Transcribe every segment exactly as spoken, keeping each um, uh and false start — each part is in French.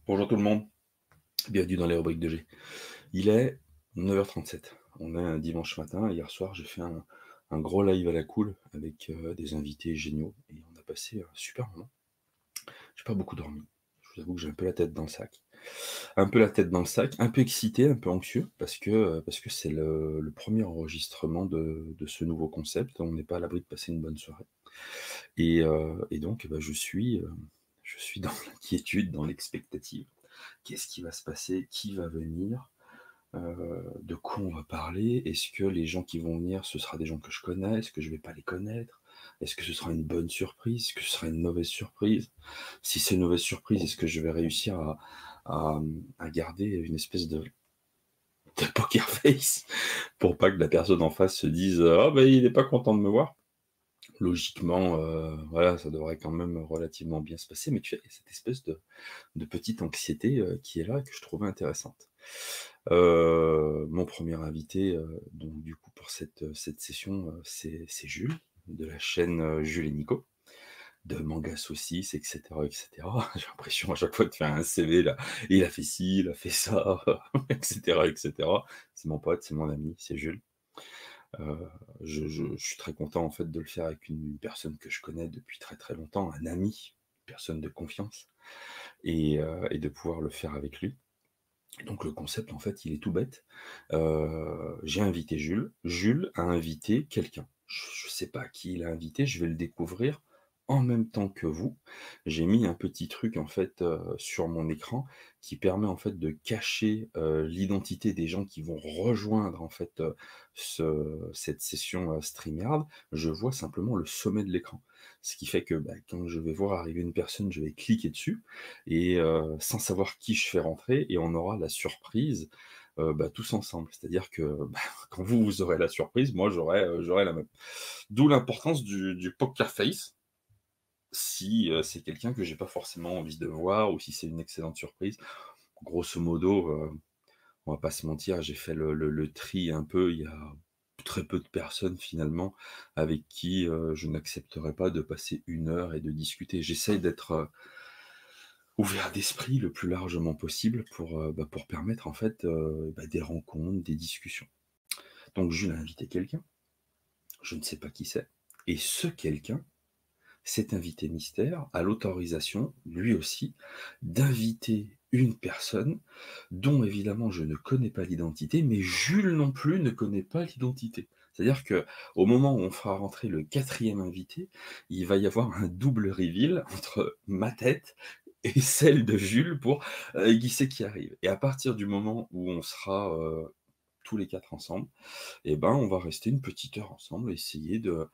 Bonjour tout le monde, bienvenue dans les rubriques de G. Il est neuf heures trente-sept. On est un dimanche matin. Hier soir, j'ai fait un, un gros live à la cool avec euh, des invités géniaux et on a passé un super moment. J'ai pas beaucoup dormi. Je vous avoue que j'ai un peu la tête dans le sac. Un peu la tête dans le sac, un peu excité, un peu anxieux parce que euh, parce que c'est le, le premier enregistrement de, de ce nouveau concept. On n'est pas à l'abri de passer une bonne soirée. Et, euh, et donc, eh ben, je suis euh, je suis dans l'inquiétude, dans l'expectative. Qu'est-ce qui va se passer? Qui va venir? Heu, de quoi on va parler? Est-ce que les gens qui vont venir, ce sera des gens que je connais? Est-ce que je vais pas les connaître? Est-ce que ce sera une bonne surprise? Est-ce que ce sera une mauvaise surprise? Si c'est une mauvaise surprise, est-ce que je vais réussir à à, mmh, à garder une espèce de de poker face pour pas que la personne en face se dise: «Ah bah, il est pas content de me voir»? Logiquement, heu, voilà, ça devrait quand même relativement bien se passer, mais tu as cette espèce de de petite anxiété, heu, qui est là et que je trouvais intéressante. Heu, mon premier invité, heu, donc du coup pour cette, heu, cette session, heu, c'est c'est Jules, de la chaîne, heu, Jules et Nico, de Manga Saucisse et cetera et cetera. J'ai l'impression à chaque fois de faire un C V là, il a fait ci, il a fait ça, et cetera et cetera. C'est mon pote, c'est mon ami, c'est Jules. Heu, je je je suis très content en fait de le faire avec une personne que je connais depuis très, très longtemps, un ami, une personne de confiance et heu et de pouvoir le faire avec lui. Donc le concept, en fait, il est tout bête. Heu, j'ai invité Jules. Jules a invité quelqu'un. Je ne sais pas qui il a invité, je vais le découvrir en même temps que vous. J'ai mis un petit truc, en fait, heu, sur mon écran qui permet, en fait, de cacher, heu, l'identité des gens qui vont rejoindre, en fait, heu, ce cette session, heu, StreamYard. Je vois simplement le sommet de l'écran. Ce qui fait que, bah, quand je vais voir arriver une personne, je vais cliquer dessus et heu, sans savoir qui je fais rentrer et on aura la surprise, heu, bah, tous ensemble. C'est-à-dire que, bah, quand vous, vous aurez la surprise, moi j'aurai, heu, j'aurai la même. D'où l'importance du du poker face, si, heu, c'est quelqu'un que j'ai pas forcément envie de voir ou si c'est une excellente surprise. Grosso modo, heu, on va pas se mentir, j'ai fait le le le tri un peu, il y a très peu de personnes finalement avec qui, heu, je n'accepterais pas de passer une heure et de discuter. J'essaye d'être, heu ouvert d'esprit le plus largement possible pour, heu, bah, pour permettre en fait, heu, bah, des rencontres, des discussions. Donc Jules a invité quelqu'un, je ne sais pas qui c'est et ce quelqu'un, cet invité mystère, a l'autorisation, lui aussi, d'inviter une personne dont évidemment je ne connais pas l'identité, mais Jules non plus ne connaît pas l'identité. C'est-à-dire que au moment où on fera rentrer le quatrième invité, il va y avoir un double reveal entre ma tête et celle de Jules pour, heu, qui c'est qui arrive et à partir du moment où on sera, heu, tous les quatre ensemble et ben, on va rester une petite heure ensemble, essayer de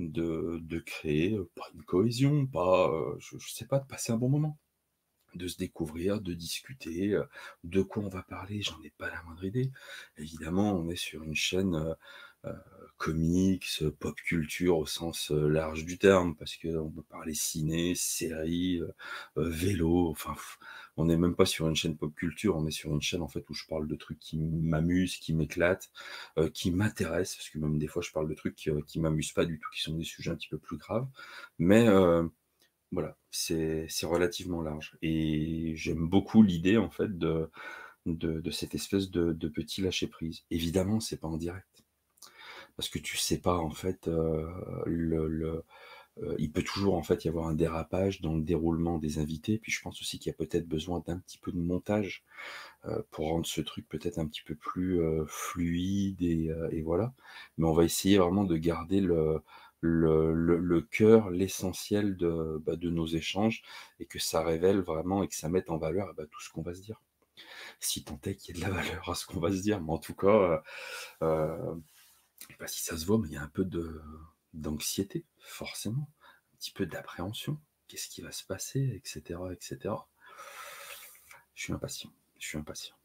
de de créer, heu, pas une cohésion, pas, heu, je je sais pas, de passer un bon moment, de se découvrir, de discuter, heu, de quoi on va parler, j'en ai pas la moindre idée. Évidemment, on est sur une chaîne, heu heu, comics, heu, pop culture au sens, heu, large du terme, parce qu'on peut parler ciné, séries, heu heu, vélo, enfin, pff, on n'est même pas sur une chaîne pop culture, on est sur une chaîne, en fait, où je parle de trucs qui m'amusent, qui m'éclatent, heu, qui m'intéressent, parce que même des fois, je parle de trucs qui, heu, qui m'amusent pas du tout, qui sont des sujets un petit peu plus graves. Mais, heu voilà, c'est c'est relativement large et j'aime beaucoup l'idée en fait de de de cette espèce de de petit lâcher prise. Évidemment, c'est pas en direct, parce que tu sais pas en fait, heu, le le, heu, il peut toujours en fait y avoir un dérapage dans le déroulement des invités. Puis je pense aussi qu'il y a peut-être besoin d'un petit peu de montage, heu, pour rendre ce truc peut-être un petit peu plus, heu, fluide et heu et voilà. Mais on va essayer vraiment de garder le le le le cœur, l'essentiel de, bah, de nos échanges et que ça révèle vraiment et que ça mette en valeur, bah, tout ce qu'on va se dire. Si tant est qu'il y ait de la valeur à ce qu'on va se dire, mais en tout cas, heu heu, je sais pas si ça se voit, mais il y a un peu de d'anxiété, forcément, un petit peu d'appréhension. Qu'est-ce qui va se passer? Et cetera et cetera. Je suis impatient, je suis impatient.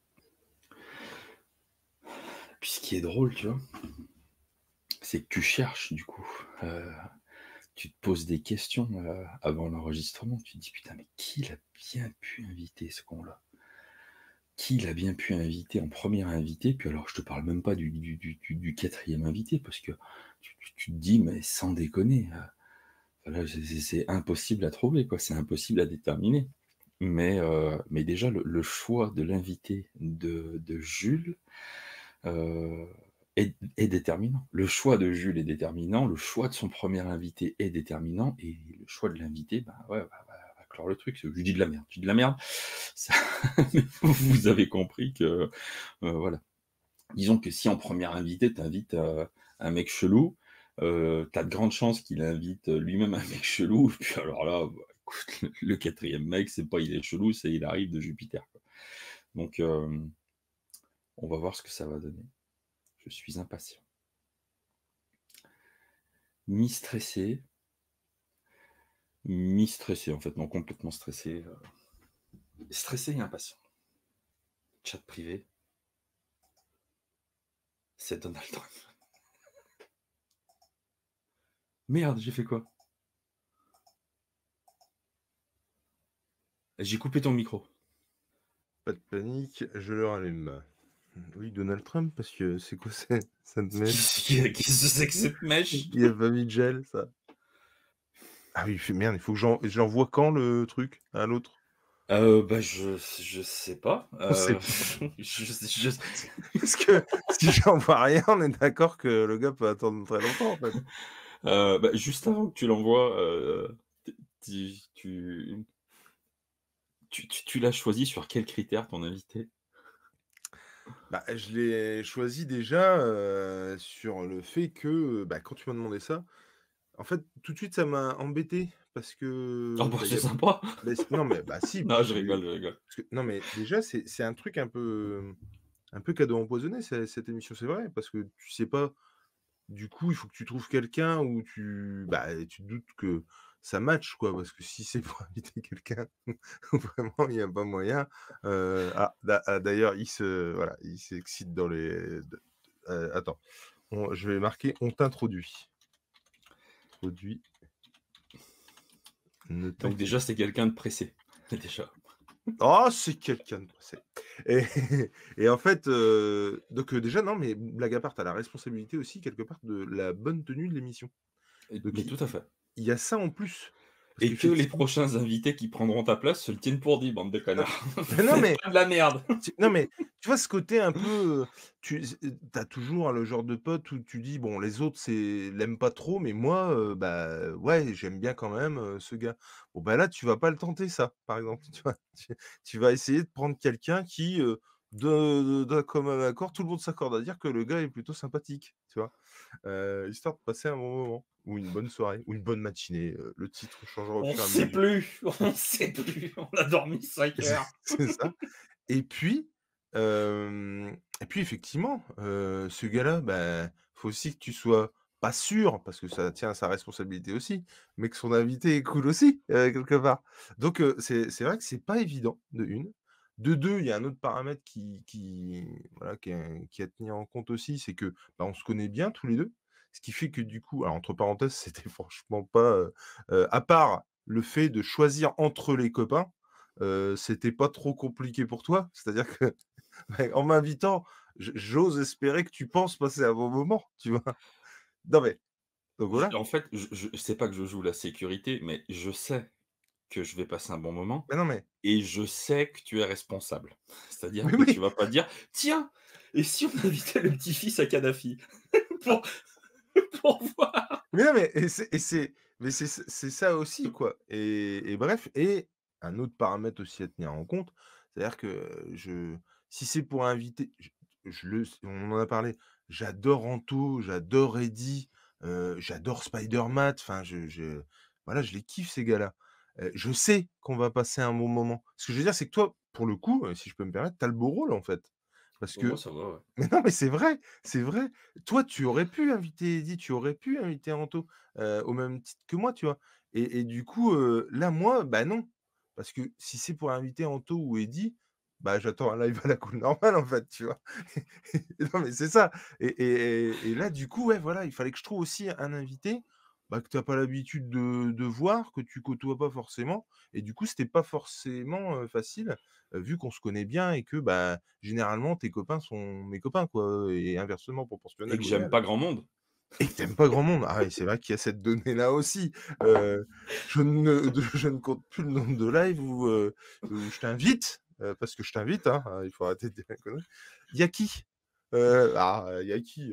Puis ce qui est drôle, tu vois? C'est que tu cherches du coup, heu, tu te poses des questions, heu, avant l'enregistrement. Tu te dis: «Putain, mais qui l'a bien pu inviter ce con-là? Qui l'a bien pu inviter en premier invité?» Puis alors je te parle même pas du du du du du quatrième invité parce que tu tu tu te dis: «Mais sans déconner, heu, voilà, c'est c'est c'est impossible à trouver quoi, c'est impossible à déterminer». Mais heu, mais déjà le le choix de l'invité de de Jules, heu, est est déterminant. Le choix de Jules est déterminant, le choix de son premier invité est déterminant et le choix de l'invité, bah, ouais, va va va clore le truc. Je lui dis de la merde, je dis de la merde, ça vous avez compris que, heu, voilà. Disons que si en premier invité, tu invites, heu, un mec chelou, heu, tu as de grandes chances qu'il invite, heu, lui-même un mec chelou, puis alors là, bah, écoute, le quatrième mec, c'est pas il est chelou, c'est il arrive de Jupiter, quoi. Donc hem, on va voir ce que ça va donner. Je suis impatient. Mi-stressé, mi-stressé en fait, non complètement stressé, heu, stressé et impatient. Chat privé, c'est Donald Trump. Merde, j'ai fait quoi? J'ai coupé ton micro. Pas de panique, je le rallume. Oui, Donald Trump, parce que c'est quoi c'est cette mèche? Qu'est-ce qui qu'est-ce que c'est que cette mèche? Il a pas mis de gel, ça? Ah oui, il fait merde, il faut que j'en je l'envoie quand le truc à l'autre? Heu, bah, je je sais pas, On sait heu, pas. je je Parce que si j'envoie rien, on est d'accord que le gars peut attendre très longtemps, en fait. heu, bah, juste avant que tu l'envoies, heu, t tu tu tu tu tu l'as choisi sur quels critères ton invité? Bah, je l'ai choisi déjà, heu, sur le fait que, bah, quand tu m'as demandé ça, en fait, tout de suite, ça m'a embêté parce Oh que, bah, bah, il c'est y a sympa. bah, c non, mais bah, si, Non, parce je que rigole, je rigole. parce que non, mais déjà, c'est c'est un truc un peu un peu cadeau empoisonné, ce cette émission, c'est vrai, parce que tu sais pas du coup, il faut que tu trouves quelqu'un où tu bah, tu te doutes que ça match, quoi, parce que si c'est pour inviter quelqu'un où vraiment il y a pas moyen, heu, ah d'a ah d'ailleurs, il se voilà, il s'excite dans les de heu, attends, on je vais marquer: «On t'introduit». Introduit, ne Donc t'inquiète. déjà, c'est quelqu'un de pressé, déjà. Oh, c'est quelqu'un de pressé et et en fait, heu, donc heu, déjà non, mais blague à part, tu as la responsabilité aussi quelque part de la bonne tenue de l'émission. Et Donc mais il tout à fait. il y a ça en plus, parce Et que les qu'effectivement prochains invités qui prendront ta place se le tiennent pour dit, bande de connards. mais non, Faites mais pas de la merde. tu non, mais tu vois ce côté un peu, heu, tu z tu as toujours le genre de pote où tu dis: «Bon, les autres, c'est l'aiment pas trop, mais moi, heu, bah, ouais, j'aime bien quand même, heu, ce gars». Bon, bah, là, tu vas pas le tenter ça, par exemple, tu vois? Tu tu vas essayer de prendre quelqu'un qui, heu, de de d'un commun accord, tout le monde s'accorde à dire que le gars est plutôt sympathique, tu vois? Heu, histoire de passer un bon moment ou une bonne soirée ou une bonne matinée, heu, le titre changera au On fur et à sait mesure. plus, on sait plus, on a dormi cinq C'est heures. c'est ça. Et puis, hem et puis effectivement, heu, ce gars-là, bah, faut aussi que tu sois pas sûr, parce que ça tient à sa responsabilité aussi, mais que son invité est cool aussi, heu, quelque part. Donc heu, c'est c'est vrai que c'est pas évident, de une. De deux, il y a un autre paramètre qui qui voilà, qui est qui est à tenir en compte aussi, c'est que, bah, on se connaît bien tous les deux. Ce qui fait que du coup alors entre parenthèses, c'était franchement pas, heu heu, à part le fait de choisir entre les copains, heu, c'était pas trop compliqué pour toi? C'est-à-dire que, bah, en m'invitant, j j'ose espérer que tu penses passer un bon moment, tu vois? Non mais donc Je voilà. en fait, je je c'est pas que je joue la sécurité, mais je sais que je vais passer un bon moment Mais non mais et je sais que tu es responsable. C'est-à-dire mais que tu oui! vas pas dire: «Tiens, et si on invitait le petit-fils à Kadhafi?» pour pour voir. Mais non mais et c'est et c'est mais c'est c'est ça aussi quoi et et bref et un autre paramètre aussi à tenir en compte, c'est-à-dire que je si c'est pour inviter je je le on en a parlé, j'adore Anto, j'adore Eddy, heu, j'adore Spider-Matt, enfin je je voilà, je les kiffe ces gars-là. Heu, je sais qu'on va passer un bon moment. Ce que je veux dire, c'est que toi, pour le coup, heu, si je peux me permettre, tu as le beau rôle en fait. Parce Moi, que ça va, ouais. mais non, mais c'est vrai, c'est vrai. Toi, tu aurais pu inviter Eddy, tu aurais pu inviter Anto, heu, au même titre que moi, tu vois? Et et du coup, heu, là, moi, bah, non. Parce que si c'est pour inviter Anto ou Eddy, bah, j'attends un live à la cool normale, en fait, tu vois? Non, mais c'est ça. Et et et là, du coup, ouais, voilà, il fallait que je trouve aussi un invité, bah, que tu as pas l'habitude de de voir, que tu côtoies pas forcément. Et du coup, c'était pas forcément, heu, facile, heu, vu qu'on se connaît bien et que, bah, généralement, tes copains sont mes copains, quoi, et inversement Et que proportionnel ou j'aime réel. pas grand monde. Et que tu aimes pas grand monde. Ah oui, c'est vrai qu'il y a cette donnée-là aussi. Heu, je ne de je ne compte plus le nombre de lives où, heu, où je t'invite, heu, parce que je t'invite, hein, heu, il faut arrêter de dire des conneries. Il y a qui? Heu, ah, il y a qui? Heu?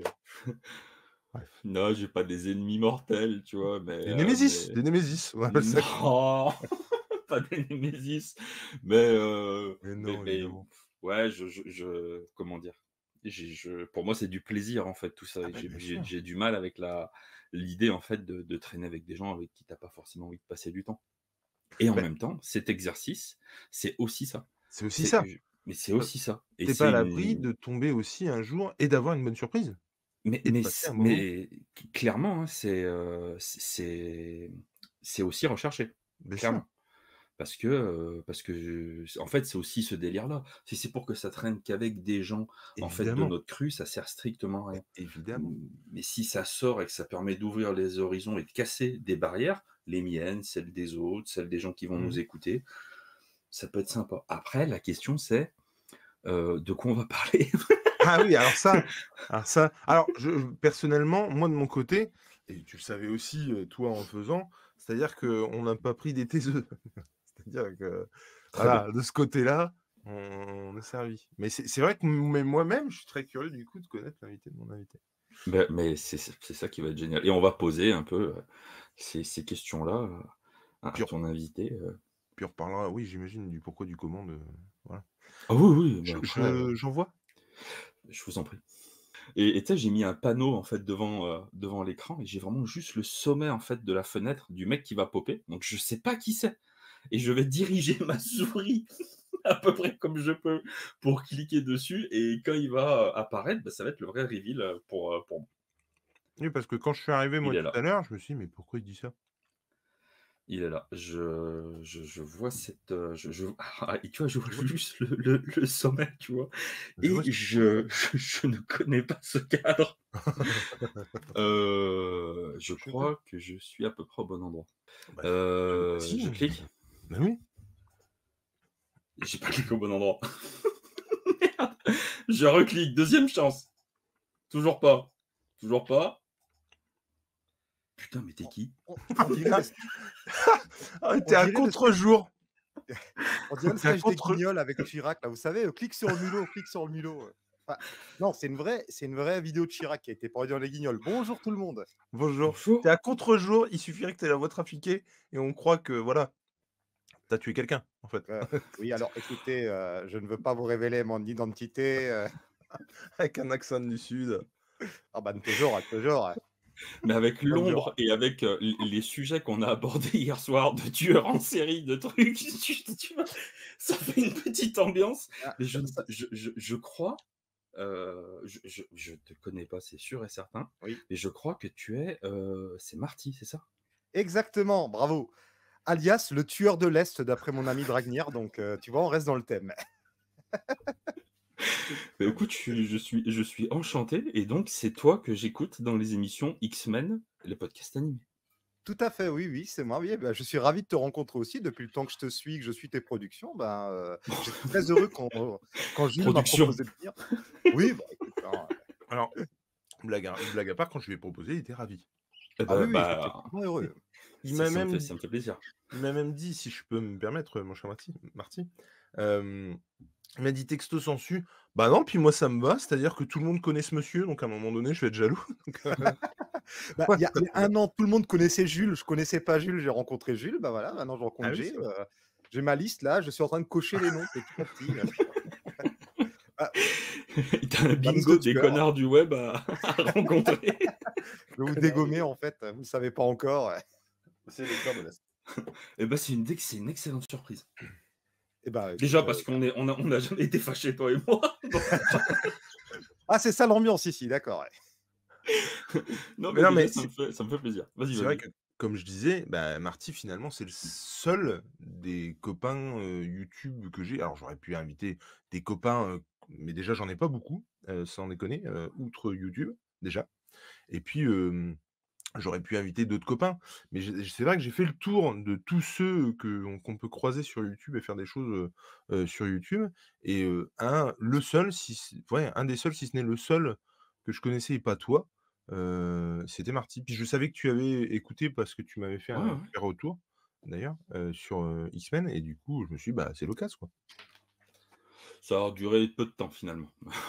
Bref. Non, j'ai pas des ennemis mortels, tu vois? Mais, Des heu, némésis, mais des némésis, on appelle ça comme non, pas des némésis, mais, heu, mais mais non, mais évidemment. ouais, je je je comment dire? J'ai je pour moi, c'est du plaisir, en fait, tout ça Ah et bah, j'ai bien j'ai sûr. j'ai du mal avec la l'idée, en fait, de de traîner avec des gens avec qui tu as pas forcément envie de passer du temps et en Beh, même temps, cet exercice, c'est aussi ça. c'est aussi C'est ça. je mais c'est Heu, aussi ça et tu es pas c'est à l'abri une de tomber aussi un jour et d'avoir une bonne surprise mais et de mais passer c un moment mais c clairement, hein, c'est, heu, c c'est c'est aussi recherché, bien sûr, clairement. Parce que, heu, parce que je en fait, c'est aussi ce délire-là. Si c'est pour que ça traîne qu'avec des gens, en fait, de évidemment, notre cru, ça sert strictement à é rien. évidemment. Mmh, mais si ça sort et que ça permet d'ouvrir les horizons et de casser des barrières, les miennes, celles des autres, celles des gens qui vont Mmh. nous écouter, ça peut être sympa. Après, la question c'est, heu, de quoi on va parler? Ah oui, alors ça alors ça alors je je personnellement, moi de mon côté et tu le savais aussi, heu, toi en le faisant, c'est-à-dire qu'on n'a pas pris des taiseux. C'est-à-dire que, Très bien. voilà, de ce côté-là, on est servi. Mais c'est c'est vrai que m mais moi-même, je suis très curieux du coup de connaître l'invité de mon invité. Beh, mais c'est c'est c'est ça qui va être génial et on va poser un peu, heu, ces ces questions-là, heu, à à Puis on ton invité, heu puis on reparlera, oui, j'imagine du pourquoi du comment de voilà. ah oui, oui, bah, Je après, heu, je j'envoie? je vous en prie. Et et tu sais, j'ai mis un panneau, en fait, devant, heu, devant l'écran et j'ai vraiment juste le sommet, en fait, de la fenêtre du mec qui va popper, donc je sais pas qui c'est et je vais diriger ma souris à peu près comme je peux pour cliquer dessus et quand il va, heu, apparaître, bah, ça va être le vrai reveal, heu, pour, heu, pour moi. Oui, parce que quand je suis arrivé Il moi est tout là, à l'heure, je me suis dit: «Mais pourquoi il dit ça?» il est là. Je je je vois cette, heu, je je ah et tu vois, je vois Je vois juste le le le sommet, tu vois? je vois Et ce que tu veux je faire. je je ne connais pas ce cadre. Heu, je Je te crois que je suis à peu près au bon endroit. bah, je bah, Heu, si, je heu, clique. bah, oui. J'ai pas cliqué au bon endroit. Merde. Je reclique, deuxième chance. Toujours pas. Toujours pas. Putain, mais tu On qui? on on dirait le Ah, on tu à dirait le sketch contre-jour. on dirait le Tu à sketch des contre Guignols avec Chirac là, vous savez, heu: «Clique sur le mulot, clique sur le mulot», heu. Enfin, non, c'est une vraie c'est une vraie vidéo de Chirac qui a été parodiée dans les Guignols. «Bonjour tout le monde». bonjour. Tu Bonjour. à contre-jour, il suffirait que tu aies la voix trafiquée et on croit que voilà, tu as tué quelqu'un, en fait. Heu, oui alors écoutez, heu, je ne veux pas vous révéler mon identité, heu, Avec un accent du sud. ah bah, toujours, toujours, heu, Mais avec bonjour. l'ombre et avec, heu, l les sujets qu'on a abordés hier soir de tueurs en série, de trucs, tu tu vois? Ça fait une petite ambiance. Ah, Mais ça je ne ça je je je crois, heu, je je je te connais pas, c'est sûr et certain, oui, mais je crois que tu es, heu, c'est Marty, c'est ça? exactement, bravo. Alias le tueur de l'Est d'après mon ami Dragnir donc heu, tu vois, on reste dans le thème. Bah, écoute, je suis je suis je suis enchanté et donc c'est toi que j'écoute dans les émissions X-Men, les podcasts animés. Tout à fait, oui, oui, c'est moi, oui, bah, je suis ravi de te rencontrer aussi depuis le temps que je te suis, que je suis tes productions, ben, heu, j'étais très heureux quand quand Jules m'a Production. proposé de venir. Oui, bah, écoute, hein, Alors, blague à blague à part, quand je lui ai proposé, il était ravi. Et ah oui, bah oui, j'étais bah, vraiment heureux. Il ça m'a ça me même fait dit ça me fait plaisir. il m'a même dit, si je peux me permettre, mon cher Marty Marty, hem, il m'a dit texto sensu: «Bah non, puis moi ça me va, c'est-à-dire que tout le monde connaît ce monsieur, donc à un moment donné, je vais être jaloux». Donc heu, Bah, ouais, il y a pas il y a trop bien. un an, tout le monde connaissait Jules, je connaissais pas Jules, j'ai rencontré Jules, bah, voilà, maintenant je Ah rencontre oui, c'est Gilles, vrai. heu, j'ai ma liste là, je suis en train de cocher les noms petit à petit, heu. Bah, Tu as un ma liste de bingo des tueurs, connards du web à à rencontrer. je vais vous Connard de dégommer gueule. en fait, vous le savez pas encore, C'est le cœur de l'Est. Et bah, c'est une dès c'est une excellente surprise. et bah, Déjà écoute, parce heu qu'on est on a on n'a jamais été fâchés toi et moi, donc déjà ah c'est ça l'ambiance ici, d'accord, ouais. non Mais mais non, déjà mais ça me c'est fait ça me fait plaisir. Vas-y, c'est vrai vas-y. que, comme je disais, bah, Marty, finalement, c'est le seul des copains, heu, YouTube que j'ai. Alors, j'aurais pu inviter des copains, heu, mais déjà, j'en ai pas beaucoup, heu, sans déconner, heu, outre YouTube, déjà. Et puis, hem, j'aurais pu inviter d'autres copains. Mais j'ai c'est vrai que j'ai fait le tour de tous ceux que qu'on peut croiser sur YouTube et faire des choses, heu heu, sur YouTube. Et heu, un le seul, si c ouais, un des seuls, si ce n'est le seul que je connaissais et pas toi, Heu, c'était Marty. Puis je savais que tu avais écouté parce que tu m'avais fait Ouais, un ouais. super retour d'ailleurs, heu, sur, heu, X-Men et du coup, je me suis dit: «Bah, c'est l'occasion, quoi». Ça a duré peu de temps finalement.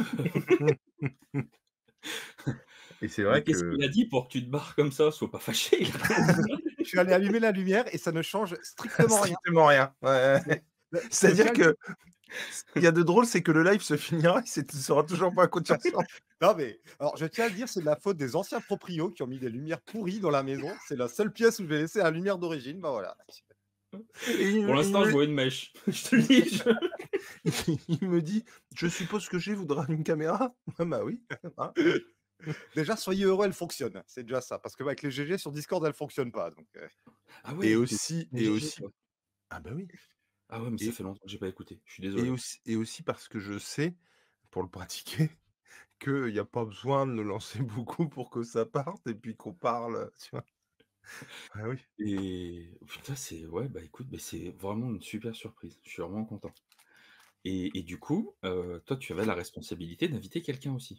Et c'est Mais vrai qu'est-ce que qu'il a dit pour que tu te barres comme ça? Sois pas fâché, il a rien dit, hein. Je suis allé allumer la lumière et ça ne change strictement rien. strictement rien. Ouais, ouais, C'est ouais. bah, je tiens C'est-à-dire à le dire. que ce qu'il y a de drôle, c'est que le live se finira, et c'est tu sauras toujours pas à quoi tu ressembles. Non, mais alors je tiens à le dire, c'est de la faute des anciens proprios qui ont mis des lumières pourries dans la maison. C'est la seule pièce où j'ai laissé la lumière d'origine, bah, voilà. Et il Pour me il l'instant, je me vois une mèche. Je te le dis, je il me dit: «Je suppose que G voudra une caméra?» Ah bah oui, hein. Déjà, soyez heureux, elle fonctionne. C'est déjà ça. Parce qu'avec les G G sur Discord, elle fonctionne pas. Donc, heu, Ah Et ouais, tu aussi es et G G aussi toi? ah bah oui. Ah ouais, mais ça Et fait longtemps que j'ai pas écouté. Je suis et désolé. aussi et aussi parce que je sais, pour le pratiquer, qu'il y a pas besoin de le lancer beaucoup pour que ça parte et puis qu'on parle, tu vois? Ah oui. Et putain, c'est ouais, bah, écoute, beh, c'est vraiment une super surprise. Je suis vraiment content. Et et du coup, heu, toi, tu avais la responsabilité d'inviter quelqu'un aussi?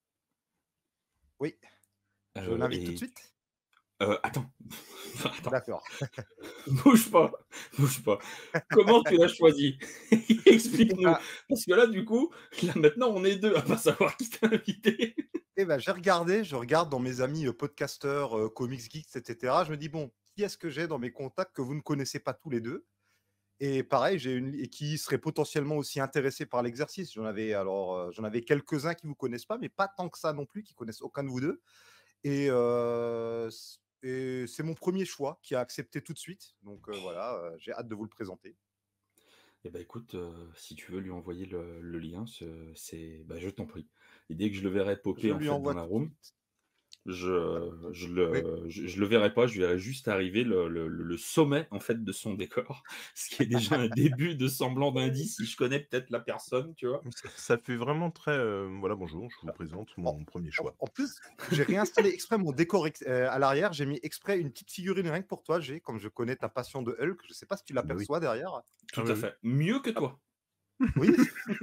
oui, je Heu l'invite tout de et suite? heu, attends, attends, D'accord. bouge pas, bouge pas. Comment tu l'as choisi? Et Explique-nous. bah Parce que là, du coup, là, maintenant, on est deux à pas savoir qui t'a invité. et bah, j'ai regardé, je regarde dans mes amis, heu, podcasteurs, heu, comics geeks et cetera. Je me dis: «Bon, qui est-ce que j'ai dans mes contacts que vous ne connaissez pas tous les deux?» Et pareil, j'ai une et qui serait potentiellement aussi intéressé par l'exercice. J'en avais alors, heu, j'en avais quelques-uns qui vous connaissent pas, mais pas tant que ça non plus, qui connaissent aucun de vous deux. Et heu, c et c'est mon premier choix qui a accepté tout de suite. Donc, heu, voilà, heu, j'ai hâte de vous le présenter. Eh bah, écoute, heu, si tu veux lui envoyer le le lien, ce c'est bah, je t'en prie. Et dès que je le verrai popper, Je en lui fait, dans envoie la tout de room, suite. je je Oui, le je je le verrai pas, je verrai juste arriver le le le sommet, en fait, de son décor, ce qui est déjà un début de semblant d'indice si je connais peut-être la personne, tu vois? ça ça fait vraiment très, heu, voilà, bonjour, je vous présente En mon premier en choix. en plus, j'ai réinstallé exprès mon décor ex heu, à l'arrière, j'ai mis exprès une petite figurine rien que pour toi, G, comme je connais ta passion de Hulk. Je sais pas si tu Ah bah oui. l'aperçois derrière? Ah Tout oui, à oui. fait. Mieux que Ah, toi. oui,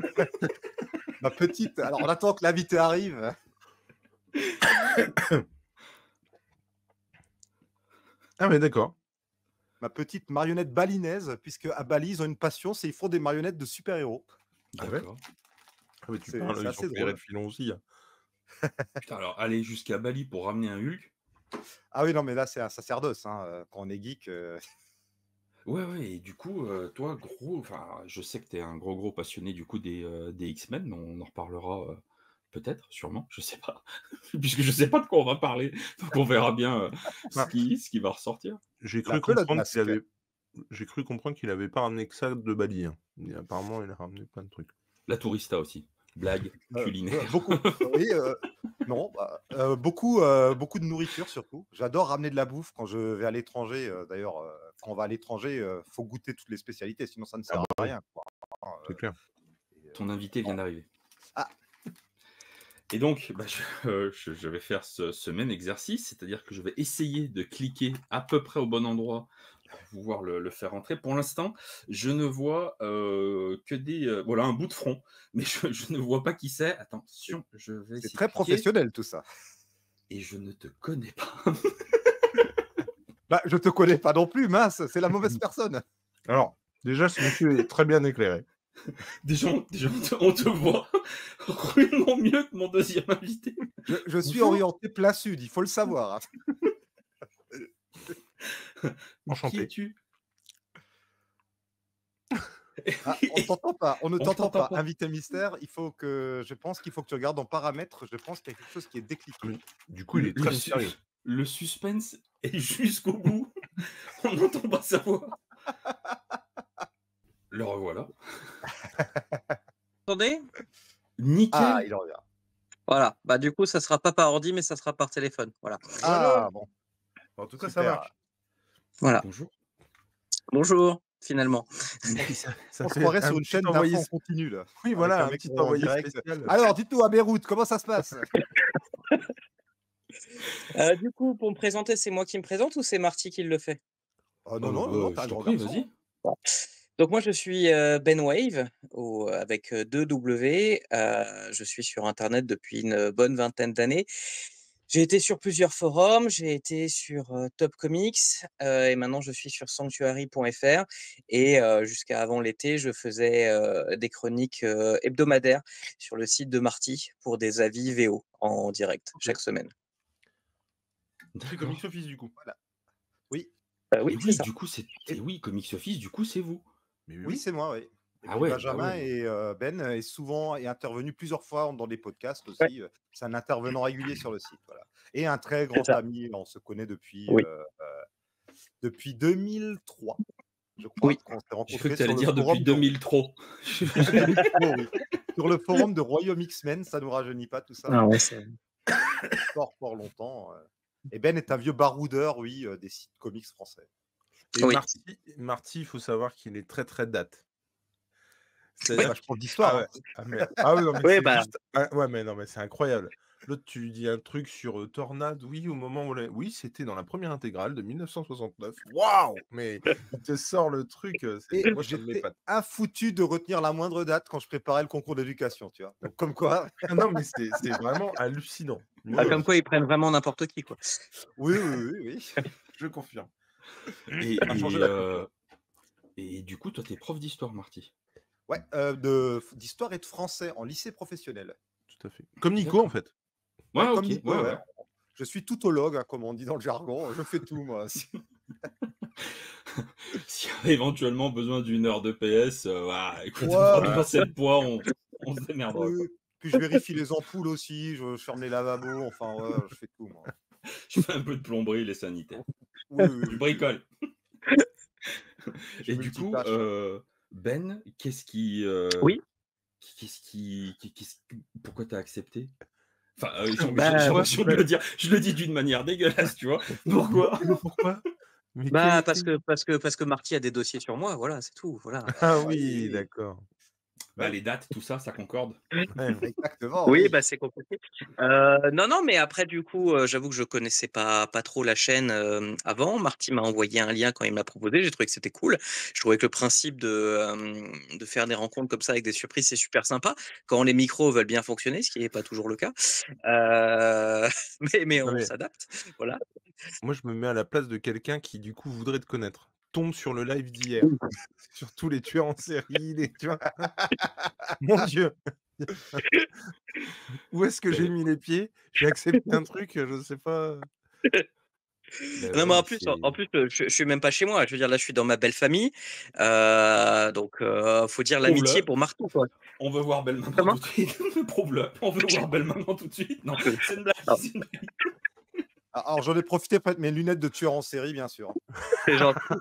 ma petite alors on attend que l'invité arrive. Ah ouais, d'accord. Ma petite marionnette balinaise, puisque à Bali, ils ont une passion, c'est ils font des marionnettes de super-héros. Ah ouais? D'accord. Ah ouais, tu C'est parles, c'est ils ont assez fait les drôle. raids filons aussi, hein. Putain, alors aller jusqu'à Bali pour ramener un Hulk, Ah oui, non, mais là, c'est un sacerdoce, hein, heu, quand on est geek, heu, ouais, ouais. Et du coup, heu, toi, gros enfin, je sais que tu es un gros, gros passionné, du coup, des, heu, des X-Men, mais on en reparlera, heu, peut-être, sûrement, je sais pas. Puisque je sais pas de quoi on va parler, donc on verra bien, heu, ce Bah, qui ce qui va ressortir. j'ai la cru pelote comprendre qu'il basque. avait j'ai cru comprendre qu'il avait pas ramené que ça de Bali, hein. Mais apparemment, il a ramené plein de trucs. La tourista aussi, blague Heu, heu, culinaire. beaucoup oui, heu, non, bah, heu, beaucoup, heu, beaucoup de nourriture surtout. J'adore ramener de la bouffe quand je vais à l'étranger, heu, d'ailleurs, heu, quand on va à l'étranger, heu, faut goûter toutes les spécialités, sinon ça ne Ah sert bah à oui, rien, quoi, hein, c'est clair. et heu, Ton invité vient non. d'arriver. Ah, Et donc, bah, je, heu, je je vais faire ce ce même exercice, c'est-à-dire que je vais essayer de cliquer à peu près au bon endroit pour pouvoir le le faire entrer. Pour l'instant, je ne vois, heu, que des, heu, voilà, un bout de front, mais je je ne vois pas qui c'est. c'est Attention, je vais c'est essayer de très cliquer professionnel tout ça. et je ne te connais pas. Bah, je te connais pas non plus, mince, c'est la mauvaise personne. Alors, déjà, ce monsieur est très bien éclairé. Déjà on déjà on te on te voit rudement mieux que mon deuxième invité. Je je suis Bonjour, orienté plein sud, il faut le savoir, hein. qui Enchanté. es-tu? Ah, on t'entend pas, on ne On t'entend t'entend pas. pas. Invité mystère, il faut que je pense qu'il faut que tu regardes en paramètres, je pense qu'il y a quelque chose qui est Ah décliqué. mais du coup, il Le est le très sus mystérieux. le suspense est jusqu'au bout. On n'entend pas sa voix. Le revoilà. Entendez? Ah, Nickel. il en revient. Voilà. Bah, du coup, ça sera pas par ordi, mais ça sera par téléphone. Voilà. Voilà! Ah bon, En tout cas, ça super. marche. Voilà. Bonjour. Bonjour, finalement. Et puis ça ça On se fait croirait un sur une petit chaîne d'infos envoyé en s continu là, oui, avec voilà, un un mec petit en envoyé direct. spécial. Alors dites-nous à Beyrouth, comment ça se passe? Heu, du coup, pour me présenter, c'est moi qui me présente ou c'est Marty qui le fait? Oh non, Heu, non, non, non, bah, tu je un t'en grand prie, garçon, vas-y. hein. Bon. Donc moi, je suis, heu, Ben Wave au avec, heu, deux W. Heu, je suis sur internet depuis une bonne vingtaine d'années. J'ai été sur plusieurs forums, j'ai été sur, heu, Top Comics, heu et maintenant je suis sur sanctuary point F R et heu, jusqu'à avant l'été, je faisais, heu, des chroniques, heu, hebdomadaires sur le site de Marty pour des avis V O en direct OK. chaque semaine. Chez Comics D'accord. Office, du coup? Voilà. Oui, Bah oui, Et c'est oui, ça. du coup, c'est et et oui, Comics Office, du coup, c'est vous? Mais oui, oui, oui. c'est moi, oui. Et Ah puis ouais, bah Benjamin ouais. et heu, Ben est souvent est intervenu plusieurs fois dans des podcasts Ouais, aussi, heu, c'est un intervenant régulier sur le site, voilà. Et un très c'est grand ça. ami, on se connaît depuis, Oui, heu heu, depuis deux mille trois, je crois, oui. quand on s'est J'ai cru que rencontrés tu allais sur le dire depuis forum de deux mille trop. deux mille trois, oui. Sur le forum de Royaume X-Men, ça nous rajeunit pas tout ça? Ah ouais, c'est Fort, fort longtemps, heu et Ben est un vieux baroudeur, oui, heu, des sites comics français. Et oui. Marty, Marty, il faut savoir qu'il est très, très date. Oui, C'est-à-dire Bah, je que parle d'histoire, ah hein. ouais, ah mais ah ouais, non, mais oui, c'est bah, juste ah ouais, mais non, mais c'est incroyable. L'autre, tu lui dis un truc sur, heu, Tornade, oui, au moment où la oui, c'était dans la première intégrale de mille neuf cent soixante-neuf. Waouh! Mais il te sort le truc, heu, c'est Et moi, ça j'étais m'épate. infoutu de retenir la moindre date quand je préparais le concours d'éducation, tu vois? Donc comme quoi Ah non, mais c'est c'est vraiment hallucinant. ah, Moi, heu, comme quoi ils prennent vraiment n'importe qui, quoi. oui, oui, oui, oui. je confirme. Et Ça a changé et la culture. heu et du coup, toi, tu es prof d'histoire, Marty? Ouais, heu, de f d'histoire et de français en lycée professionnel. Tout à fait. Comme Nico, en D'accord. fait. Ouais, Ouais, comme OK, ouais, Nico, ouais. ouais. Je suis toutologue, hein, comme on dit dans le jargon, je fais tout moi. S'il y avait éventuellement besoin d'une heure de P S, heu, ouah, écoute, Ouais, pour Ouais. passer le poids, on on se démerdera, oui, quoi. puis je vérifie les ampoules aussi, je je ferme les lavabos, enfin, ouais, je fais tout moi. Je fais un peu de plomberie, les sanitaires. Oui, oui, Je oui, je bricole. je Et du coup, multitâche. heu, Ben, qu'est-ce qui, heu, Oui, qu'est-ce qui qu'est qu'est-ce pourquoi tu as accepté? Enfin, heu, j'ai j'ai j'ai bah Pourquoi? l'impression de Mais le dire je le dis d'une manière dégueulasse, tu vois? mais Pourquoi? mais pourquoi? Mais quel bah, était parce que parce que parce que Marty a des dossiers sur moi, voilà, c'est tout, voilà. ah Ah oui, oui, oui, d'accord. Bah, oui, les dates, tout ça, ça concorde. Ouais. exactement, Oui, oui. bah, c'est compliqué. Heu, non, non, mais après du coup, heu, j'avoue que je connaissais pas pas trop la chaîne, hem, avant. Marty m'a envoyé un lien quand il me l'a proposé, j'ai trouvé que c'était cool. Je trouvais que le principe de, hem, de faire des rencontres comme ça avec des surprises, c'est super sympa, quand les micros veulent bien fonctionner, ce qui est pas toujours le cas. Heu, mais mais Non on mais s'adapte, voilà. moi, je me mets à la place de quelqu'un qui, du coup, voudrait te connaître. Tombe sur le live d'hier, Oui. sur tous les tueurs en série, les tu vois? Mon Dieu! Où est-ce que j'ai Beh mis les pieds? J'ai accepté un truc, heu, je sais pas. beh, Non, ouais, mais mais en plus en en c'est plus, heu, je je suis même pas chez moi. Je veux dire, là, je suis dans ma belle famille, heu, donc heu, faut dire l'amitié prouve-le. pour Marty, quoi. On veut voir belle maman Comment? tout de suite. Prouve-le. On veut voir belle maman tout de suite. Non, c'est une blague, Non, c'est une blague. A alors j'en ai profité pour mettre mes lunettes de tueur en série, bien sûr. c'est gentil.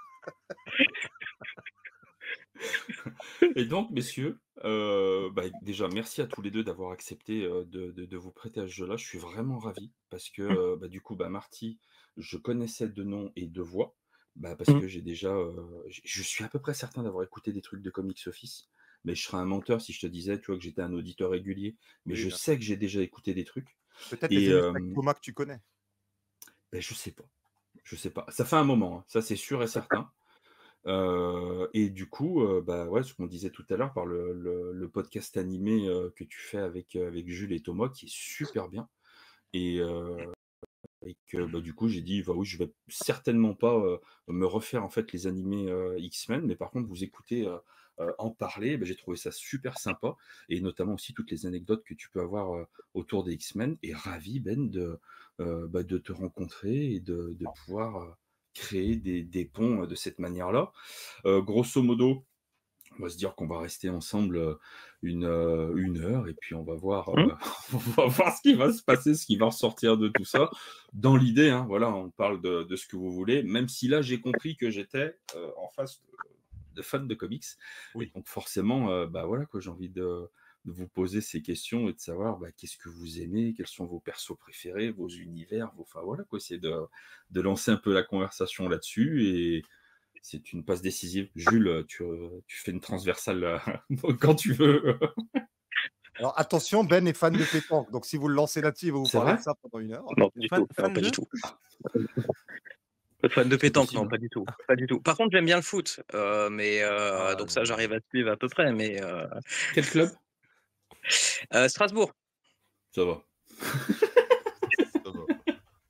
Et donc, messieurs, heu, bah, déjà merci à tous les deux d'avoir accepté, heu, de de de vous prêter à ce jeu-là. Je suis vraiment ravi parce que, Mmh. heu, bah, du coup, bah, Marty, je connaissais de nom et de voix, bah, parce Mmh. que j'ai déjà, heu, j je suis à peu près certain d'avoir écouté des trucs de Comics Office, mais je serais un menteur si je te disais, tu vois, que j'étais un auditeur régulier. Mais Oui, je bien sûr. sais que j'ai déjà écouté des trucs Peut-être les et émissions avec hem, Thomas que tu connais? beh, je sais pas, je sais pas. Ça fait un moment, hein, ça c'est sûr et certain. Heu et du coup, heu, bah, ouais, ce qu'on disait tout à l'heure par le le le podcast animé, heu, que tu fais avec, heu, avec Jules et Thomas qui est super bien et heu et que, bah, du coup, j'ai dit: «Bah, oui, je vais certainement pas, heu, me refaire, en fait, les animés, heu, X-Men, mais par contre vous écouter, heu heu, en parler, bah, j'ai trouvé ça super sympa et notamment aussi toutes les anecdotes que tu peux avoir, heu, autour des X-Men et ravi, Ben, de, heu, bah, de te rencontrer et de de pouvoir, heu, créer des des ponts, heu, de cette manière-là». Heu, grosso modo, on va se dire qu'on va rester ensemble, heu, une, heu, une heure et puis on va voir, Mmh. heu, on va voir ce qui va se passer, ce qui va ressortir de tout ça. Dans l'idée, hein, voilà, on parle de de ce que vous voulez, même si là, j'ai compris que j'étais, heu, en face de de fans de comics et Oui. donc forcément, heu, bah, voilà quoi, j'ai envie de de vous poser ces questions et de savoir, bah, qu'est-ce que vous aimez? Quels sont vos persos préférés, vos univers, vos enfin voilà quoi, c'est de de lancer un peu la conversation là-dessus et c'est une passe décisive. Jules, tu, heu, tu fais une transversale, heu, quand tu veux. Alors attention, Ben est fan de pétanque, donc si vous le lancez là-dessus, il va vous C'est parler de vrai? ça pendant une heure. Non, pas du Fan tout, non, fan pas du de? tout. Fan de C'est pétanque, non, possible, hein. pas du tout, pas du tout. Par contre, j'aime bien le foot, heu, mais heu, Ah donc ça, non, j'arrive à mais suivre à peu près, mais heu Quel club? heu, Strasbourg. Ça va.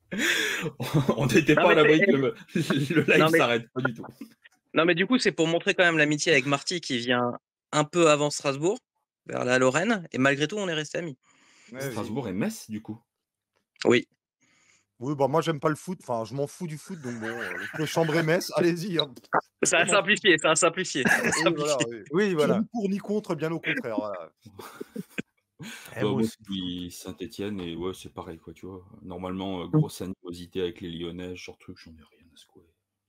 On n'était Non, pas à mais l'abri c'est- que le, le Non, live mais- s'arrête, pas du tout. Non, mais du coup, c'est pour montrer quand même l'amitié avec Marty qui vient un peu avant Strasbourg, vers la Lorraine, et malgré tout, on est restés amis. Ouais, oui. Strasbourg et Metz, du coup. Oui. Oui, bah moi j'aime pas le foot, enfin je m'en fous du foot, donc bon, euh, vous pouvez chambrer Metz, allez-y. hein. Ça a Comment- simplifié, ça a simplifié. ça a Oui, simplifié. voilà, oui. Oui, voilà. Ni pour ni contre, bien au contraire. Voilà. Eh, Bah, moi moi, aussi. je suis Saint-Etienne et ouais, c'est pareil, quoi, tu vois. Normalement, euh, grosse animosité avec les Lyonnais, ce genre de truc, j'en ai rien à secouer.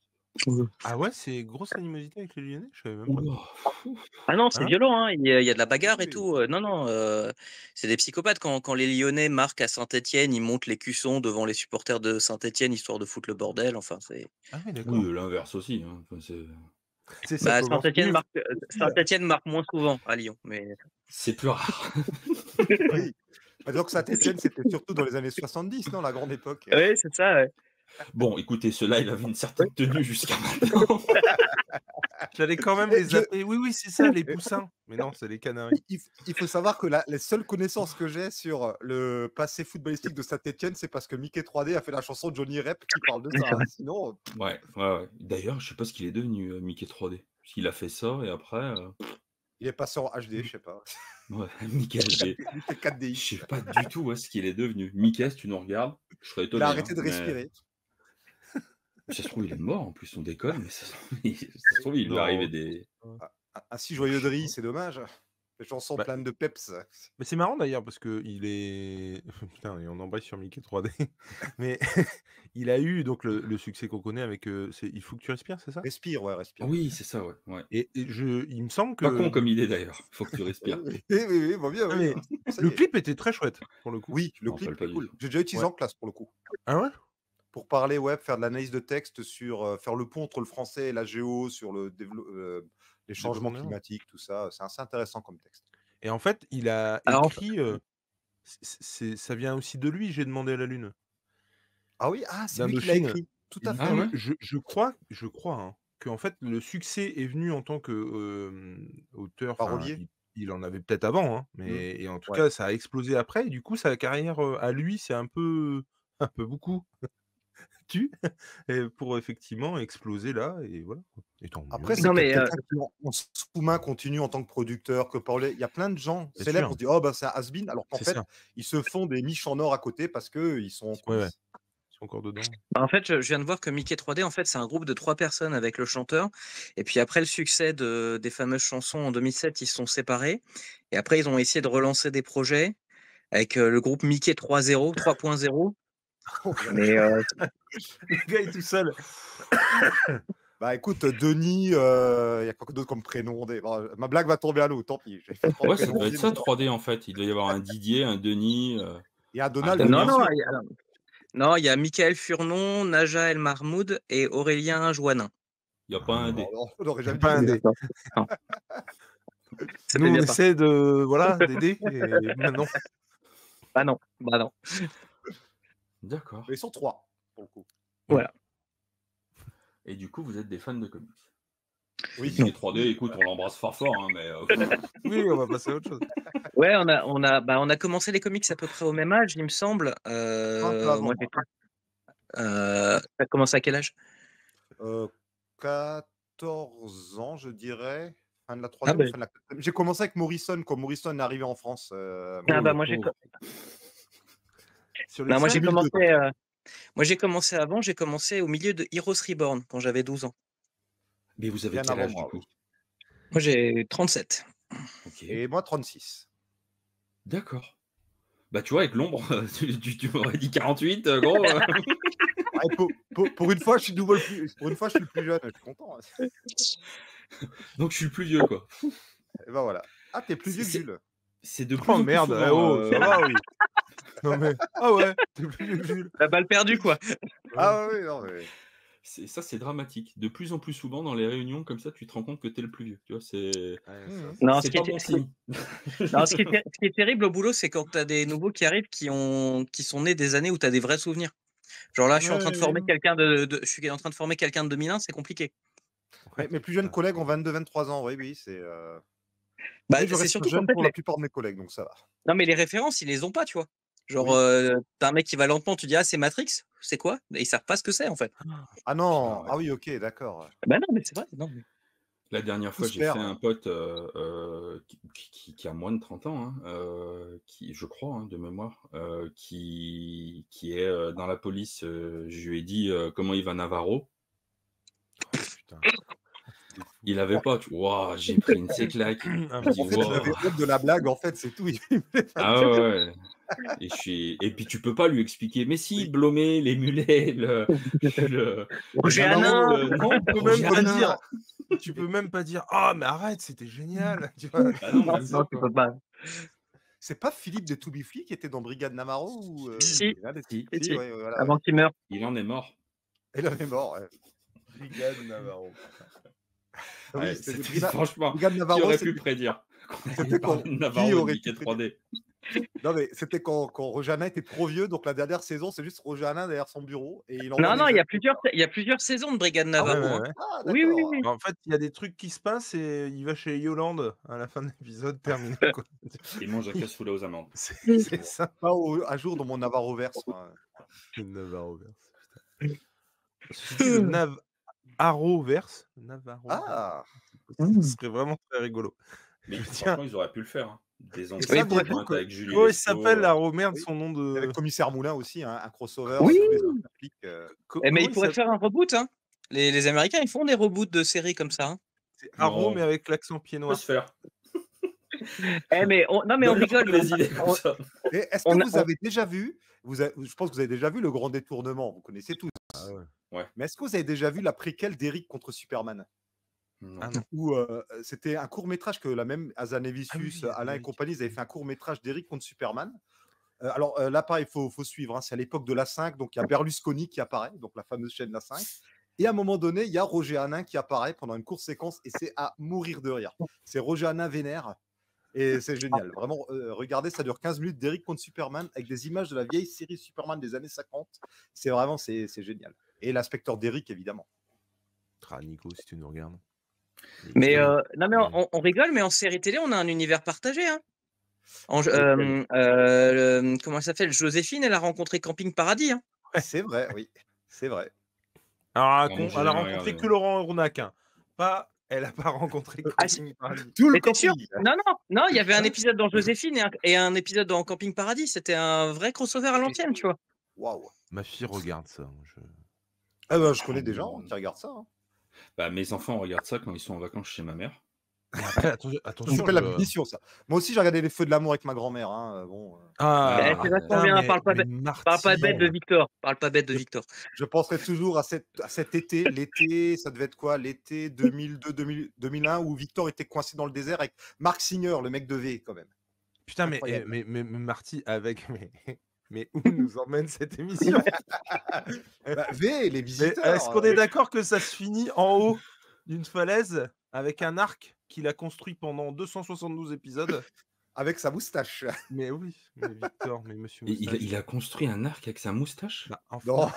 Ah ouais, c'est grosse animosité avec les Lyonnais? Je savais même pas. Oula. Ah non, c'est Hein violent, hein. Il y a, il y a de la bagarre et Oui. tout. Euh, non, non, euh, c'est des psychopathes. Quand, quand les Lyonnais marquent à Saint-Etienne, ils montent les cuissons devant les supporters de Saint-Etienne histoire de foutre le bordel. Enfin, c'est. Ah oui, d'accord. Oui, euh, l'inverse aussi. Hein. Enfin, c'est... C'est ça Bah, commence Saint-Etienne mieux. marque, euh, Saint-Etienne marque moins souvent à Lyon. Mais... c'est plus rare. Oui. Bah, donc Saint-Etienne, c'était surtout dans les années soixante-dix, non, la grande époque. Oui, c'est ça. Ouais. Bon, écoutez, ce live avait une certaine tenue jusqu'à maintenant. J'allais quand même Eh, les je- zapper. Oui, oui, c'est ça, les poussins. Mais non, c'est les canaris. Il, f- il faut savoir que la- les seules connaissances que j'ai sur le passé footballistique de Saint-Etienne, c'est parce que Mickey trois D a fait la chanson de Johnny Rep qui parle de ça. hein. Sinon, Ouais, ouais, ouais. D'ailleurs, je sais pas ce qu'il est devenu, euh, Mickey trois D. Parce qu'il a fait ça et après. euh, il est passé en H D, je sais pas. Ouais, Mickey H D. Mickey quatre D Je X. sais pas du tout ouais, ce qu'il est devenu. Mickey, si tu nous regardes, je serais Il étonné. a arrêté hein, de mais- respirer. Ça se trouve, il est mort en plus, on déconne, mais ça, se trouve, il- ça se trouve, il lui Non. arrivait des. Un, un si joyeux de riz, c'est dommage. Les chansons Bah. pleines de peps. Mais c'est marrant d'ailleurs parce que il est. Putain, et on embraye sur Mickey trois D. Mais il a eu donc le, le succès qu'on connaît avec. euh, c'est Il faut que tu respires, c'est ça? Respire, ouais, respire. Oui, c'est ça, ouais. ouais. Et, et je, il me semble que. Pas con comme idée d'ailleurs, faut que tu respires. Oui, oui, oui, oui, bon, bien, Ah, oui. mais Ça le y est. clip était très chouette pour le coup. Oui, le Je m'en clip rappelle pas est du cool. tout. J'ai déjà utilisé Ouais. en classe pour le coup. Ah ouais? Pour parler web, faire de l'analyse de texte sur euh, faire le pont entre le français et la géo, sur le dévelop- euh, les changements Développement. climatiques, tout ça. C'est assez intéressant comme texte. Et en fait, il a Alors, écrit. euh, c'est- c'est- ça vient aussi de lui, j'ai demandé à la Lune. Ah oui, ah, c'est lui qui l'a D'Indochine. écrit. Tout à Il fait. Ah dit, ouais je, je crois, je crois hein, que en fait, le succès est venu en tant que euh, auteur. enfin, Parolier. Il, il en avait peut-être avant, hein, mais et en tout Ouais. cas, ça a explosé après. Et du coup, sa carrière euh, à lui, c'est un peu, un peu beaucoup tu et pour effectivement exploser là. Et voilà. Et tant mieux. Après, c'est Non, peut-être mais, euh, quelqu'un qui en, en sous-main continue en tant que producteur, que parler. Il y a plein de gens Bien célèbres. sûr. On se dit, oh, ben c'est un has-been, alors qu'en C'est fait, ça. ils se font des miches en or à côté parce qu'ils sont en Ouais, coulisses. ouais. Ils sont encore dedans. en fait, je je viens de voir que Mickey trois D, en fait, c'est un groupe de trois personnes avec le chanteur. Et puis après le succès de, des fameuses chansons en deux mille sept, ils se sont séparés. Et après, ils ont essayé de relancer des projets avec euh, le groupe Mickey trois zéro, trois point zéro. Oh, Mais euh, Le gars est tout seul. Bah écoute, Denis, euh, il y a quoi d'autre comme prénom des- bon, ma blague va tomber à l'eau, tant pis. J'ai fait trois Ouais, ça prénoms, doit être dis ça, donc. trois D en fait. Il doit y avoir un Didier, un Denis. euh, Et un Donald, Ah, bien non, non, sûr. il y a, non, il y a Michael Furnon, Naja El Marmoud et Aurélien Joannin. Il n'y a pas un D. Oh, non, on n'aurait jamais Pas un dit. dé. Non. C'était Nous, on bien ça. essaie de voilà d'aider. Et maintenant, Bah non, bah non. D'accord. Mais ils sont trois, pour le coup. Voilà. Et du coup, vous êtes des fans de comics. Oui. Mickey trois D, écoute, on l'embrasse fort fort, hein, mais. euh, oui, on va passer à autre chose. Ouais, on a, on a, bah, on a commencé les comics à peu près au même âge, il me semble. Euh, Un peu avant, moi, moi. j'ai- euh, t'as commencé à quel âge? Euh, quatorze ans, je dirais. Fin de la troisième, bah. fin de la quatrième. J'ai commencé avec Morrison, quand Morrison est arrivé en France. euh, Ah Oh, bah le moi j'ai, pauvre. Sur les non, moi j'ai salles, deux mille deux. commencé, euh, moi j'ai commencé avant, j'ai commencé au milieu de Heroes Reborn quand j'avais douze ans. Mais vous avez Bien quel avant âge moi, du coup? Moi j'ai trente-sept. Ok. Et moi, trente-six. D'accord. Bah tu vois, avec l'ombre, tu, tu- tu m'aurais dit quarante-huit, euh, gros. euh. Ouais, pour, pour- pour une fois, je suis nouveau le plus, pour une fois, je suis le plus jeune. Je suis content. hein. Donc je suis le plus vieux, quoi. Et ben voilà. Ah, t'es plus C'est- vieux que c'est- Jules. C'est de plus Oh en plus merde, souvent, eh oh, euh, ça va, oui. Non mais, ah ouais, t'es plus vieux que Jules. La balle perdue quoi. Ah oui, non, mais... c'est- ça, c'est dramatique. De plus en plus souvent, dans les réunions comme ça, tu te rends compte que t'es le plus vieux. Tu vois, c'est Mhm. Non, ce c'est qui, pas est, bon ce qui- signe. non, ce qui est ter- ce qui est terrible au boulot, c'est quand tu as des nouveaux qui arrivent qui, ont, qui sont nés des années où tu as des vrais souvenirs. Genre là, je suis en train de Ouais, former ouais. quelqu'un de, de- je suis en train de former quelqu'un de deux mille un, c'est compliqué. Mes, mes plus jeunes collègues ont vingt-deux, vingt-trois ans. Oui, oui, c'est. euh, Bah, mais je c'est reste surtout qu'en jeune fait, pour les- la plupart de mes collègues, donc ça va. non mais les références, ils les ont pas, tu vois. Genre, Oui. euh, t'as un mec qui va lentement, tu dis ah c'est Matrix, c'est quoi? Et ils savent pas ce que c'est en fait. Ah Ah non, ouais. ah oui, ok, d'accord. Bah non, mais c'est vrai. Non, mais... La dernière Tout fois, se j'ai fait perd. un pote euh, euh, qui, qui- qui a moins de trente ans, hein, euh, qui, je crois, hein, de mémoire, euh, qui, qui est euh, dans la police. Euh, je lui ai dit euh, comment il va Navarro. Oh putain, c'est fou. Il avait pas. Tu vois, j'ai pris une sec claque. Ah, Je dis, En fait, il wow. avait honte de la blague, en fait, c'est tout. Il voulait pas Ah dire. ouais, ouais. Et, je suis... Et puis tu peux pas lui expliquer. Mais si, Oui. Blomé, les mulets, le, le, Roger Navarro, Hanin. le- Non, on peut Roger même pas Hanin. dire. Tu peux même pas dire ah mais arrête, c'était génial. Tu vois, Ah non, Non, même non, pas, tu quoi. peux pas. C'est pas Philippe de To Be Free qui était dans Brigade Navarro ou euh, Si, l'un des- Si, si, Si, si. ouais, ouais, voilà, Avant ouais. qu'il meure. il en est mort. Et là, il est mort. Ouais. Brigade Navarro. Oui, Ouais, c'était c'était- Brigade, franchement, Brigade qui Navarro, aurait pu c'était le prédire qu'on allait c'était parler quand de qui Navarro et de aurait Mickey pu trois prédire. D. Non, mais c'était quand, quand Roger Hanin était trop vieux, donc la dernière saison, c'est juste Roger Hanin derrière son bureau et il envoie Non, les non, il y a jeunes. plusieurs, il y a plusieurs saisons de Brigade Ah ouais, Ouais, Navarro. ouais, Hein. ouais. ah Oui, oui, d'accord. oui. En fait, il y a des trucs qui se passent et il va chez Yolande à la fin de l'épisode terminé. Quoi. Il mange un cassoulet aux amandes. C'est Mm. c'est ça. Pas au, à jour dans mon Navarro verse. moi. Le Navarro-verse. putain. Ceci dit, le Navarro-verse. Navarro. Ah, Ce Mm. serait vraiment très rigolo. Mais Je franchement, tiens. ils auraient pu le faire. Hein. Des et enquêtes ça, Oui, pour vieux conjointes que. avec Julie Comment il Lescaut. s'appelle la euh, oh, merde, Oui. son nom Il y avait de. Commissaire Moulin aussi, hein, un crossover Oui. avec tous les Oui. anciens flics. euh. Co- Eh, mais comment ils il pourraient s'appelle faire un reboot. Hein. Les, les Américains, ils font des reboots de séries comme ça. Hein. C'est Arrow, Non, mais avec l'accent pied ça peut noir. se faire. Eh, mais on, non, mais on Donne-leur rigole. pas Mais des on, idées comme on, ça. Et est-ce on que a- vous on- avez déjà vu, vous avez- je pense que vous avez déjà vu Le Grand Détournement, vous connaissez tous. Ah ouais. Ouais. Mais est-ce que vous avez déjà vu la préquelle d'Eric contre Superman? Non. Ah non. Où euh, c'était un court métrage que la même Ah Azanavicius, oui, Alain et Eric. compagnie, ils avaient fait un court métrage d'Eric contre Superman. Euh, alors euh, là, pareil, il faut, faut suivre. Hein, c'est à l'époque de la cinq, donc il y a Berlusconi qui apparaît, donc la fameuse chaîne La cinq. Et à un moment donné, il y a Roger Hanin qui apparaît pendant une courte séquence et c'est à mourir de rire. C'est Roger Hanin vénère et c'est génial. Vraiment, euh, regardez, ça dure quinze minutes d'Eric contre Superman avec des images de la vieille série Superman des années cinquante. C'est vraiment, c'est c'est génial. Et l'inspecteur d'Eric, évidemment. Tra, Nico, si tu nous regardes. Mais Historique. euh, non, mais Mais- on, on rigole, mais en série télé, on a un univers partagé. Hein. En, Lequel euh, euh, le- comment elle s'appelle? Joséphine, elle a rencontré Camping Paradis. Hein. C'est vrai, oui. C'est vrai. Alors, Non, con- moi, j'ai elle a jamais rencontré regardé, que moi. Laurent Aronaquin. Pas, elle a pas rencontré Ah, Camping Paradis. Tout le Mais t'es sûr? camping. Non, non, non, il y avait un épisode dans Joséphine et un, et un épisode dans Camping Paradis. C'était un vrai crossover à l'ancienne, tu vois. Waouh. Ma fille regarde ça. moi, je- Ah ben, je connais des gens qui regardent ça. hein. Bah, mes enfants regardent ça quand ils sont en vacances chez ma mère. Mais après, attention, Ça attention, s'appelle la je- mission, ça. Moi aussi, j'ai regardé Les Feux de l'amour avec ma grand-mère. Hein. Bon, euh, Ah, Eh, c'est vachement putain, bien, mais- parle pas mais bête- Marty, Parle pas bête de Victor. Parle pas bête de Je- Victor. je penserai toujours à, cette, à cet été, l'été, ça devait être quoi? L'été deux mille deux deux mille deux mille un, où Victor était coincé dans le désert avec Marc Signer, le mec de V, quand même. Putain, mais, Incroyable. mais, mais, mais Marty, avec. Mais, mais où nous emmène cette émission? Bah, V, les Mais visiteurs. est-ce qu'on euh, est d'accord que ça se finit en haut d'une falaise avec un arc qu'il a construit pendant deux cent soixante-douze épisodes? avec sa moustache. Mais oui, mais Victor, mais monsieur Et il, a- Moustache. il a construit un arc avec sa moustache. Bah, enfin, Non,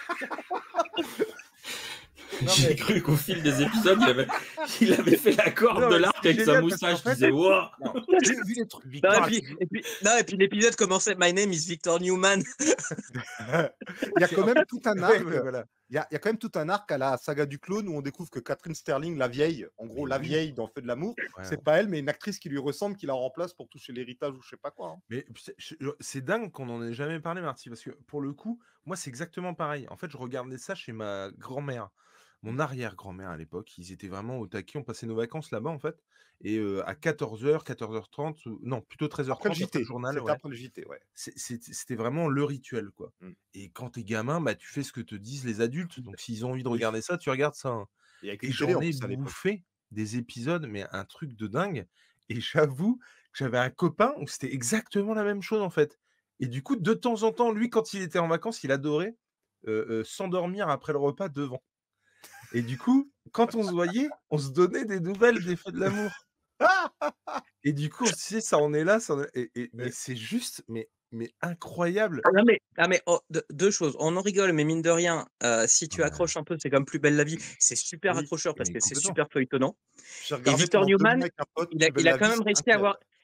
Non, J'ai mais- cru qu'au fil des épisodes, il avait, il avait fait la corde Non, de mais l'arc c'est avec sa génial parce moustache. qu'en Je fait- disais, wow. non. Vu, vu les trucs. Non, Victor, et puis, et puis- non, et puis l'épisode commençait My name is Victor Newman. Il y a quand même tout un Ouais, arc. ouais, voilà. Il y, a, il y a quand même tout un arc à la saga du clone où on découvre que Catherine Sterling, la vieille, en gros Mais la oui. vieille dans Feu de l'amour, Ouais, c'est ouais. pas elle, mais une actrice qui lui ressemble, qui la remplace pour toucher l'héritage ou je sais pas quoi. hein. Mais c'est- je- c'est dingue qu'on en ait jamais parlé, Marty, parce que pour le coup, moi, c'est exactement pareil. En fait, je regardais ça chez ma grand-mère, mon arrière-grand-mère à l'époque. Ils étaient vraiment au taquet. On passait nos vacances là-bas, en fait. Et euh, à quatorze heures, quatorze heures trente, ou- non, plutôt treize heures Après le trente, après J T. le journal. C'était ouais. après le J T, ouais. C'est- c'est- C'était vraiment le rituel, quoi. Mm. Et quand t'es gamin, bah, tu fais ce que te disent les adultes. Donc, s'ils ont envie de Oui. regarder ça, tu regardes ça. hein. Et avec Et une télé en j'en ai plus à l'époque. bouffé des épisodes, mais un truc de dingue. Et j'avoue que j'avais un copain où c'était exactement la même chose, en fait. Et du coup, de temps en temps, lui, quand il était en vacances, il adorait euh, euh, s'endormir après le repas devant. Et du coup, quand on se voyait, on se donnait des nouvelles des Feux de l'amour. Et du coup, tu sais, ça en est là. Ça en est- et- et- mais Ouais. c'est juste, mais, mais incroyable. Ah, non, mais, ah, mais oh, deux, deux choses. On en rigole, mais mine de rien, euh, si tu Ouais. accroches un peu, c'est comme Plus belle la vie. C'est super Oui, accrocheur parce mais que c'est complètement. super feuilletonnant. J'ai Et regardé Victor pendant deux mois Newman, avec un pote, il a, Plus belle il a la quand vie, même c'est réussi à incroyable. avoir.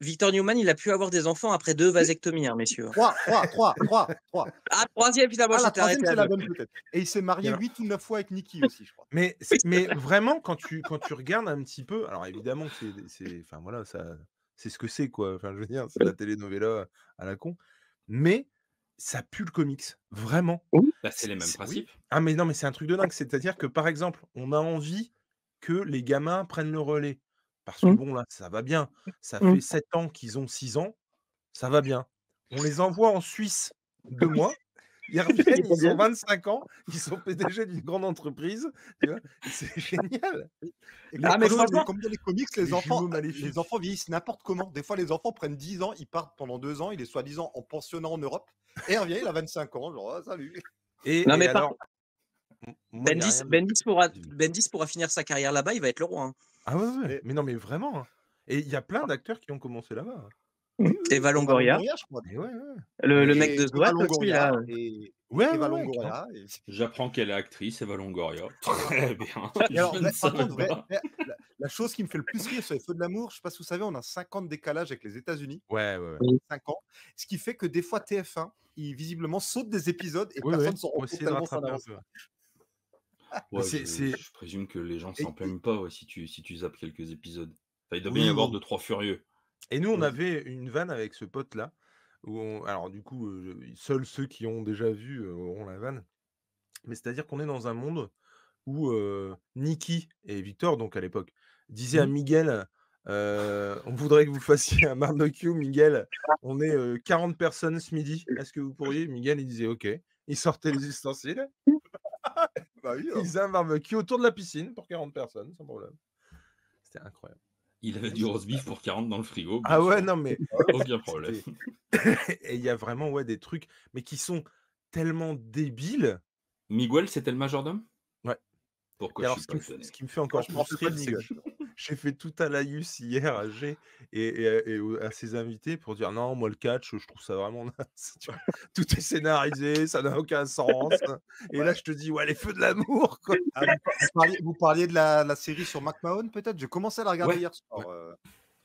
Victor Newman, il a pu avoir des enfants après deux vasectomies, hein, messieurs. trois, trois, trois, trois, trois. Ah, troisième, finalement, Ah, la j'étais troisième, arrêté à c'est la deux. bonne peut-être. Et il s'est marié Alors- huit ou neuf fois avec Nikki aussi, je crois. Mais, c'est- mais vraiment, quand tu, quand tu regardes un petit peu, alors évidemment que c'est, c'est, enfin voilà, ça, c'est ce que c'est quoi. Enfin, je veux dire, c'est de la telenovela à la con, mais ça pue le comics, vraiment. Bah, c'est les mêmes C'est- principes. Ah mais non, mais c'est un truc de dingue. C'est-à-dire que par exemple, on a envie que les gamins prennent le relais, parce que Mm. bon là, ça va bien. Ça Mm. fait sept ans qu'ils ont six ans, ça va bien. On les envoie en Suisse deux mois. Ils reviennent, ils ont vingt-cinq ans, ils sont P D G d'une grande entreprise, tu vois, et c'est génial. Et Ah, comme, mais dans- franchement- comme dans les comics, Les les enfants, jumeaux maléfiques. les enfants vieillissent n'importe comment. Des fois, les enfants prennent dix ans, ils partent pendant deux ans, il est soi-disant en pensionnat en Europe, et il revient, il a vingt-cinq ans, genre, ah, salut. Et, Non, et mais par- alors, m- moi, y a Bendis, rien de- Bendis pourra, Dis-moi. Bendis pourra finir sa carrière là-bas, il va être le roi. hein. Ah ouais, ouais, Mais- mais non, mais vraiment. hein. Et il y a plein d'acteurs qui ont commencé là-bas. hein. Eva Eva Longoria, je crois. Mais ouais, ouais. le, le Et mec de Eva Zwat aussi, Longoria, là. et, Ouais, et Eva ouais, ouais, Longoria. et- J'apprends qu'elle est actrice, Eva Longoria. Très bien. Et alors, Je mais ne par savais contre, vrai- pas. la, la- la chose qui me fait le plus rire sur les Feux de l'amour, je sais pas si vous savez, on a cinq ans de décalage avec les États-Unis, Ouais, ouais, ouais. cinq ans, ce qui fait que des fois T F un, ils visiblement sautent des épisodes et Ouais, personne ouais, ne s'en rend pour compte essayer de tellement ça rattraper un n'avance peu. pas. Mais Ouais, c'est- je, c'est- je présume que les gens Et- s'en plaignent pas ouais, si, tu, si tu zappes quelques épisodes. Enfin, il doit Oui, bien y avoir oui. deux, trois furieux. Et nous, on Oui. avait une vanne avec ce pote-là. Où on- Alors, du coup, euh, seuls ceux qui ont déjà vu euh, auront la vanne. Mais c'est-à-dire qu'on est dans un monde où euh, Nikki et Victor, donc à l'époque, disaient à Miguel euh, on voudrait que vous fassiez un barbecue, Miguel. On est euh, quarante personnes ce midi. Est-ce que vous pourriez Miguel, il disait OK. Il sortait les ustensiles. Bah oui, Il alors. faisait un barbecue autour de la piscine pour quarante personnes, sans problème. C'était incroyable. Il avait du roast beef pour quarante dans le frigo. bien Ah ouais, sûr. non, mais Aucun problème. c'était- et il y a vraiment ouais, des trucs, mais qui sont tellement débiles. Miguel, c'était le majordome Ouais. Pourquoi Et alors, je ce suis qui, pas me, f- étonné ce qui me fait encore je me plus rappelle pas rire, de c'est que Miguel. j'ai fait tout à laïus hier à G et, et- et au- à ses invités pour dire non, moi le catch, je trouve ça vraiment naze. Tu vois, tout est scénarisé, ça n'a aucun sens. Et là, je te dis, ouais, les feux de l'amour, quoi. Ah, vous, par- vous parliez, vous parliez de la, la série sur McMahon, peut-être? J'ai commencé à la regarder Ouais. hier soir. euh.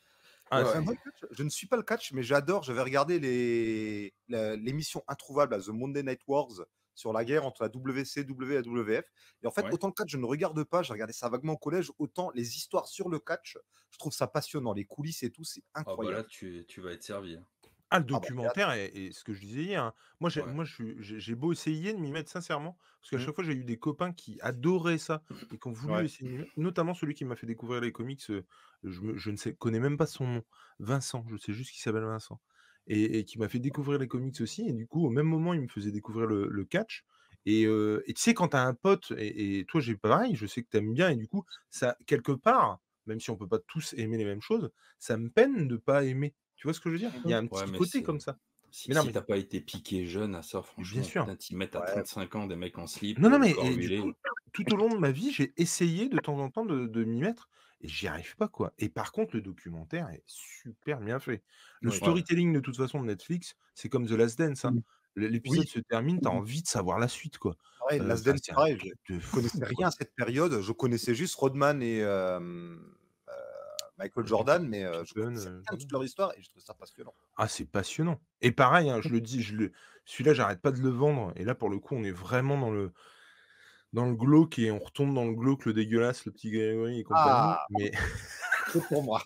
Ah, Ouais, c'est- moi, le catch, je ne suis pas le catch, mais j'adore. J'avais regardé les, la- l'émission introuvable à The Monday Night Wars sur la guerre entre la W C W et la W F. Et en fait, Ouais. autant le catch, je ne regarde pas. J'ai regardé ça vaguement au collège. Autant les histoires sur le catch, je trouve ça passionnant. Les coulisses et tout, c'est Ah bah incroyable. là, tu, tu vas être servi. hein. Ah, le bah, documentaire et, et ce que je disais hier, hein. Moi, j'ai, Ouais. moi je suis- j'ai j'ai beau essayer de m'y mettre sincèrement, parce qu'à Mm. chaque fois, j'ai eu des copains qui adoraient ça et qui ont voulu Ouais. essayer de m'y mettre, notamment celui qui m'a fait découvrir les comics. euh, je, me- je ne sais, connais même pas son nom, Vincent, je sais juste qu'il s'appelle Vincent, et, et qui m'a fait découvrir les comics aussi. Et du coup, au même moment, il me faisait découvrir le, le catch. Et, euh, et tu sais, quand tu as un pote, et, et toi, j'ai pareil, je sais que tu aimes bien, et du coup, ça, quelque part, même si on peut pas tous aimer les mêmes choses, ça me peine de pas aimer. Tu vois ce que je veux dire? Il y a un Ouais, petit mais côté c'est- comme ça. Si, Mais non, si mais- t'as pas été piqué jeune à ça, franchement, sûr. putain, t'y mettent à Ouais. trente-cinq ans des mecs en slip, Non, non, le mais corps et du huilé. coup, tout au long de ma vie, j'ai essayé de temps en temps de, de m'y mettre et j'y arrive pas, quoi. Et par contre, le documentaire est super bien fait. Le Ouais. storytelling, de toute façon, de Netflix, c'est comme The Last Dance. hein. Mm. L- L'épisode Oui. se termine, t'as envie de savoir la suite, quoi. Ouais, Euh, Last enfin, Dance, c'est un pareil. truc Je de je connaissais fou, rien quoi. à cette période. Je connaissais juste Rodman et euh, euh, Michael Jordan, mais euh, je Pippen, connaissais euh, rien de Jordan. toute leur histoire et je trouve ça passionnant. Ah, c'est passionnant. Et pareil, hein, je le dis, je le... celui-là, j'arrête pas de le vendre. Et là, pour le coup, on est vraiment dans le dans le glauque et on retombe dans le glauque, le dégueulasse, le petit Grégory et compagnie. Ah, Mais c'est pour moi.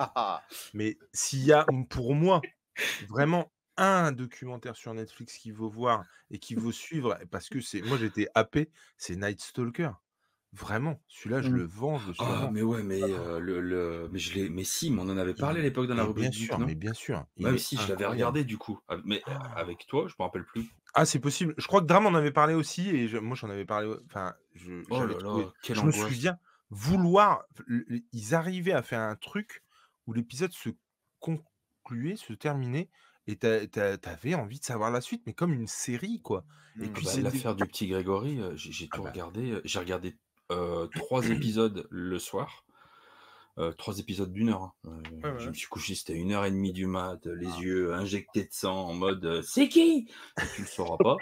Mais s'il y a, pour moi, vraiment un documentaire sur Netflix qu'il vaut voir et qu'il vaut suivre, parce que c'est, moi j'étais happé, c'est Night Stalker. Vraiment, celui-là, je Mm. le vends, je le suis Ah, vraiment. mais ouais, mais euh, le, le, mais je l'ai, mais si, mais on en avait parlé à Il- l'époque dans la mais bien rubrique geek, sûr, non? mais bien sûr. il Même est si je l'avais incroyable. regardé du coup, Ah, mais euh, Ah. avec toi, je me rappelle plus. Ah, c'est possible. Je crois que Dram en avait parlé aussi, et je- moi j'en avais parlé. Enfin, je, Oh j'avais là trouvé. là, quelle Je me angoisse. souviens vouloir. l- l- Ils arrivaient à faire un truc où l'épisode se concluait, se terminait, et t'a- t'a- t'avais envie de savoir la suite, mais comme une série, quoi. Et Mm. Ah puis bah, c'est des- l'affaire du petit Grégory, euh, j'ai j'ai Ah tout bah. regardé. euh, J'ai regardé euh, trois épisodes le soir. Heu, trois épisodes d'une heure, hein. Heu, Ouais, ouais, je ouais. me suis couché, c'était une heure et demie du mat, les Ah. yeux injectés de sang en mode, heu: «C'est qui?» Et tu le sauras pas.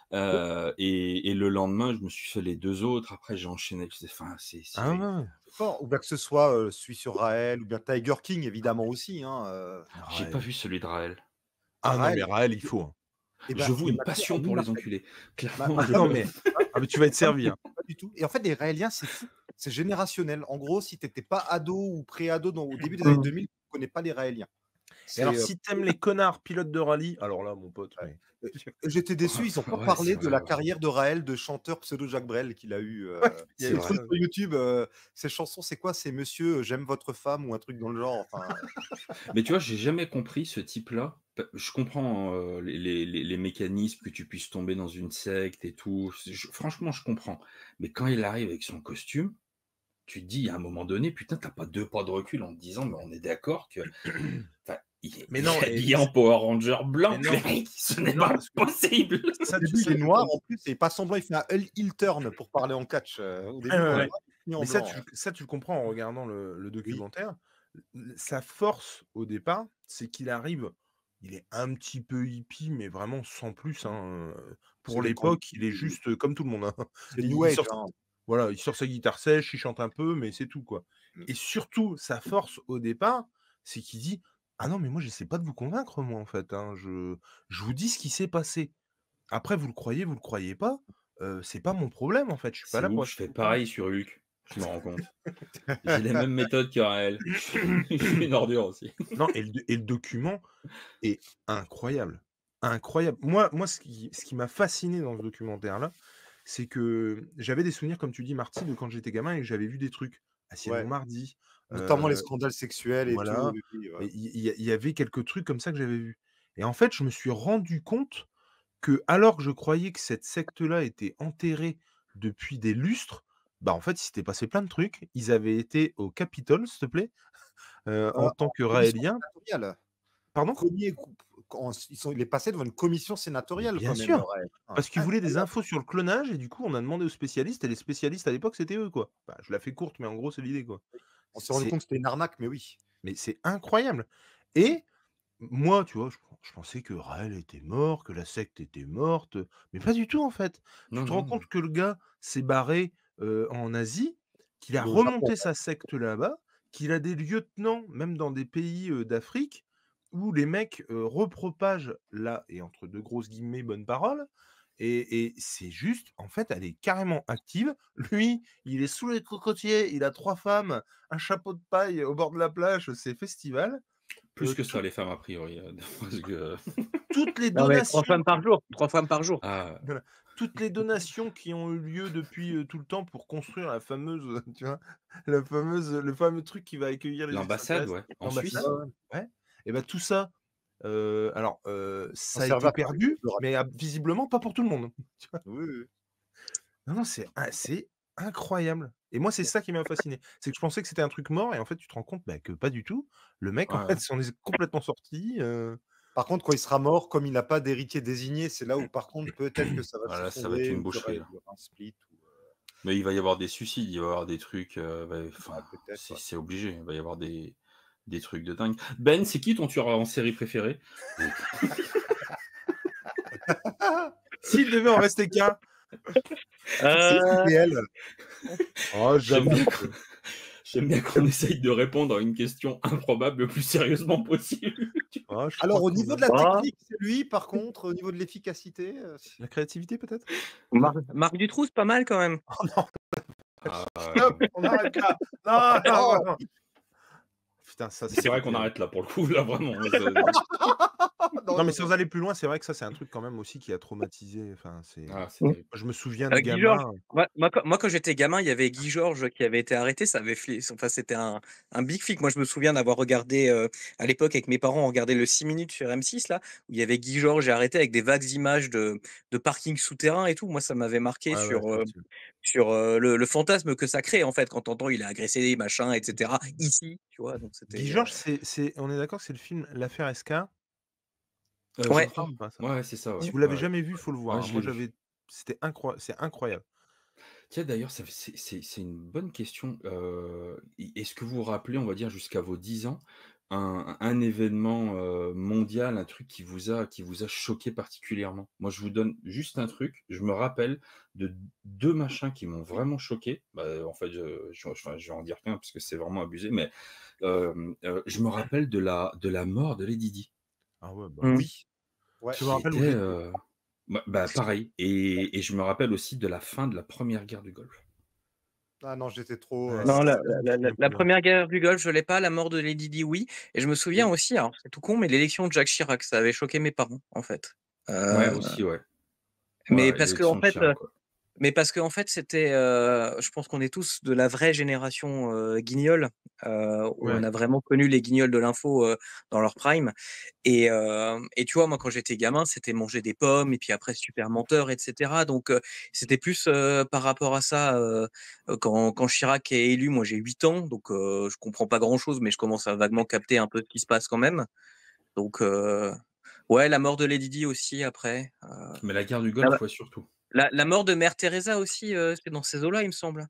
Heu et et le lendemain, je me suis fait les deux autres. Après, j'ai enchaîné. C'est enfin, c'est Ah c'est ouais, ouais. Fort, ou bien que ce soit, heu, celui sur Raël ou bien Tiger King évidemment aussi, hein, heu, j'ai pas Raël. vu celui de Raël. Ah non, mais Raël Raël, il faut, hein. et Je ben voue et une ma fille en passion mis pour ma les enculés. ma Clairement, ma je Ah non, femme mais ah mais tu vas être ma femme servi, hein. pas du tout et en fait les Raéliens c'est fou, c'est générationnel. En gros, si tu étais pas ado ou pré-ado dans au début des années Mmh. deux mille, tu connais pas les Raéliens. Et alors C'est, heu, si tu aimes les connards pilotes de rallye, alors là, mon pote, ouais. mais Heu, j'étais déçu, ils ont pas ouais, c'est parlé de vrai, la ouais. carrière de Raël, de chanteur pseudo Jacques Brel qu'il a eu, Ouais, heu, il y C'est j'ai avait vrai. trouvé ça. sur YouTube, heu, ses chansons, c'est quoi? C'est Monsieur, j'aime votre femme ou un truc dans le genre, enfin, Mais tu vois, j'ai jamais compris ce type-là. Pe je comprends, heu, les les les les mécanismes, que tu puisses tomber dans une secte et tout. C'est je franchement, je comprends. Mais quand il arrive avec son costume, tu te dis à un moment donné: «Putain, tu as pas deux pas de recul en te disant, mais on est d'accord que enfin, il est Mais il est non et habillé en c Power Ranger mais blanc, non, les mecs, ce mais n'est non pas parce que possible!» ça, au tu début il sais est que noir comme en plus et pas semblant, il fait un heel heel turn pour parler en catch, heu, au ouais, début ouais, il est ouais. Ouais. noir, il finit en Mais ça, blanc, tu hein. le ça, tu le comprends en regardant le le Oui, documentaire. L Sa force au départ, c'est qu'il arrive, il est un petit peu hippie, mais vraiment sans plus, hein, heu, c'est pour les con l'époque, il est juste, comme tout le monde, hein. c'est Il new il age, sort hein. voilà, il sort sa guitare sèche, il chante un peu, mais c'est tout, quoi. Mmh. Et surtout, sa force au départ, c'est qu'il dit: «Ah non, mais moi j'essaie pas de vous convaincre moi, en fait, hein, je je vous dis ce qui s'est passé. Après vous le croyez, vous le croyez pas, heu, c'est pas mon problème, en fait, je suis pas C'est là pour ouf, je essayer de fais vous convaincre». pareil sur Hulk, je me rends compte. J'ai les mêmes méthodes que Raël. Je suis je suis une ordure aussi. Non et le et le document est incroyable, incroyable. Moi moi ce qui ce qui m'a fasciné dans ce documentaire-là, c'est que j'avais des souvenirs, comme tu dis Marty, de quand j'étais gamin et que j'avais vu des trucs. Assiette Ouais, Montmardi, notamment les heu, scandales sexuels et tout, voilà, oui, oui, ouais. et il il y a il y avait quelques trucs comme ça que j'avais vus et en fait, je me suis rendu compte que, alors que je croyais que cette secte-là était enterrée depuis des lustres, bah, en fait, il s'était passé plein de trucs. Ils avaient été au Capitole, s'il te plaît, heu, Heu, en tant en que commission Raéliens. sénatoriale. Pardon? premier coup quand ils sont il est passé devant une commission Mais sénatoriale bien quand même, sûr! Raël, hein. Parce qu'ils voulaient des Incroyable. infos sur le clonage et du coup, on a demandé aux spécialistes et les spécialistes à l'époque, c'était eux, quoi. Bah, je la fais courte, mais en gros, c'est l'idée, quoi. On C'est s'est rendu c'est compte que c'était une arnaque, mais oui. mais c'est incroyable et moi, tu vois, je je pensais que Raël était mort, que la secte était morte, mais pas du tout, en fait. Tu Non, te rends non. compte que le gars s'est barré, heu, en Asie, qu'il a Il est au Japon, remonté sa secte là-bas, qu'il a des lieutenants, même dans des pays, heu, d'Afrique, où les mecs, heu, repropagent la et entre deux grosses guillemets, «bonne parole» et et c'est juste, en fait, elle est carrément active. Lui, il est sous les cocotiers, il a trois femmes, un chapeau de paille au bord de la plage, c'est festival. Plus Heu, que ça, toutes les femmes, a priori, heu, parce que toutes les Non mais trois donations femmes par jour, trois femmes par jour. ah, voilà, toutes les donations qui ont eu lieu depuis, heu, tout le temps pour construire la fameuse, heu, tu vois? La fameuse le fameux truc qui va accueillir les l'ambassade, extraterrestres, ouais, en l'ambassade, Suisse. ouais, ouais. ouais et bah, tout ça, heu, alors, heu, On ça a servait été à faire des choses perdu, de mais radio. a visiblement pas pour tout le monde, tu vois? Oui, oui, oui. Non, non, c'est in c'est incroyable et moi, c'est ça qui m'a fasciné. C'est que je pensais que c'était un truc mort et en fait, tu te rends compte, bah, que pas du tout. Le mec, en Ouais, fait, ouais. s'en est complètement sorti, heu Par contre, quand il sera mort, comme il n'a pas d'héritier désigné, c'est là où par contre peut-être que ça va Voilà, ça va être s'effondrer une ou qu'il y aura boucherie, il là. y aura un split ou, heu, Mais il va y avoir des suicides, il va y avoir des trucs, heu, bah, ouais, enfin, peut-être, c'est ouais. c'est obligé, il va y avoir des des trucs de dingue. Ben, c'est qui ton tueur en série préféré? s'il devait en rester qu'un, C'est Heu, I P L. oh, J'aime j'avoue bien qu'on que j'aime bien qu'on essaye de répondre à une question improbable le plus sérieusement possible. oh, je crois Alors au quand niveau de même. la oh, technique, c'est lui, par contre, au niveau de l'efficacité, heu, La créativité peut-être? Marc Marc Dutroux, c'est pas mal quand même. Oh non, Ah, stop, heu, on arrête là. Non, non, oh! non, non. Putain, ça c'est vrai c'était, qu'on heu arrête là pour le coup, là vraiment, ça Non, non, mais non, non. sans aller plus loin, c'est vrai que ça, c'est un truc quand même aussi qui a traumatisé, enfin, c'est ah, c'est Mmh. terrible. je me souviens de Heu, Guy Georges, gamin. moi moi quand moi quand j'étais gamin, il y avait Guy Georges qui avait été arrêté, ça avait fait enfin c'était un un big flic. Moi je me souviens d'avoir regardé, heu, à l'époque avec mes parents, on regardait le six minutes sur M six là, où il y avait Guy Georges arrêté avec des vagues images de de parking souterrain et tout. Moi ça m'avait marqué Ouais, ouais, sur, c'est heu, possible. sur, heu, le le fantasme que ça crée en fait quand tu entends: «Il a agressé machin et cetera, ici», tu vois? Donc Guy c'était, heu Georges, c'est c'est on est d'accord que c'est le film L'affaire Esca? Heu, je C'est ouais. ça crois. ou pas ça? Ouais, c'est ça, Si ouais. vous Ouais, l'avez ouais. jamais vu, il faut le voir, Ouais, hein. je Moi l'ai vu. j'avais c'était incroy c'est incroyable. Tiens, d'ailleurs, ça fait c'est c'est c'est une bonne question. Heu, est est-ce que vous vous rappelez, on va dire jusqu'à vos dix ans, un un événement, heu, mondial, un truc qui vous a qui vous a choqué particulièrement? Moi, je vous donne juste un truc. Je me rappelle de deux machins qui m'ont vraiment choqué. Bah, en fait, je je enfin, je vais en dire qu'un parce que c'est vraiment abusé, mais hem, heu, je me rappelle de la de la mort de Lady Di, Ah ouais, bah, Mmh. Oui, ouais. je me qui rappelle où était, j'étais. heu, bah bah, pareil et et je me rappelle aussi de la fin de la première guerre du Golfe. Ah non, j'étais trop, Ouais, heu, Non, ça, la je me la la souviens pas la bien. première guerre du Golfe, je l'ai pas, la mort de Lady Di, oui, et je me souviens oui. aussi, alors c'est tout con, mais l'élection de Jacques Chirac, ça avait choqué mes parents, en fait. Ouais, Heu, aussi, ouais. Ouais, mais ouais, parce qu'en l'élection de fait, Chirac, ouais. Mais parce qu'en fait, c'était, heu, je pense qu'on est tous de la vraie génération, heu, Guignol, heu, où on Ouais. a vraiment connu les Guignols de l'info, heu, dans leur prime et hem et tu vois, moi, quand j'étais gamin, c'était manger des pommes et puis après super menteur et cetera donc heu, c'était plus, heu, par rapport à ça, heu heu, quand quand Chirac est élu, moi, j'ai huit ans donc heu, je comprends pas grand chose mais je commence à vaguement capter un peu ce qui se passe quand même donc heu, ouais, la mort de Lady Di aussi après, heu, Mais la guerre du la Golfe, ouais, surtout. la la mort de Mère Teresa aussi, heu, c'est dans ces eaux-là, il me semble.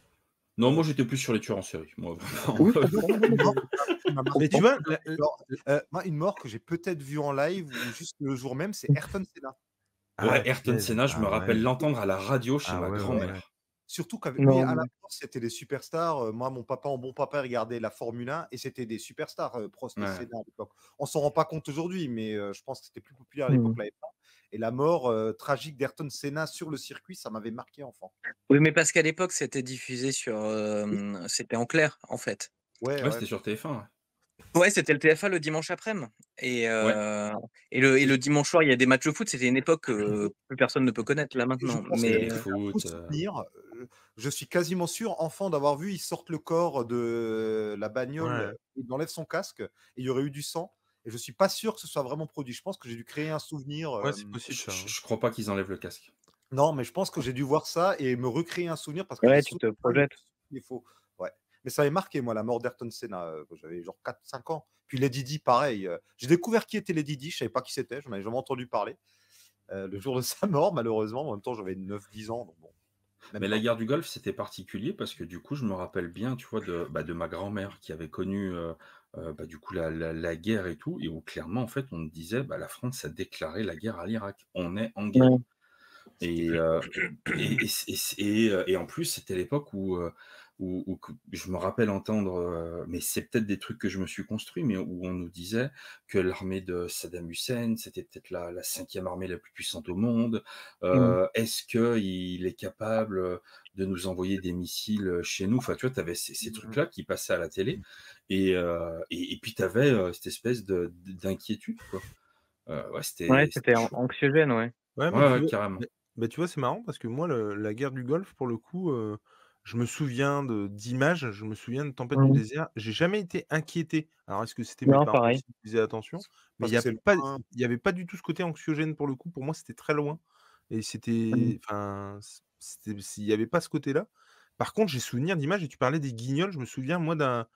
Non, Heu, moi, j'étais plus sur les tueurs en série, moi, vraiment. Oui, complètement. Non, une mais mort je qui m'a qui m'a Mais marqué tu comprends. vois, la l alors, l heu, moi, une mort que j'ai peut-être vue en live ou juste le jour même, c'est Ayrton Senna. ah Ouais, Ayrton punaise, Senna, je me ah rappelle ouais, l'entendre à la radio chez ah ma ouais, ouais, Ouais. ouais. grand-mère. Surtout qu'avec lui, Non, à la mais force, c'était des superstars. Heu, moi, mon papa en bon papa regardait la Formule un et c'était des superstars, heu, Prost et Ouais. Senna à l'époque. On s'en rend pas compte aujourd'hui, mais heu, je pense que c'était plus populaire à l'époque, mmh. la F un et la mort, heu, tragique d'Ayrton Senna sur le circuit, ça m'avait marqué enfant. Oui, mais parce qu'à l'époque, c'était diffusé sur, Oui, hem, c'était en clair, en fait. ouais, Ouais, ouais. c'était sur T F un, ouais. Ouais, c'était le T F un le dimanche après-midi et Ouais. heu et le et Et le je dimanche soir, il y a des matchs de foot. C'était une époque que plus personne ne peut connaître là et je maintenant, pense Il y que a mais les j'ai un faux foot, heu, souvenir, heu, je suis quasiment sûr, enfant, d'avoir vu, ils sortent le corps de la bagnole, Ouais. il enlève son casque et il y aurait eu du sang et je suis pas sûr que ce soit vraiment produit. Je pense que j'ai dû créer un souvenir, Ouais, c'est hem possible je ça, je hein. je crois pas qu'ils enlèvent le casque. non, mais je pense que j'ai dû voir ça et me recréer un souvenir parce que j'ai ouais, tu souvenir te vague, mais projettes. il est faux. Ouais. Mais ça avait marqué, moi, la mort d'Ayrton Senna, heu, quand j'avais genre quatre cinq ans. Puis Lady Di, pareil, heu, j'ai découvert qui était Lady Di, je savais pas qui c'était, j'en avais jamais entendu parler, heu, le jour de sa mort, malheureusement. En même temps, j'avais neuf dix ans, donc bon, même Mais la pas. guerre du Golfe, c'était particulier parce que du coup, je me rappelle bien, tu vois, de, bah, de ma grand-mère qui avait connu, heu heu, bah, du coup, la la la guerre et tout et où clairement, en fait, on me disait: «Bah, la France a déclaré la guerre à l'Irak. On est en guerre». Ouais. C'était Et fou. heu et et c et c et heu et en plus, c'était l'époque où, heu, où où que je me rappelle entendre, heu, mais c'est peut-être des trucs que je me suis construit, mais où on nous disait que l'armée de Saddam Hussein, c'était peut-être la la cinquième armée la plus puissante au monde. Mmh. Heu, est-ce qu'il est capable, heu, de nous envoyer des missiles, heu, chez nous? Enfin, tu vois, tu avais ces ces Mmh. trucs-là qui passaient à la télé et heu et et puis tu avais, heu, cette espèce de d'inquiétude, quoi. Heu, ouais, Ouais, c'était c'était c'était an chaud. anxiogène, ouais. Ouais, mais Ouais, tu ouais, vois carrément. mais mais tu vois, c'est marrant parce que moi, le la guerre du Golfe, pour le coup, heu, je me souviens de d'images, je me souviens de Tempête du Mmh. désert. J'ai jamais été inquiété. Alors, est-ce que c'était mes Non, parents pareil. aussi qui faisaient attention? Mais il Parce y que a c'est pas loin. il y avait pas du tout ce côté anxiogène pour le coup. Pour moi, c'était très loin et Mmh. c'était enfin, c c'était il y avait pas ce côté-là. Par contre, j'ai souvenir d'images et tu parlais des Guignols, je me souviens moi d'un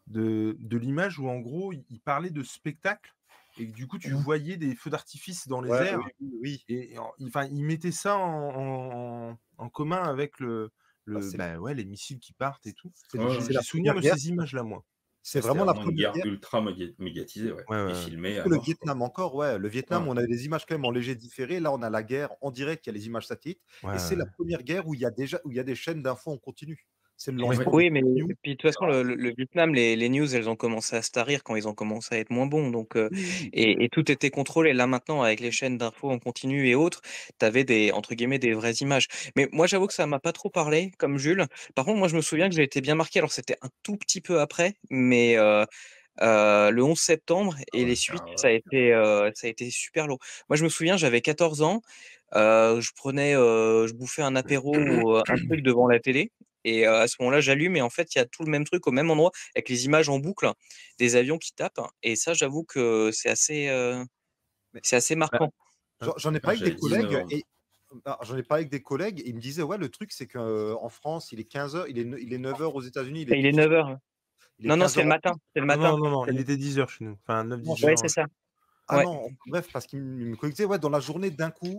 de de l'image où en gros, ils ils parlaient de spectacle et que du coup, tu Mmh. voyais des feux d'artifice dans les Ouais, oui, airs oui, oui. et et en enfin, ils mettaient ça en en en commun avec le Bah, le c'est le bah, ouais, les missiles qui partent et tout. c'est Ouais, le J'ai ouais. c'est j'ai la souvenir première de guerre. ces images-là, moi. C'est Ouais, c'était vraiment la vraiment une première guerre guerre. ultra média médiatisée, ouais, Ouais, et ouais, ouais. filmée Plus à que le mort, quoi. Vietnam encore, ouais. Le Vietnam, Ouais. on a des images quand même en léger différé. Là, on a la guerre en direct, il y a les images satellites Ouais, et c'est la ouais. première guerre où il y a déjà où il y a des chaînes d'infos en continu. C'est le Ouais. lancement de Oui, mais fake news, puis de toute façon, et cetera. le le le Vietnam, les les news, elles ont commencé à se tarir quand ils ont commencé à être moins bons, donc heu Oui, oui. et et tout était contrôlé. Là, maintenant, avec les chaînes d'infos en continu et autres, tu avais des entre guillemets «des vraies images». Mais moi, j'avoue que ça m'a pas trop parlé, comme Jules. Par contre, moi, je me souviens que j'ai été bien marqué. Alors, c'était un tout petit peu après, mais heu heu, le onze septembre Ah et ouais, les suites, ah ça a ouais. été, heu, ça a été super lourd. Moi, je me souviens, j'avais quatorze ans, heu, je prenais, heu, je bouffais un apéro ou, heu, un truc devant la télé et heu, à ce moment-là, j'allume et en fait, il y a tout le même truc au même endroit avec les images en boucle, des avions qui tapent et ça, j'avoue que c'est assez, heu, Mais c'est assez Bah, marquant. j'en j'en ai Ah, parlé avec j'avais des dix-neuf collègues ans, moi. et bah, j'en ai parlé avec des collègues et ils me disaient: «Ouais, le truc, c'est qu'en France, il est quinze heures, il est ne il est neuf heures aux États-Unis, il est Et il tout est de suite neuf heures. il est Non, non, quinze c'est heures le en matin, France». c'est le non, matin. non, non, non, C'est il le était dix heures chez nous, enfin Non, neuf dix je Ouais, heures, c'est heu, ça. ah Ouais. non, bref, parce qu'il me il me disait: «Ouais, dans la journée, d'un coup,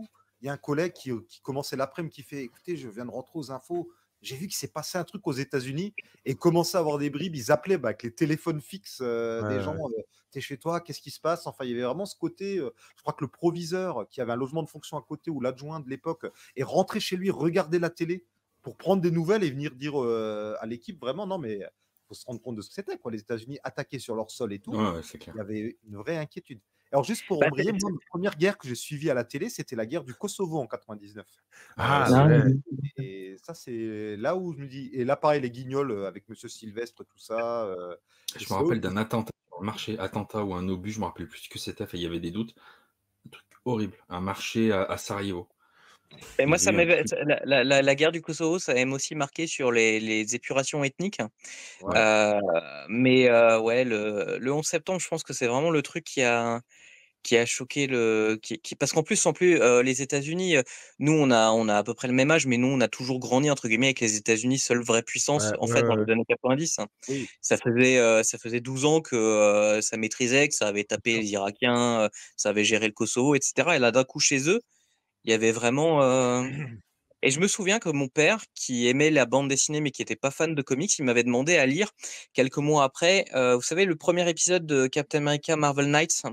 il y a un collègue qui, qui commençait l'après-midi qui fait écoutez, je viens de rentrer aux infos. J'ai vu qu'il s'est passé un truc aux États-Unis et commençait à avoir des bribes. Ils appelaient bah, avec les téléphones fixes euh, Ouais, des ouais. gens. Euh, T'es chez toi, qu'est-ce qui se passe? Enfin, il y avait vraiment ce côté. Euh, je crois que le proviseur qui avait un logement de fonction à côté ou l'adjoint de l'époque est rentré chez lui, regarder la télé pour prendre des nouvelles et venir dire euh, à l'équipe vraiment non, mais il faut se rendre compte de ce que c'était. Quoi. Les États-Unis attaqués sur leur sol et tout. Ouais, ouais, c'est clair. Il y avait une vraie inquiétude. Alors, juste pour Bah, embrayer, c'est- moi, la première guerre que j'ai suivie à la télé, c'était la guerre du Kosovo en quatre-vingt-dix-neuf. Ah, c'est- Ah, ouais. Et ça, c'est là où je me dis. Et là, pareil, les guignols euh, avec Monsieur Sylvestre, tout ça. euh, Je c'est me eux rappelle qui- d'un attentat sur le marché, attentat ou un obus, je me rappelle plus ce que c'était, enfin, il y avait des doutes. Un truc horrible, un marché à, à Sarajevo. Et Il y moi, avait ça eu un m'avait truc. la, la- la- la guerre du Kosovo, ça m'a aussi marqué sur les, les épurations ethniques. Ouais. Euh, mais euh, ouais, le, le onze septembre, je pense que c'est vraiment le truc qui a qui a choqué le qui, qui- parce qu'en plus sans plus euh, les États-Unis, euh, nous on a on a à peu près le même âge, mais nous on a toujours grandi entre guillemets avec les États-Unis, seule vraie puissance Ouais, en ouais, fait dans ouais. les années quatre-vingt-dix. Oui. Ça faisait euh, ça faisait douze ans que euh, ça maîtrisait, que ça avait tapé les Irakiens, euh, ça avait géré le Kosovo, et cetera. Et là d'un coup chez eux, il y avait vraiment euh, et je me souviens que mon père, qui aimait la bande dessinée mais qui n'était pas fan de comics, il m'avait demandé à lire quelques mois après, euh, vous savez, le premier épisode de Captain America Marvel Knights,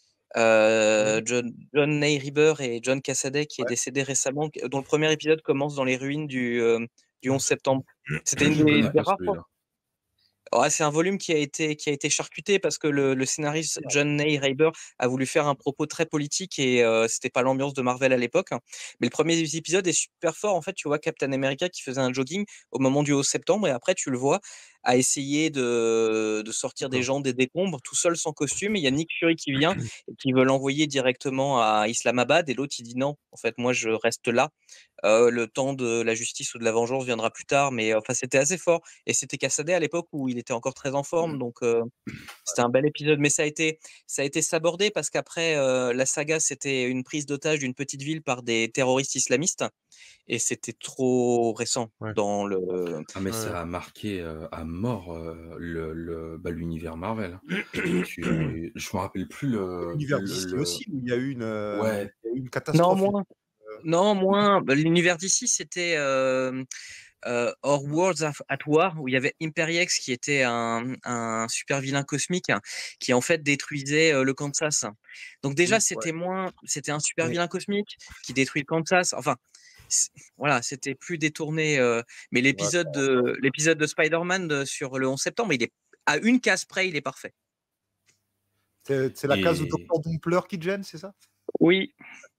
euh, Oui. John, John Neiriber et John Cassaday, qui est Ouais. décédé récemment, dont le premier épisode commence dans les ruines du, euh, du onze septembre. C'était une Je des, connais des pas rares fois. celui-là. Ouais, c'est un volume qui a été, qui a été charcuté parce que le, le scénariste John Neiriber a voulu faire un propos très politique et euh, c'était pas l'ambiance de Marvel à l'époque. Mais le premier épisode est super fort. En fait, tu vois Captain America qui faisait un jogging au moment du onze septembre et après tu le vois à essayer de, de sortir des D'accord. gens des décombres tout seul sans costume. Et il y a Nick Fury qui vient et qui veut l'envoyer directement à Islamabad et l'autre il dit non. En fait, moi je reste là. Euh, le temps de la justice ou de la vengeance viendra plus tard, mais enfin c'était assez fort. Et c'était Cassaday à l'époque où il était encore très en forme, donc euh, c'était un bel épisode. Mais ça a été, ça a été sabordé parce qu'après euh, la saga, c'était une prise d'otage d'une petite ville par des terroristes islamistes, et c'était trop récent Ouais. dans le. Ah, mais Ouais. ça a marqué euh, à mort euh, le, le- bah, l'univers Marvel. hein. Tu- Je me rappelle plus le. L'univers le, d'ici le- aussi, où il y a eu une, euh, Ouais, il y a eu une Non catastrophe. moins, non moins. Bah, L'univers d'ici, c'était euh, euh, Our Worlds at at War, où il y avait Imperiex qui était un, un super vilain cosmique hein, qui en fait détruisait euh, le Kansas. Donc déjà Oui, c'était ouais. moins, c'était un super Mais vilain cosmique qui détruit le Kansas. Enfin c'est- voilà, c'était plus détourné. euh, mais ouais, l'épisode ça- de l'épisode de Spider-Man de- sur le onze septembre, il est à une case près, il est parfait. c'est c'est la case où et. docteur Doom pleure qui te gêne, c'est ça? Oui.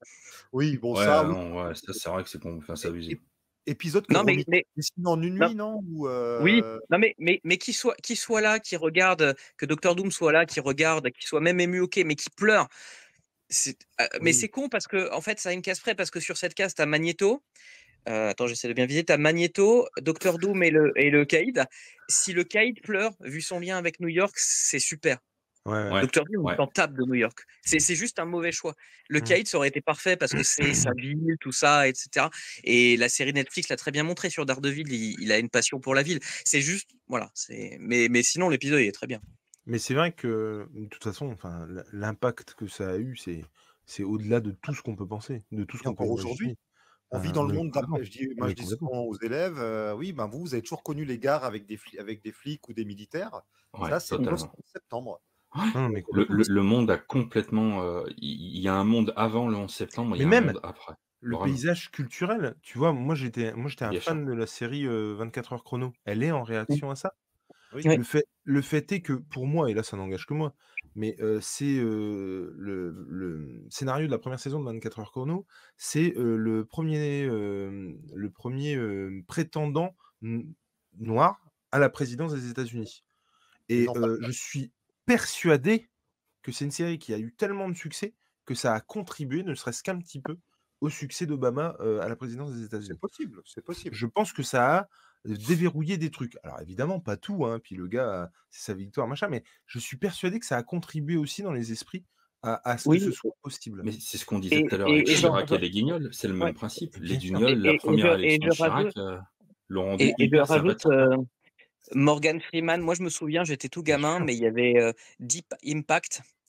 Oui, bon, Ouais, ça, oui. non, ouais, ça, c'est vrai que c'est con- enfin, c'est É- abusé. é- Épisode que Non mais, Romy mais dessine en une non, nuit, non? Ou, oui, euh, non mais mais mais qu'il soit qu'il soit là, qui regarde, que docteur Doom soit là, qui regarde, qui soit même ému, ok, mais qui pleure. C'est, euh, mais Oui. c'est con parce que en fait ça a une case près parce que sur cette case t'as Magneto. Euh, attends, j'essaie de bien viser. T'as Magneto, docteur Doom et le et le Caïd. Si le Caïd pleure, vu son lien avec New York, c'est super. Ouais, ouais. Ouais, docteur Doom ouais. il s'en tape de New York. C'est c'est juste un mauvais choix. Le Mm. Caïd ça aurait été parfait parce que c'est sa ville, tout ça, et cetera. Et la série Netflix l'a très bien montré sur Daredevil. Il, il a une passion pour la ville. C'est juste, voilà. C'est mais mais sinon l'épisode il est très bien. Mais c'est vrai que, de toute façon, enfin, l- l'impact que ça a eu, c'est c'est au-delà de tout ce qu'on peut penser, de tout ce Et qu'on peut encore aujourd'hui, imaginer. on vit Enfin, dans le mais monde complètement. d'après. Je dis, Ah, moi, mais je dis complètement. souvent aux élèves, euh, oui, ben vous, vous avez toujours connu les gares avec des, fli- avec des flics ou des militaires. Ouais, Ça, c'est totalement. post-septembre. Non, mais Le, complètement. le- le monde a complètement. euh, Il il y a un monde avant le onze septembre, il y Mais a un même monde après. le Vraiment. paysage culturel, tu vois, moi j'étais moi j'étais un Bien sûr. fan de la série euh, vingt-quatre heures chrono. Elle est en réaction à ça. Oui. Oui. Le fait, le fait est que pour moi, et là ça n'engage que moi, mais euh, c'est euh, le, le scénario de la première saison de vingt-quatre heures chrono, c'est euh, le premier, euh, le premier euh, prétendant n- noir à la présidence des États-Unis. Ils Et en euh, parlent. je suis persuadé que c'est une série qui a eu tellement de succès que ça a contribué, ne serait-ce qu'un petit peu, au succès d'Obama euh, à la présidence des C'est États-Unis. possible, c'est possible. Je pense que ça a déverrouillé des trucs. Alors évidemment, pas tout, hein, puis le gars, a- c'est sa victoire, machin, mais je suis persuadé que ça a contribué aussi dans les esprits à, à ce que ce Oui. soit possible. Mais c'est ce qu'on disait Et tout à l'heure et, avec et genre, Chirac et les Guignols, c'est le même ouais. principe. Bien Les sûr. Et, Guignols, la et, et première je, et élection je de Chirac, rajoute euh, l'ont rendu et, et je hyper rajoute sympathique. quoi. euh, Morgan Freeman. Moi je me souviens, j'étais tout Bien gamin, sûr. mais il y avait euh, Deep Impact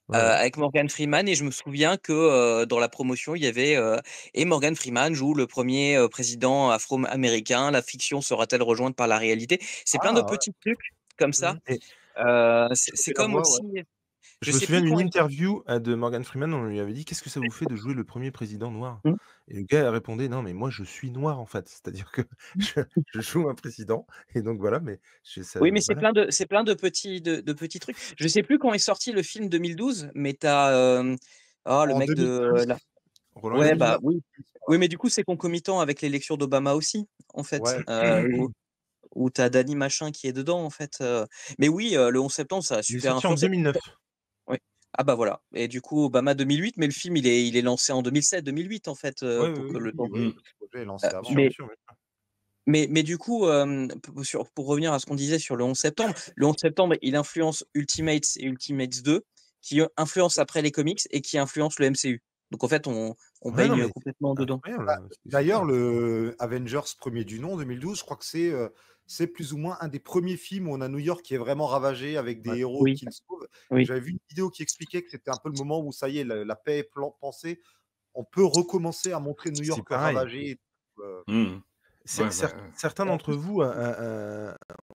heu, Ouais, ouais. avec Morgan Freeman et je me souviens que, heu, dans la promotion, il y avait, heu: «Et Morgan Freeman joue le premier er président afro-américain. La fiction sera-t-elle rejointe par la réalité?» C'est plein de Ah ouais. petits trucs comme ça. Mmh. Et Heu, c'est c'est Choper la comme voix, ouais. aussi je je me sais souviens plus d'une quand est sorti interview, heu, de Morgan Freeman, on lui avait dit: «Qu'est-ce que ça vous fait de jouer le premier président noir?» mmh, Et le gars répondait: «Non, mais moi je suis noir en fait, c'est-à-dire que mmh. je je joue un président et donc voilà, mais je ça Oui, mais c'est voilà». plein de c'est plein de petits de de petits trucs. Je sais plus quand est sorti le film deux mille douze, mais tu as, hem, oh le En mec de deux mille dix, la Roland ouais, Emmerich? bah, deux mille vingt, oui. Oui, voilà. mais du coup, c'est concomitant avec l'élection d'Obama aussi, en fait, Ouais. heu, où où tu as Dany machin qui est dedans, en fait, heu. Mais oui, heu, le onze septembre, ça a Il est super sorti en influencé. deux mille neuf. Oui. Ah bah, voilà et du coup, Obama deux mille huit, mais le film, il est il est lancé en deux mille sept-deux mille huit, en fait, heu, Ouais, pour oui, que oui. le Oui, temps ouais, Mmh. le projet est heu, lancé Bien sûr, bien avant. mais sûr, bien sûr. mais mais du coup, hem, p sur pour revenir à ce qu'on disait sur le onze septembre, le onze septembre, il influence Ultimates et Ultimates deux, qui, heu, influencent après les comics et qui influencent le M C U. Donc en fait, on on Ouais, non, baigne mais c'est complètement dedans. incroyable, Bah, hein, c'est d'ailleurs, super. le Avengers premier du nom, deux mille douze, je crois que c'est, heu, c'est plus ou moins un des premiers films où on a New York qui est vraiment ravagé avec des Ouais. héros Oui, qui le sauvent et oui. j'avais vu une vidéo qui expliquait que c'était un peu le moment où ça y est, la la paix est plan pensée. On peut recommencer à montrer New C'est York pareil. ravagé et tout, heu Mmh. C'est Ouais, cer bah, certains et en d'entre plus vous, heu heu heu,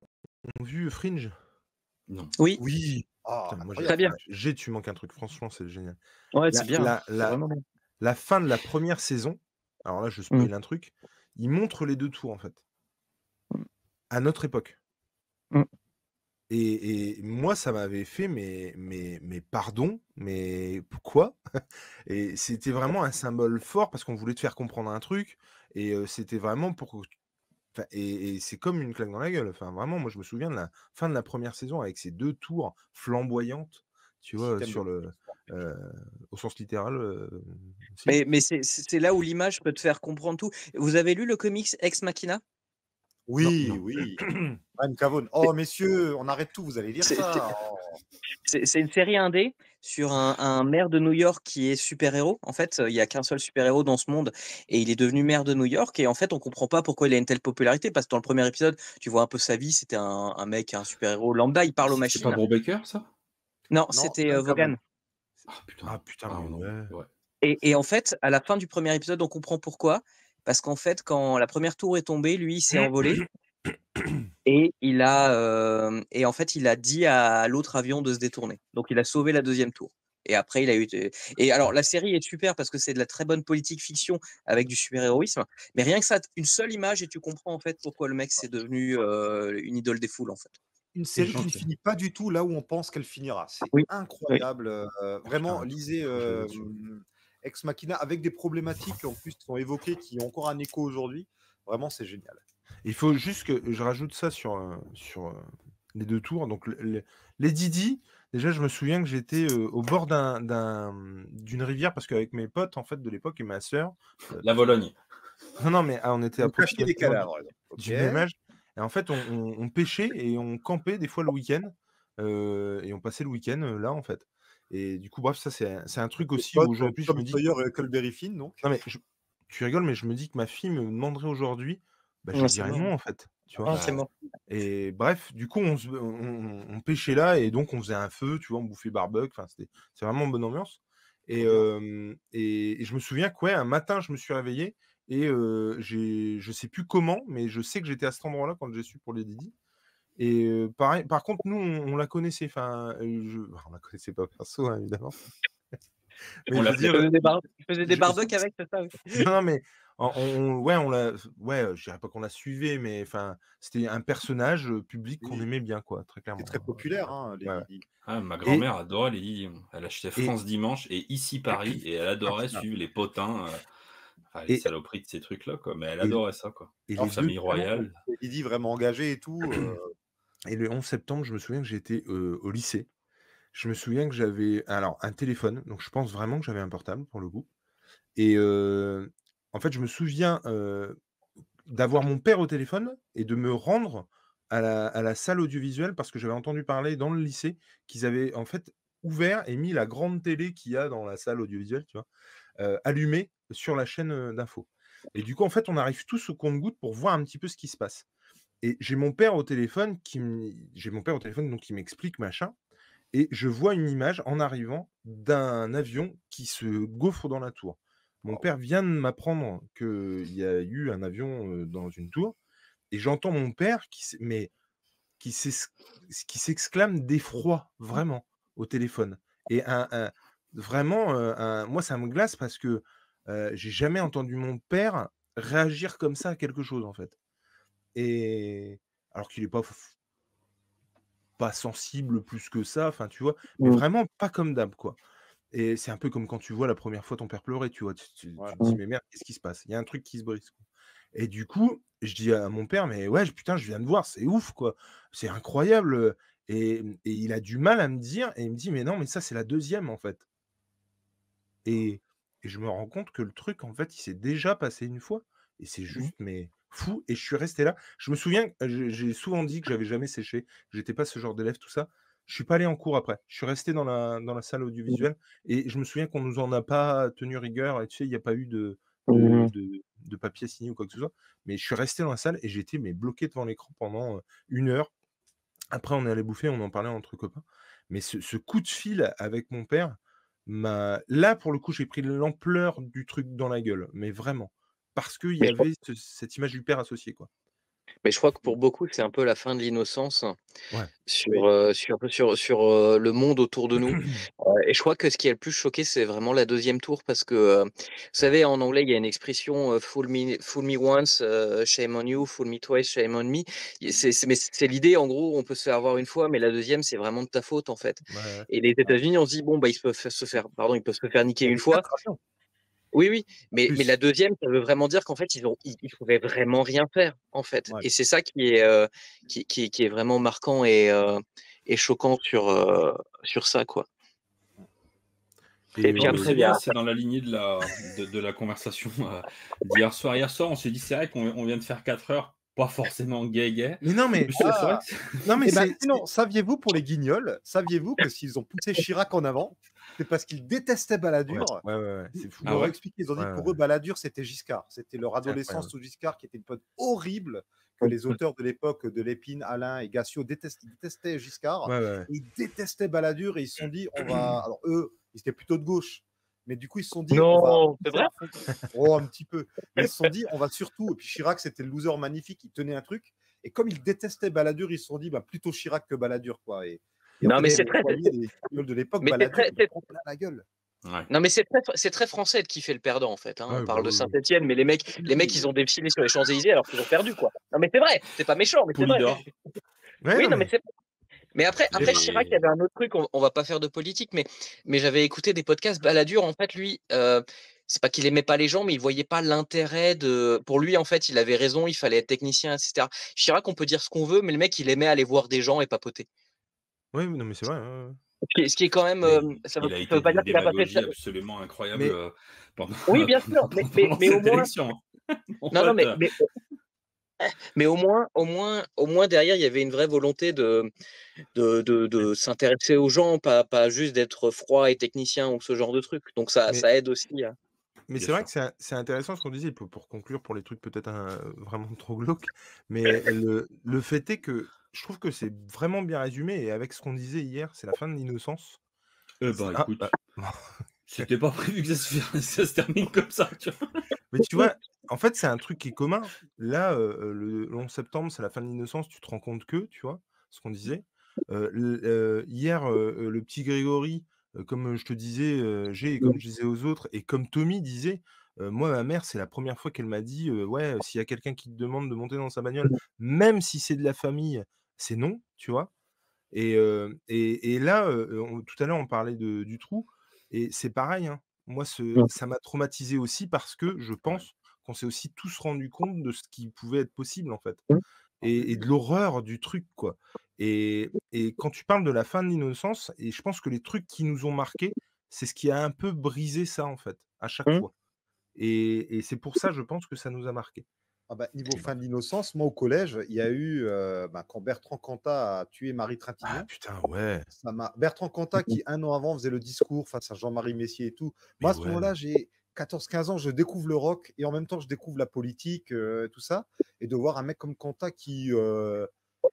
ont vu Fringe? non. Oui, oui! Ah, Putain, moi j'ai incroyable très bien. Fringe. j'ai Tu manques un truc, franchement, c'est génial. Ouais, La c'est bien, la c'est la vraiment bien. la fin de la première saison, alors là, je Mmh. spoil un truc, ils montrent les deux tours, en fait, Mmh. à notre époque Mmh. et et moi, ça m'avait fait mais mais mais pardon, mais pourquoi? Et c'était vraiment un symbole fort parce qu'on voulait te faire comprendre un truc et heu, c'était vraiment pour que enfin et et c'est comme une claque dans la gueule. Enfin, vraiment, moi, je me souviens de la fin de la première saison avec ces deux tours flamboyantes, tu vois, Système de sur le protection heu, au sens littéral, heu, aussi. Mais mais c'est c'est c'est là où l'image peut te faire comprendre tout. Vous avez lu le comics Ex Machina? Non. Oui, oui, Ryan Cavan. Oh messieurs, on arrête tout, vous allez lire C'est c'est ça. Oh. c'est c'est une série indé sur un un maire de New York qui est super-héros. En fait, heu, il y a qu'un seul super-héros dans ce monde et il est devenu maire de New York et en fait, on comprend pas pourquoi il a une telle popularité parce que dans le premier épisode, tu vois un peu sa vie, c'était un un mec, un super-héros lambda, il parle aux C'est pas machines. Brubaker, ça? Non, Non, c'était, heu, Ryan Vaughan Cavan. Ah putain. Ah putain, Ah mais non, ouais. ouais. et et en fait, à la fin du premier épisode, on comprend pourquoi. Parce qu'en fait, quand la première tour est tombée, lui, il s'est envolé et il a, hem et en fait, il a dit à l'autre avion de se détourner. Donc il a sauvé la deuxième tour et après il a eu des et alors la série est super parce que c'est de la très bonne politique fiction avec du super-héroïsme, mais rien que ça, une seule image et tu comprends en fait pourquoi le mec c'est devenu, heu, une idole des foules en fait. Une Et série je qui ne OK. finit pas du tout là où on pense qu'elle finira. C'est Oui, oui. incroyable, heu, oh putain, vraiment attends, lisez, faut que j'aille là-dessus. hem, Ex Machina avec des problématiques en plus qui sont évoquées, qui ont encore un écho aujourd'hui. Vraiment, c'est génial. Il faut juste que je rajoute ça sur, heu, sur, heu, les deux tours. Donc le le les Didi, déjà, je me souviens que j'étais, heu, au bord d'un d'un, mmh, d'une rivière parce qu'avec mes potes, en fait, de l'époque et ma sœur, heu, La parce que Vologne. non, non, mais ah, on était Vous cachez des approximativement du cadavres, donc OK. du même âge et en fait, on on on pêchait et on campait des fois le week-end, heu et on passait le week-end, heu, là, en fait et du coup, bref, ça, c'est un c'est un truc Des aussi où potes comme aujourd'hui je Tom me dis Sawyer et Huckleberry Finn donc. non, mais je tu rigoles, mais je me dis que ma fille me demanderait aujourd'hui, bah, je Ouais, lui c'est dirais mort. non, en fait, tu vois? Non, Bah c'est ouais. mort. Et bref, du coup, on se on on on pêchait là et donc on faisait un feu, tu vois? On bouffait barbecue, enfin, c'était c'est vraiment bonne ambiance et Trop bien. hem et et je me souviens que, ouais, un matin, je me suis réveillé et heu, j'ai je sais plus comment, mais je sais que j'étais à cet endroit-là quand j'ai su pour les Didi et heu, pareil par contre, nous, on on la connaissait, enfin, heu, je on la connaissait pas perso, hein, évidemment, mais On je veux Tu l'appelait dire, faisais des bar tu faisais des je je barbecues avec, c'est ça? Oui. non, non, mais on on ouais, on l'a ouais, heu, je dirais pas qu'on la suivait, mais enfin, c'était un personnage, heu, public qu'on Oui, aimait bien, quoi, très c'est clairement, très hein, populaire, hein, les ouais, ouais Didi. Ah, ma et grand-mère adorait les Didi, hein. Elle achetait et France Dimanche et Ici Paris et elle Ah adorait putain. suivre les potins, heu, enfin les et saloperies de ces trucs-là, quoi, mais elle et adorait ça, quoi. et Oh, les c'est deux Famille vraiment royale. les Didi vraiment engagés et tout, heu, et le onze septembre, je me souviens que j'étais, heu, au lycée. Je me souviens que j'avais alors un téléphone, donc je pense vraiment que j'avais un portable, pour le coup et heu, en fait, je me souviens, heu, d'avoir mon père au téléphone et de me rendre à la à la salle audiovisuelle parce que j'avais entendu parler dans le lycée qu'ils avaient, en fait, ouvert et mis la grande télé qu'il y a dans la salle audiovisuelle, tu vois? Heu, allumée sur la chaîne, heu, d'infos et du coup, en fait, on arrive tous au compte-gouttes pour voir un petit peu ce qui se passe et j'ai mon père au téléphone qui me j'ai mon père au téléphone donc qui m'explique machin et je vois une image en arrivant d'un avion qui se gaufre dans la tour. Mon père vient de m'apprendre qu'il y a eu un avion, heu, dans une tour et j'entends mon père qui s'est mais qui s'ex qui s'exclame d'effroi, vraiment, au téléphone et un un vraiment, heu, un moi, ça me glace parce que, heu, j'ai jamais entendu mon père réagir comme ça à quelque chose, en fait et alors qu'il est pas f pas sensible plus que ça, enfin, tu vois? Mais Mmh. vraiment pas comme d'hab, quoi et c'est un peu comme quand tu vois la première fois ton père pleurer, tu vois? Tu tu Ouais. tu te dis: Mmh. «Mais merde, qu'est-ce qui se passe?» Il y a un truc qui se brise, quoi et du coup, je dis à mon père: «Mais ouais, putain, je viens de voir, c'est ouf, quoi. C'est incroyable, heu» et mmh et il a du mal à me dire et il me dit: «Mais non, mais ça, c'est la deuxième en fait» et et je me rends compte que le truc, en fait, il s'est déjà passé une fois et c'est Mmh. juste, mais fou et je suis resté là. Je me souviens, j'ai j'ai souvent dit que j'avais jamais séché. J'étais pas ce genre d'élève, tout ça. Je suis pas allé en cours après. Je suis resté dans la dans la salle Mmh. audiovisuelle et je me souviens qu'on nous en a pas tenu rigueur et tu sais, il y a pas eu de de Mmh. de de papier signé ou quoi que ce soit. Mais je suis resté dans la salle et j'étais mais bloqué devant l'écran pendant, heu, une heure. Après, on est allé bouffer, on en parlait entre copains. Mais ce ce coup de fil avec mon père m'a là, pour le coup, j'ai pris l'ampleur du truc dans la gueule, mais vraiment. Parce qu'il y Mais je crois avait ce cette image du père associée, quoi. mais je crois que pour beaucoup, c'est un peu la fin de l'innocence Ouais. sur, Oui. heu, sur un peu sur sur, heu, le monde autour de nous. Heu et je crois que ce qui a le plus choqué, c'est vraiment la deuxième tour parce que, heu, vous savez, en anglais, il y a une expression, heu, fool me fool me once, heu, shame on you, fool me twice, shame on me. Et c'est c'est mais c'est l'idée, en gros, on peut se faire avoir une fois, mais la deuxième, c'est vraiment de ta faute, en fait. Ouais, ouais. Et les Ouais. États-Unis, on se dit: «Bon, bah, ils peuvent se faire pardon, ils peuvent se faire niquer Il y une avait fois». quatre avions. Oui, oui, mais mais la Plus. deuxième, ça veut vraiment dire qu'en fait, ils ont ils ils pouvaient vraiment rien faire, en fait. Ouais. Et c'est ça qui est, heu, qui qui qui est vraiment marquant et heu et choquant sur, heu, sur ça, quoi. Et Et puis Non, mais heu, après, c'est il y a bien, c'est dans la lignée de la de de la conversation, heu, d'hier soir. Hier soir, on s'est dit: «C'est vrai qu'on on vient de faire quatre heures, pas forcément gai gai». mais non, mais Mais c'est c'est vrai Ah! que c'est non, mais Eh ben, c'est c'est sinon, saviez-vous pour les Guignols, saviez-vous que s'ils ont poussé Chirac en avant, c'est parce qu'ils détestaient ouais, Balladur? ouais, ouais, ouais, Ils c'est fou. ils ah leur ont ouais? expliqué, ils ont dit Ouais, que ouais, pour eux, ouais. Balladur, c'était Giscard. C'était leur C'est adolescence incroyable. sous Giscard qui était une période horrible, que les auteurs de l'époque, de Lépine, Alain et Gassio détest détestaient Giscard. Ouais, ouais, ouais. Ils détestaient Balladur et ils se sont dit: «On va» alors eux, ils étaient plutôt de gauche, mais du coup, ils se sont dit: «On va non, c'est pousser vrai? à fond». Oh, un petit peu. Mais ils se sont dit: «On va surtout» et puis Chirac, c'était le loser magnifique, il tenait un truc et comme ils détestaient Balladur, ils se sont dit: «Bah, plutôt Chirac que Balladur, quoi» et et en Non, fait, mais quand c'est vous très voyez les guignols de l'époque, mais c'est Balladur, très il c'est prend plein la gueule. Ouais. non, mais c'est très c'est très français de kiffer le perdant, en fait, hein. On Ouais, bah, parle de oui, oui. Saint-Étienne, mais les mecs les mecs, ils ont défilé sur les Champs-Élysées alors qu'ils ont perdu, quoi. Non, mais c'est vrai, c'est pas méchant, mais c'est vrai. Poulidor Ouais, Oui, non, non, mais mais c'est mais après après Chirac, il y et avait un autre truc, on on va pas faire de politique, mais mais j'avais écouté des podcasts. Balladur, en fait, lui, heu, c'est pas qu'il aimait pas les gens, mais il voyait pas l'intérêt de pour lui, en fait, il avait raison, il fallait être technicien et cetera. Chirac, on peut dire ce qu'on veut, mais le mec, il aimait aller voir des gens et papoter. ouais, non, mais c'est vrai, ouais, ouais. Ce qui est ce qui est quand même, mais hem, il ça veut il a ça été veut pas dire d'une qu'il a pas fait démagogie absolument incroyable, Mais heu, pendant oui, bien sûr, pendant mais mais pendant mais au cette moins élection, hein. Mon non, non, pote, mais heu, mais mais au moins au moins au moins derrière, il y avait une vraie volonté de de de de s'intéresser aux gens, pas pas juste d'être froid et technicien ou ce genre de truc. Donc ça mais ça aide aussi à Mais bien c'est vrai que sûr. c'est in c'est intéressant ce qu'on disait, pour pour conclure, pour les trucs peut-être un vraiment trop glauques, mais le le fait est que je trouve que c'est vraiment bien résumé et avec ce qu'on disait hier, c'est la fin de l'innocence. Eh C'est bah, ah, bah, écoute, c'était pas prévu que ça se fait ça se termine comme ça, tu vois? mais tu vois, en fait, c'est un truc qui est commun. Là, heu le le onze septembre, c'est la fin de l'innocence, tu te rends compte que, tu vois? Ce qu'on disait. Heu, l heu, hier, heu heu, le petit Grégory, heu, comme, je te disais, heu, j'ai et comme je disais aux autres et comme Tommy disait, heu, moi, ma mère, c'est la première fois qu'elle m'a dit, heu: «Ouais, s'il y a quelqu'un qui te demande de monter dans sa bagnole, même si c'est de la famille, c'est non», tu vois? Et heu et et là, heu, on tout à l'heure, on parlait de du trou et c'est pareil, hein. Moi, ce ça m'a traumatisé aussi parce que je Ouais. pense qu'on s'est aussi tous rendus compte de ce qui pouvait être possible, en fait Ah oui, et et de oui. l'horreur du truc, quoi et et quand tu parles de la fin de l'innocence et je pense que les trucs qui nous ont marqués, c'est ce qui a un peu brisé ça, en fait, à chaque mmh, fois et et c'est pour ça, je pense que ça nous a marqués. Ah bah, niveau Bah, fin de l'innocence, moi, au collège, il y a eu, heu, bah, quand Bertrand Cantat a tué Marie Ah Trintignant, putain, ouais, ça m'a Bertrand Cantat qui, un an avant, faisait le discours face à Jean-Marie Messier et tout. Moi, mais à ce ouais, moment-là, j'ai quatorze quinze ans, je découvre le rock et en même temps, je découvre la politique, heu, tout ça et de voir un mec comme Cantat qui, heu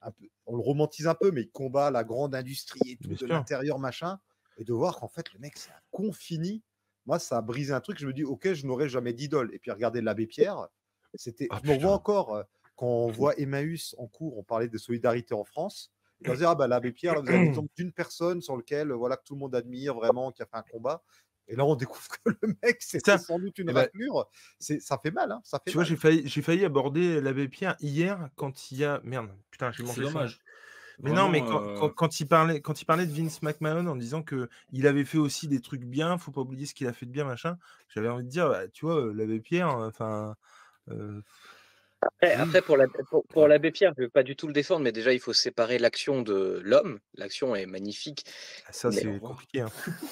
un peu, on le romantise un peu, mais il combat la grande industrie et tout, Bien de sûr. l'intérieur, machin, et de voir qu'en fait, le mec, c'est un con fini. Moi, ça a brisé un truc. Je me dis, ok, je n'aurai jamais d'idole. Et puis, regardez l'abbé Pierre. C'était, Ah je me revois putain. encore euh, quand on voit Emmaüs en cours, on parlait de solidarité en France. Et on se dit, ah bah l'abbé Pierre, là, vous avez un exemple d'une personne sur lequel, euh, voilà, que tout le monde admire vraiment, qui a fait un combat. Et là, on découvre que le mec, c'était Ça, sans doute une eh ben, raclure. C'est, ça fait mal, hein, ça fait tu vois, mal. j'ai failli, j'ai failli aborder l'abbé Pierre hier quand il y a. Merde, putain, j'ai C'est mangé son nom. dommage. Mais non, mais Vraiment, quand, euh, quand, quand il parlait, quand il parlait de Vince McMahon en disant que il avait fait aussi des trucs bien, faut pas oublier ce qu'il a fait de bien, machin. J'avais envie de dire, bah, tu vois, euh, l'abbé Pierre, enfin, euh, Après, oui, après, pour la, pour, pour ouais. l'abbé Pierre, je ne veux pas du tout le défendre, mais déjà, il faut séparer l'action de l'homme. L'action est magnifique. ça Mais, Au c'est revoir. compliqué. Hein.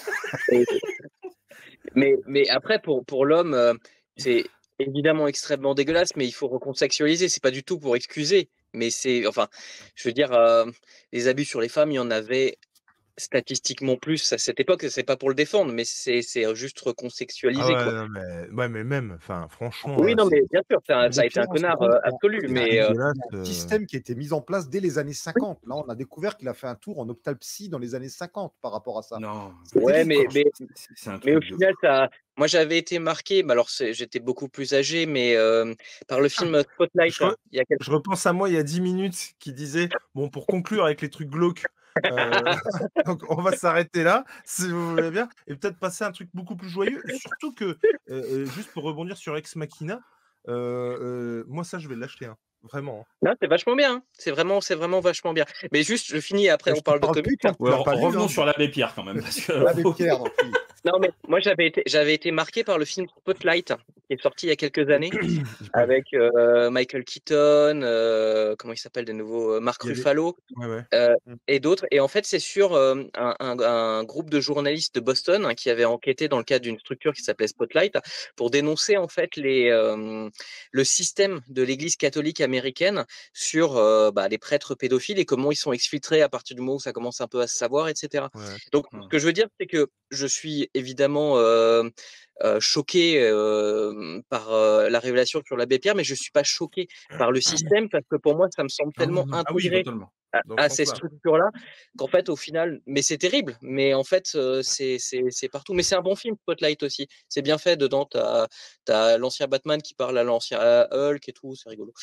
mais, mais après, pour, pour l'homme, euh, c'est évidemment extrêmement dégueulasse, mais il faut recontextualiser. C'est pas du tout pour excuser. Mais c'est, enfin, je veux dire, euh, les abus sur les femmes, il y en avait statistiquement plus à cette époque. C'est pas pour le défendre, mais c'est c'est juste Ah recontextualiser, ouais, quoi. non, mais, ouais, mais même, enfin, franchement, Oui, là, non, c'est mais bien sûr, ça, ça a L'abbé été un Pierre, on se rend connard compte euh, qu'il y a- absolu, il y a- mais il y a- euh, dégueulasse. il y a un euh, système qui a été mis en place dès les années cinquante. Là, on a découvert qu'il a fait un tour en octalpsie dans les années cinquante par rapport à ça. Non, C'est ouais, terrible, mais, quoi. mais c'est c'est un Mais au truc de final, fou. ça, moi j'avais été marqué, mais alors c'est- j'étais beaucoup plus âgé, mais euh, par le film Spotlight, Je, re- il y a quelques... je repense à moi il y a dix minutes qui disait, bon, pour conclure avec les trucs glauques, euh, donc on va s'arrêter là, si vous voulez bien, et peut-être passer à un truc beaucoup plus joyeux. Surtout que, euh, euh, juste pour rebondir sur Ex Machina, euh, euh, moi ça je vais l'acheter, hein. Vraiment. Hein. Non, c'est vachement bien, hein. C'est vraiment, c'est vraiment vachement bien. Mais juste, je finis et après Mais on je te parle de parle plus comics. tant que tu Ouais, l'as re- pas lu. revenons Hein. sur l'abbé Pierre quand même, parce que L'abbé Pierre, donc oui. Non, mais moi j'avais été, j'avais été marqué par le film Spotlight, qui est sorti il y a quelques années, J'ai pas vu. avec euh, Michael Keaton, euh, comment il s'appelle de nouveau, euh, Mark Il y avait- Ruffalo. Ouais, ouais. Euh, Mm. et d'autres. Et en fait, c'est sur euh, un, un- un groupe de journalistes de Boston, hein, qui avait enquêté dans le cadre d'une structure qui s'appelait Spotlight pour dénoncer en fait les, euh, le système de l'Église catholique américaine sur euh, bah, les prêtres pédophiles et comment ils sont exfiltrés à partir du moment où ça commence un peu à se savoir, et cetera. Ouais. Donc, Hmm. ce que je veux dire, c'est que je suis évidemment euh, euh, choqué euh, par euh, la révélation sur l'abbé Pierre, mais je suis pas choqué par le système parce que pour moi, ça me semble Ah oui, tellement non. Ah oui, intégré totalement. à, Dans à ce ces sens-là. structures-là, qu'en fait, au final, mais c'est terrible, mais en fait, euh, c'est c'est- c'est partout. Mais c'est un bon film, Spotlight aussi. C'est bien fait dedans. T'as as, l'ancien Batman qui parle à l'ancien à Hulk et tout, c'est rigolo.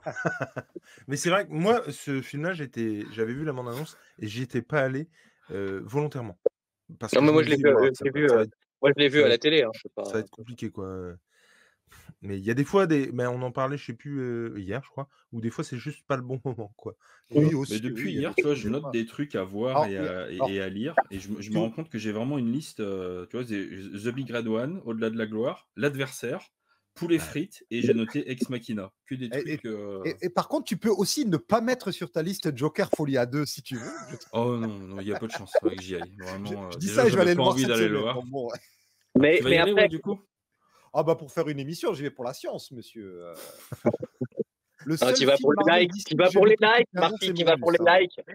Mais c'est vrai que moi, ce film-là, j'étais, j'avais vu la bande-annonce et j'y étais pas allé euh, volontairement. Parce Non, que mais je moi, me je l'ai disais, vu, Ouah, euh, ça, je l'ai va, vu, ça va euh, être, moi, je l'ai vu ça à va la être, télé. Hein, c'est ça va pas... être compliqué, quoi. Mais il y a des fois, des... mais on en parlait, je sais plus, euh, hier, je crois, où des fois, c'est juste pas le bon moment, quoi. Oui, Mais aussi. depuis Oui, il y a hier, des tu vois, trucs, je des note fois. des trucs à voir Alors, et il y a- à, et- alors, et à lire, et je, me- je me tu- rends compte que j'ai vraiment une liste, euh, tu vois, c'est The Big Red One, Au-delà de la gloire, L'adversaire, Poulet Ouais. frites, et j'ai noté Ex Machina. Que des Et, et- trucs. euh, et- et par contre, tu peux aussi ne pas mettre sur ta liste Joker Folie à deux si tu veux. Je, Oh non, non, il y a peu de chance ouais, que j'y aille. je- Vraiment, je euh, dis déjà, ça et je vais j'avais aller le pas voir envie cette d'aller le semaine. voir. Donc bon, ouais. Ah, Mais, tu vas mais y aller, après, ouais, du coup Ah bah pour faire une émission, j'y vais pour la science, monsieur. Euh, Le non, seul tu vas film pour les Marvel likes, d'ici tu que vas j'ai pour les loupé depuis likes, quinze ans, Marty, c'est tu vas pour Morbus. les hein. likes.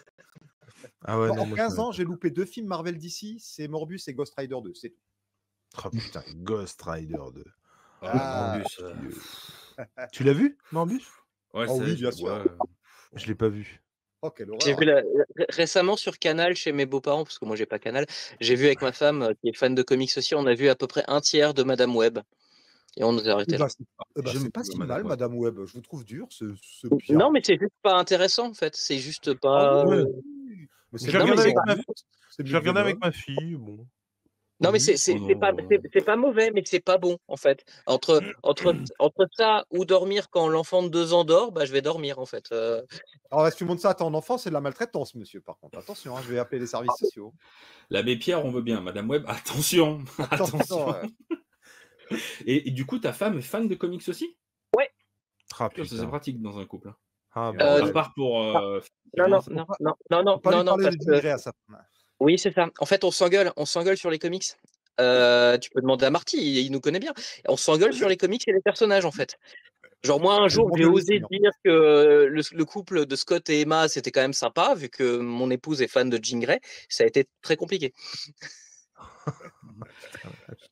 Ah ouais, Non, non, en moi, quinze je... ans, j'ai loupé deux films Marvel d'ici, c'est Morbus et Ghost Rider deux, c'est tout. Oh putain, Ghost Rider deux. Ah, Ah, Morbus. euh, Dieu. Tu l'as vu, Morbus? Ouais, oh ça, oui, je bien le sûr. vois. Je l'ai pas vu. Oh, quelle J'ai horreur. vu la- ré- récemment sur Canal chez mes beaux-parents, parce que moi j'ai pas Canal, j'ai vu avec ma femme euh, qui est fan de comics aussi, on a vu à peu près un tiers de Madame Web et on nous a Eh arrêté ben, là. c'est eh ben, J'aime c'est pas beaucoup si Madame mal, Web. Madame Web. Je vous trouve dur, c'est c'est bien. Non, mais c'est juste pas intéressant en fait, c'est juste Ah pas. oui, Ouais. oui, oui. Mais c'est J'ai Non, bien mais regardé c'est avec que pas. ma Morbus, c'est J'ai mieux que regardé avec Venom. ma fille, bon. Non, mais c'est Oui. c'est Oh c'est pas non. c'est euh, c'est pas mauvais, mais c'est pas bon en fait. Entre entre entre ça ou dormir quand l'enfant de deux ans dort, bah je vais dormir en fait. Euh, Alors, si tu montres ça à ton enfant, c'est de la maltraitance, monsieur, par contre. Attention, hein, je vais appeler les services sociaux. L'abbé Pierre, on veut bien. Madame Web, attention. Attention. Attention. ouais. Et, et du coup, ta femme est fan de comics aussi? Ouais. Ah Putain, ça, c'est putain. pratique dans un couple. hein. Ah Euh, bah Euh, À ouais. part pour. euh, non non financer. non pas- non non non Faut pas non lui non parler parce de que Jean Grey à sa femme. oui c'est ça. En fait on s'engueule, on s'engueule sur les comics. Euh, tu peux demander à Marty, il, il nous connaît bien. On s'engueule sur les comics et les personnages en fait. Genre moi un Et jour moi, j'ai je le osé suis, hein. dire que le, le couple de Scott et Emma c'était quand même sympa vu que mon épouse est fan de Jean Grey, ça a été très compliqué. Putain, la vache.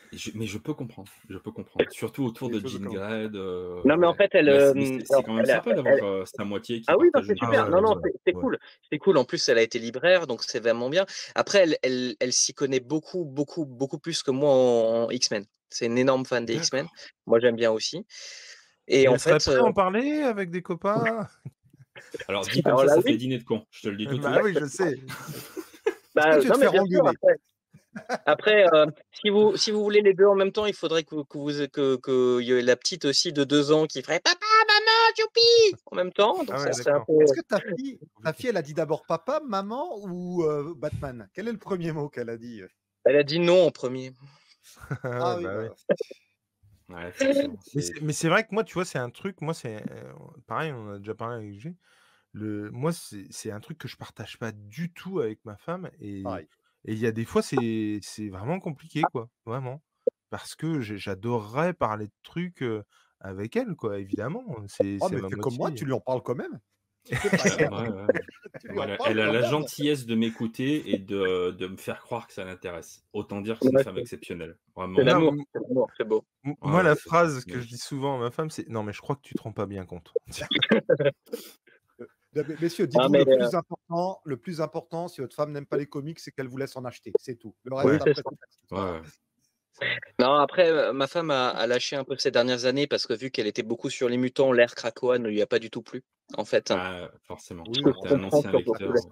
Je mais je peux comprendre, je peux comprendre. Surtout autour Et de je peux Jean comprendre. Grey, de Non, mais en ouais. fait, elle, Bah, c'est mais hem, c'est c'est alors quand même elle a sympa elle d'avoir, heu, sa moitié qui ah oui, non, partage c'est une Ah super. ouais, passion Non, comme non, ça. ouais, c'est c'est ouais. cool. C'est cool. En plus, elle a été libraire, donc c'est vraiment bien. Après, elle elle elle s'y connaît beaucoup, beaucoup, beaucoup plus que moi en en X-Men. C'est une énorme fan des X-Men. D'accord. Moi, j'aime bien aussi Et et en elle serait fait, prête heu à en parler avec des copains? Alors dit comme alors ça, là, ça fait oui, dîner de cons, je te le dis tout de Bah suite. oui, je sais. Est-ce que bah, tu veux non, te mais faire bien sûr, engueuler? après après, heu, si vous si vous voulez les deux en même temps, il faudrait que vous que vous que que il y ait la petite aussi de deux ans qui ferait: «Papa, maman, youpi!» en même temps, donc Ah ça ouais, serait un d'accord. peu Est-ce que ta fille ta Compliqué. fille, elle a dit d'abord papa, maman ou heu, Batman? Quel est le premier mot qu'elle a dit, heu? elle a dit: «Non» en premier. Ah ouais, Ah oui, bah oui. bah, Ouais, forcément, Mais c'est c'est mais c'est vrai que moi, tu vois, c'est un truc, moi, c'est, heu, pareil, on en a déjà parlé avec G. Le moi, c'est c'est un truc que je partage pas du tout avec ma femme et pareil. et il y a des fois, c'est c'est vraiment compliqué, quoi, vraiment. Parce que j'ai j'adorerais parler de trucs, heu, avec elle, quoi, évidemment, c'est Oh c'est mais ma fais comme moi, moitié. tu lui en parles quand même. Tu fais pas bah, gaffe, ouais, ouais. tu lui Moi, en elle a parles elle a quand la même. gentillesse de m'écouter et de de me faire croire que ça l'intéresse. Autant dire que c'est une Ouais, femme c'est exceptionnelle. c'est Vraiment, Non, heu, l'amour, m c'est l'amour, c'est beau. m ouais, moi, ouais, la c'est ça, phrase c'est que je magnifique. dis souvent à ma femme, c'est: «Non, mais je crois que tu te rends pas bien compte». Heu, bah, messieurs, Ah dites-vous mais le heu, plus important le plus important, si votre femme n'aime pas les comics, c'est qu'elle vous laisse en acheter, c'est tout. Le oui, reste Ouais. c'est après, ça. c'est Ouais, accessoire. ouais. Non, après, heu, ma femme a a lâché un peu ces dernières années parce que vu qu'elle était beaucoup sur les mutants, l'ère Krakoa ne lui a pas du tout plu, en fait. Bah, forcément, Oui, Ce que quand je tu es bon, un comprends ancien c'est sur pas beaucoup lecteur,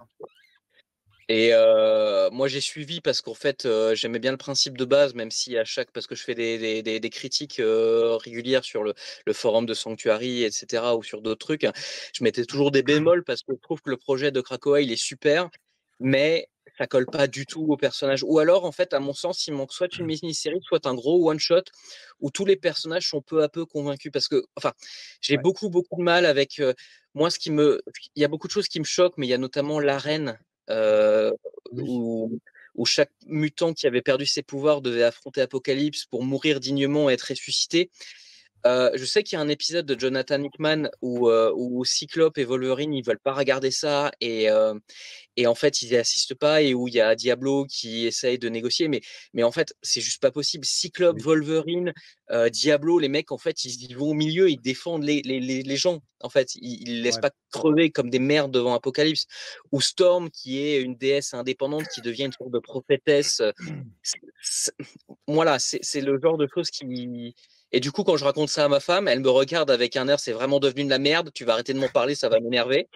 classe, heu hein. et heu, moi j'ai suivi parce qu'en fait, heu, j'aimais bien le principe de base, même si à chaque parce que je fais des des des des critiques, heu, régulières sur le le forum de Sanctuary et cetera ou sur d'autres trucs. Je mettais toujours des bémols parce que je trouve que le projet de Krakoa, il est super, mais ça colle pas du tout au personnage. Ou alors, en fait, à mon sens, il manque soit une mini-série, soit un gros one shot où tous les personnages sont peu à peu convaincus. Parce que, enfin, j'ai Ouais, beaucoup, beaucoup de mal avec, heu, moi, ce qui me il y a beaucoup de choses qui me choquent, mais il y a notamment l'arène, heu, oui, où où chaque mutant qui avait perdu ses pouvoirs devait affronter Apocalypse pour mourir dignement et être ressuscité. Heu, je sais qu'il y a un épisode de Jonathan Hickman où, heu, où Cyclope et Wolverine, ils veulent pas regarder ça et heu et en fait, ils y assistent pas et où il y a Diablo qui essaye de négocier, mais mais en fait, c'est juste pas possible. Cyclope, oui, Wolverine, heu, Diablo, les mecs, en fait, ils ils vont au milieu, ils défendent les les les les gens. En fait, ils ils les laissent ouais. pas crever comme des merdes devant Apocalypse. Ou Storm, qui est une déesse indépendante, qui devient une sorte de prophétesse, heu, c'est c'est voilà, c'est c'est le genre de choses qui et du coup, quand je raconte ça à ma femme, elle me regarde avec un air: «C'est vraiment devenu de la merde, tu vas arrêter de m'en parler, ça va m'énerver».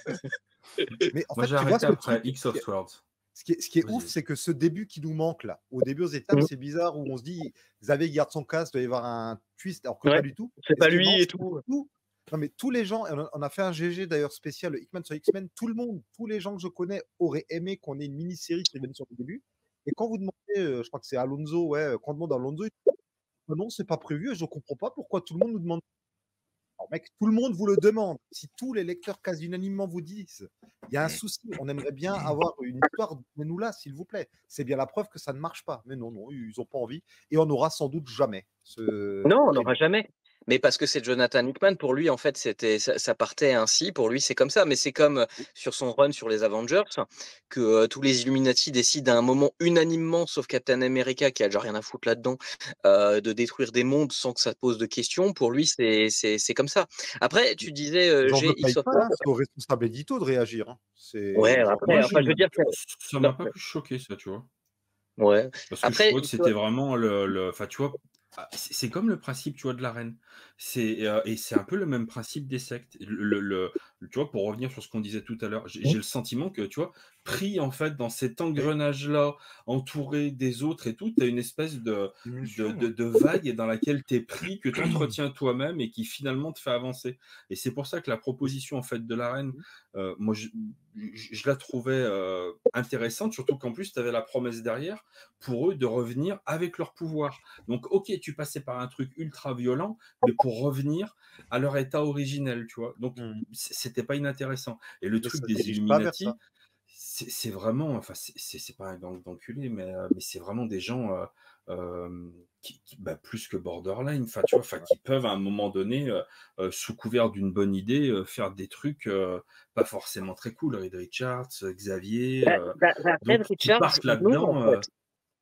Mais en moi, fait, j'ai tu vois arrêté ce après truc, X of Swords. ce qui est ce qui est Vas-y, ouf, vas-y. c'est que ce début qui nous manque là, au début aux étapes, Mmh. c'est bizarre où on se dit: «Xavier garde son casque, il doit y avoir un twist», alors que pas Ouais, du tout. c'est Et ce pas qui est lui marrant, et c'est que tout. tout non mais tous les gens et on a on a fait un G G d'ailleurs spécial Hickman sur X-Men, tout le monde, tous les gens que je connais auraient aimé qu'on ait une mini-série qui revienne sur le début et quand vous demandez, heu, je crois que c'est Alonso, ouais, quand on demande à Alonso, il dit: «Bah non, c'est pas prévu et je comprends pas pourquoi tout le monde nous demande». Alors mec, tout le monde vous le demande. Si tous les lecteurs quasi unanimement vous disent: «Il y a un souci, on aimerait bien avoir une histoire, donnez-nous la s'il vous plaît». C'est bien la preuve que ça ne marche pas. Mais non, non, ils ont pas envie et on n'aura sans doute jamais ce Non, on créneau. n'aura jamais. Mais parce que c'est Jonathan Hickman, pour lui, en fait, c'était ça ça partait ainsi, pour lui, c'est comme ça. Mais c'est comme, heu, Oui, sur son run sur les Avengers que, heu, tous les Illuminati décident à un moment unanimement, sauf Captain America qui a déjà rien à foutre là-dedans, heu, de détruire des mondes sans que ça pose de questions. Pour lui, c'est c'est c'est comme ça. Après, tu disais, heu, j'en veux G pas X of Hickman, War. hein, c'est aux responsables éditaux de réagir, hein. Ouais, C'est j'en veux après Moi, pas je enfin, je veux me dire que ça non, m'a pas plus choqué ça, tu vois? ouais. Parce que je Après, trouvais que tu vois? c'était vraiment le le enfin, tu vois? Ah, c'est c'est comme le principe, tu vois, de l'arène. C'est, heu et c'est un peu le même principe des sectes. Le le le tu vois, pour revenir sur ce qu'on disait tout à l'heure, j'ai Mmh, j'ai le sentiment que, tu vois, pris, en fait, dans cet oui, engrenage-là, entouré des autres et tout, tu as une espèce de de émulsion, de ouais. de vague dans laquelle tu es pris, que tu entretiens toi-même et qui, finalement, te fait avancer et c'est pour ça que la oui, proposition, en fait, de l'arène, mmh, heu, moi, je je je la trouvais, heu, intéressante, surtout qu'en plus, tu avais la promesse derrière pour eux de revenir avec leur pouvoir. Donc, OK, tu passais par un truc ultra violent, mais pour revenir à leur état originel, tu vois? Donc, mmh. c c'était pas inintéressant et le Mais truc ça se des dirige pas vers ça. Illuminati, c'est c'est vraiment enfin, c'est c'est c'est pas un gang d'enculés, mais, heu, mais c'est vraiment des gens, heu, hem, qui qui bah, plus que borderline, enfin, tu vois? Enfin, qui peuvent à un moment donné, heu heu, sous couvert d'une bonne idée, heu, faire des trucs, heu, pas forcément très cool. Reed Richards, Xavier, bah heu, bah bah, donc Red qui Richards, partent non, en là-dedans, fait. heu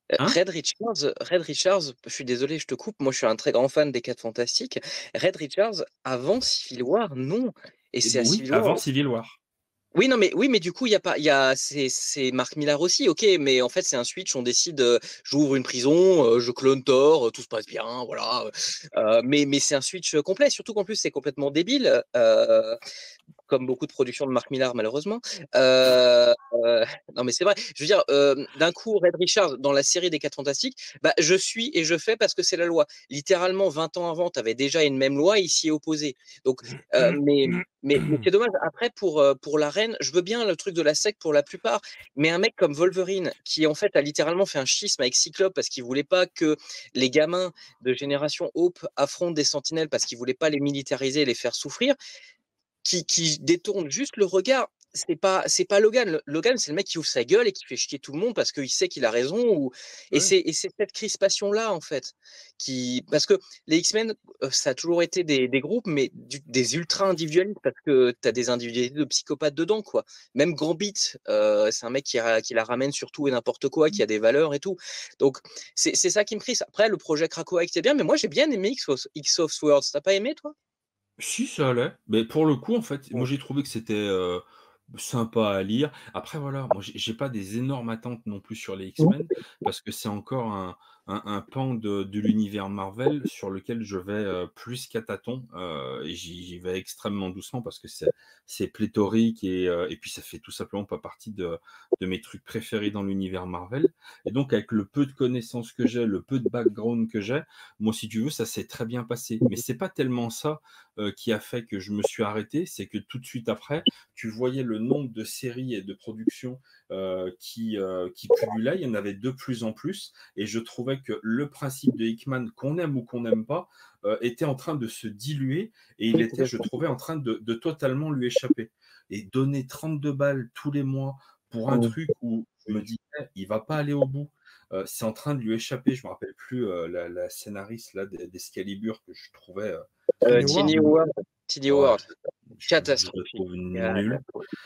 Euh, Hein? Red Richards, Red Richards, je suis désolé, je te coupe. Moi, je suis un très grand fan des Quatre Fantastiques. Red Richards, avant Civil War, non. Et Et c'est à oui, Civil War. avant Civil War. Oui, non, mais oui, mais du coup, il y a pas, il y a, c'est, c'est Mark Millar aussi, ok, mais en fait, c'est un switch. On décide, euh, j'ouvre une prison, euh, je clone Thor, euh, tout se passe bien, voilà. Euh, mais, mais c'est un switch complet. Surtout qu'en plus, c'est complètement débile. Euh, comme beaucoup de productions de Mark Millar, malheureusement. Euh, euh, non, mais c'est vrai. Je veux dire, euh, d'un coup, Red Richards, dans la série des Quatre Fantastiques, bah, je suis et je fais parce que c'est la loi. Littéralement, vingt ans avant, tu avais déjà une même loi, il s'y est opposé. Donc, euh, mais, mais, mais c'est dommage. Après, pour, euh, pour la reine, je veux bien le truc de la secte pour la plupart, mais un mec comme Wolverine, qui en fait a littéralement fait un schisme avec Cyclope parce qu'il voulait pas que les gamins de Génération Hope affrontent des sentinelles parce qu'il voulait pas les militariser et les faire souffrir, qui, qui détourne juste le regard. C'est pas, c'est pas Logan. Le- Logan, c'est le mec qui ouvre sa gueule et qui fait chier tout le monde parce qu'il sait qu'il a raison. Ou... Et Ouais. c'est, et c'est cette crispation-là, en fait, qui, parce que les X-Men, euh, ça a toujours été des, des groupes, mais du- des ultra individualistes parce que t'as des individualités de psychopathes dedans, quoi. Même Gambit, euh, c'est un mec qui, ra- qui la ramène sur tout et n'importe quoi, qui a des valeurs et tout. Donc, c'est, c'est ça qui me crispe. Après, le projet Krakoa, c'était bien, mais moi, j'ai bien aimé X of, X of Swords. T'as pas aimé, toi? Si, ça allait. Mais pour le coup, en fait, moi Bon. j'ai trouvé que c'était euh, sympa à lire. Après, voilà, moi j'ai j'ai pas des énormes attentes non plus sur les X-Men, parce que c'est encore un, un- un pan de, de l'univers Marvel sur lequel je vais euh, plus qu'à tâtons, euh, et j'y j'y vais extrêmement doucement parce que c'est c'est pléthorique et, euh, et puis ça fait tout simplement pas partie de, de mes trucs préférés dans l'univers Marvel. Et donc, avec le peu de connaissances que j'ai, le peu de background que j'ai, moi, si tu veux, ça s'est très bien passé. Mais c'est pas tellement ça euh, qui a fait que je me suis arrêté, c'est que tout de suite après, tu voyais le nombre de séries et de productions euh, qui, euh, qui pullulaient, il y en avait de plus en plus, et je trouvais que le principe de Hickman, qu'on aime ou qu'on n'aime pas, euh, était en train de se diluer, et il était, je trouvais, en train de, de totalement lui échapper. Et donner trente-deux balles tous les mois pour un truc où je me disais, il va pas aller au bout, euh, c'est en train de lui échapper. Je me rappelle plus euh, la, la scénariste là d'Escalibur que je trouvais euh, Euh, Tiny Ward. Tiny Howard. Tiny ouais, Howard. je, je le Catastrophique. trouve nul.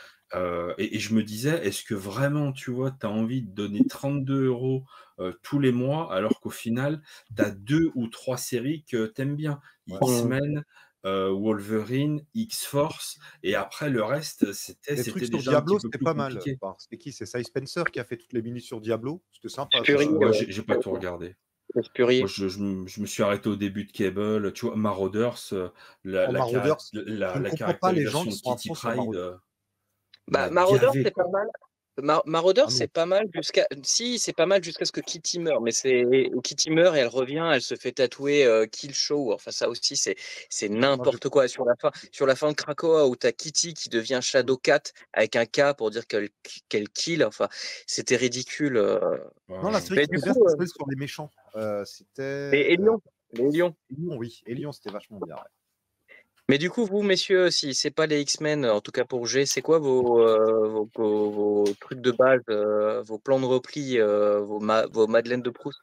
Euh, et, et je me disais, est-ce que vraiment, tu vois, tu as envie de donner trente-deux euros euh, tous les mois, alors qu'au final, tu as deux ou trois séries que tu aimes bien. Ouais. X-Men, euh, Wolverine, X-Force, et après le reste, c'était Les trucs c'était sur déjà un petit Diablo, peu c'était plus pas mal. compliqué. Enfin, c'était qui? C'est Cy Spencer qui a fait toutes les minutes sur Diablo. C'était sympa. Fury, ça. Ouais, ouais. j'ai j'ai pas tout regardé. Fury. Moi, je, je me je me suis arrêté au début de Cable, tu vois, Marauders, euh, la, En la, cara- Marauders, la, je ne la comprends pas les gens caractérisation qui de sont à Kitty fond sur Pryde Marauders. euh, Bah, m'a Marauder, gavé, c'est pas quoi. mal. Mar Marauder, Ah c'est non. pas mal jusqu'à. Si, c'est pas mal jusqu'à ce que Kitty meure. Mais c'est. Kitty meurt et elle revient, elle se fait tatouer euh, Kill Show. Enfin, ça aussi, c'est c'est Moi, j'ai n'importe quoi. Sur la fin, sur la fin de Krakoa, où t'as Kitty qui devient Shadowcat avec un K pour dire qu'elle qu'elle kill. Enfin, c'était ridicule. euh. Non, la Ouais. série Mais qui du était bien, coup, c'était euh, celle sur les méchants. Euh, et, c'était et euh, Lyon. Et Lyon. Elion, oui. Elion, c'était vachement bien. Ouais. Mais du coup, vous, messieurs, si c'est pas les X-Men, en tout cas pour G, c'est quoi vos, euh, vos, vos- vos trucs de base, euh, vos plans de repli, euh, vos, ma vos Madeleines de Proust?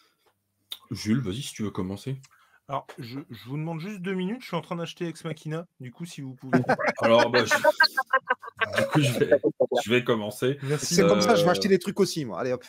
Jules, vas-y si tu veux commencer. Alors, je, je vous demande juste deux minutes. Je suis en train d'acheter Ex Machina. Du coup, si vous pouvez. Alors, bah, je- du coup, je vais, je vais commencer. Merci. C'est comme ça, je vais Euh, acheter des trucs aussi, moi. Allez hop.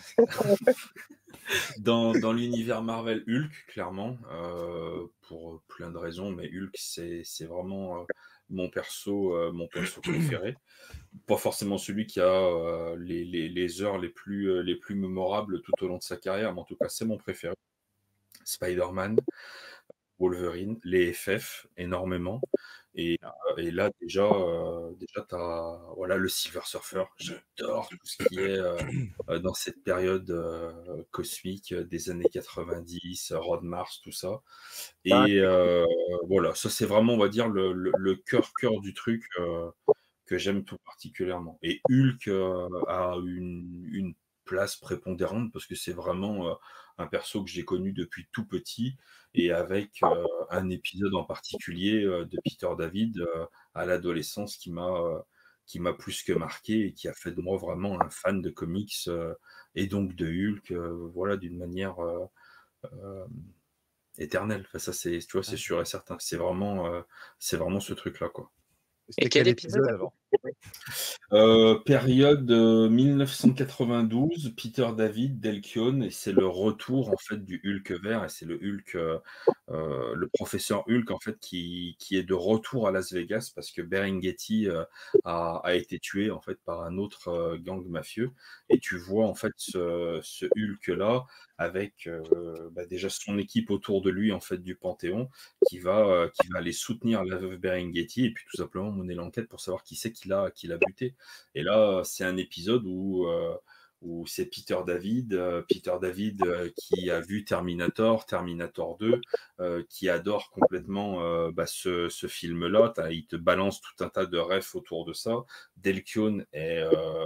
Dans, dans l'univers Marvel, Hulk, clairement, euh, pour plein de raisons, mais Hulk, c'est c'est vraiment euh, mon perso, euh, mon perso préféré. Pas forcément celui qui a euh, les, les, les heures les plus, euh, les plus mémorables tout au long de sa carrière, mais en tout cas, c'est mon préféré. Spider-Man, Wolverine, les F F, énormément. Et, euh, et là, déjà, euh, déjà tu as voilà, le Silver Surfer. J'adore tout ce qui est euh, euh, dans cette période euh, cosmique euh, des années quatre-vingt-dix, Road Mars, tout ça. Ah, Et euh, voilà, ça, c'est vraiment, on va dire, le, le, le cœur, cœur du truc euh, que j'aime tout particulièrement. Et Hulk euh, a une, une place prépondérante parce que c'est vraiment euh, un perso que j'ai connu depuis tout petit et avec euh, un épisode en particulier euh, de Peter David euh, à l'adolescence qui m'a euh, qui m'a plus que marqué et qui a fait de moi vraiment un fan de comics euh, et donc de Hulk, euh, voilà, d'une manière euh, euh, éternelle. Enfin, ça, c'est, tu vois, c'est sûr et certain. C'est vraiment, euh, c'est vraiment ce truc-là, quoi. et C'était quel quel épisode? épisode alors? Euh, période euh, mille neuf cent quatre-vingt-douze, Peter David, Dale Keown, et c'est le retour en fait du Hulk vert, et c'est le Hulk, euh, euh, le professeur Hulk en fait qui, qui est de retour à Las Vegas parce que Berengeti euh, a, a été tué en fait par un autre euh, gang mafieux, et tu vois en fait ce, ce Hulk là avec euh, bah, déjà son équipe autour de lui en fait du Panthéon qui va euh, qui va aller soutenir la veuve Berengeti et puis tout simplement mener l'enquête pour savoir qui c'est qui l'a qui l'a buté. Et là, c'est un épisode où, euh, où c'est Peter David, euh, Peter David euh, qui a vu Terminator, Terminator deux, euh, qui adore complètement euh, bah, ce, ce film-là. T'as- Il te balance tout un tas de refs autour de ça. Dale Keown est euh,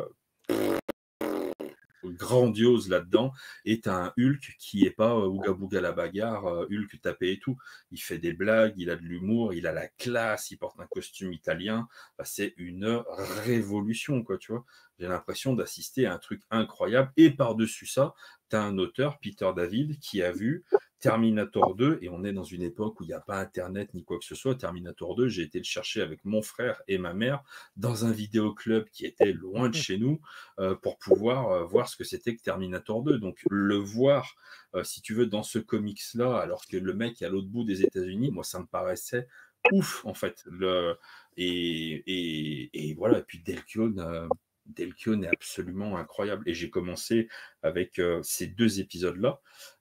grandiose là-dedans, et t'as un Hulk qui est pas euh, ouga bouga la bagarre, euh, Hulk tapé et tout. Il fait des blagues, il a de l'humour, il a la classe, il porte un costume italien. Bah, c'est une révolution, quoi, tu vois. J'ai l'impression d'assister à un truc incroyable. Et par-dessus ça, t'as un auteur, Peter David, qui a vu Terminator deux, et on est dans une époque où il n'y a pas Internet ni quoi que ce soit. Terminator deux, j'ai été le chercher avec mon frère et ma mère dans un vidéoclub qui était loin de chez nous euh, pour pouvoir euh, voir ce que c'était que Terminator deux. Donc le voir, euh, si tu veux, dans ce comics-là, alors que le mec est à l'autre bout des États-Unis, moi ça me paraissait ouf en fait. Le... Et, et, et voilà, et puis Dale Keown, euh, Dale Keown est absolument incroyable. Et j'ai commencé avec euh, ces deux épisodes-là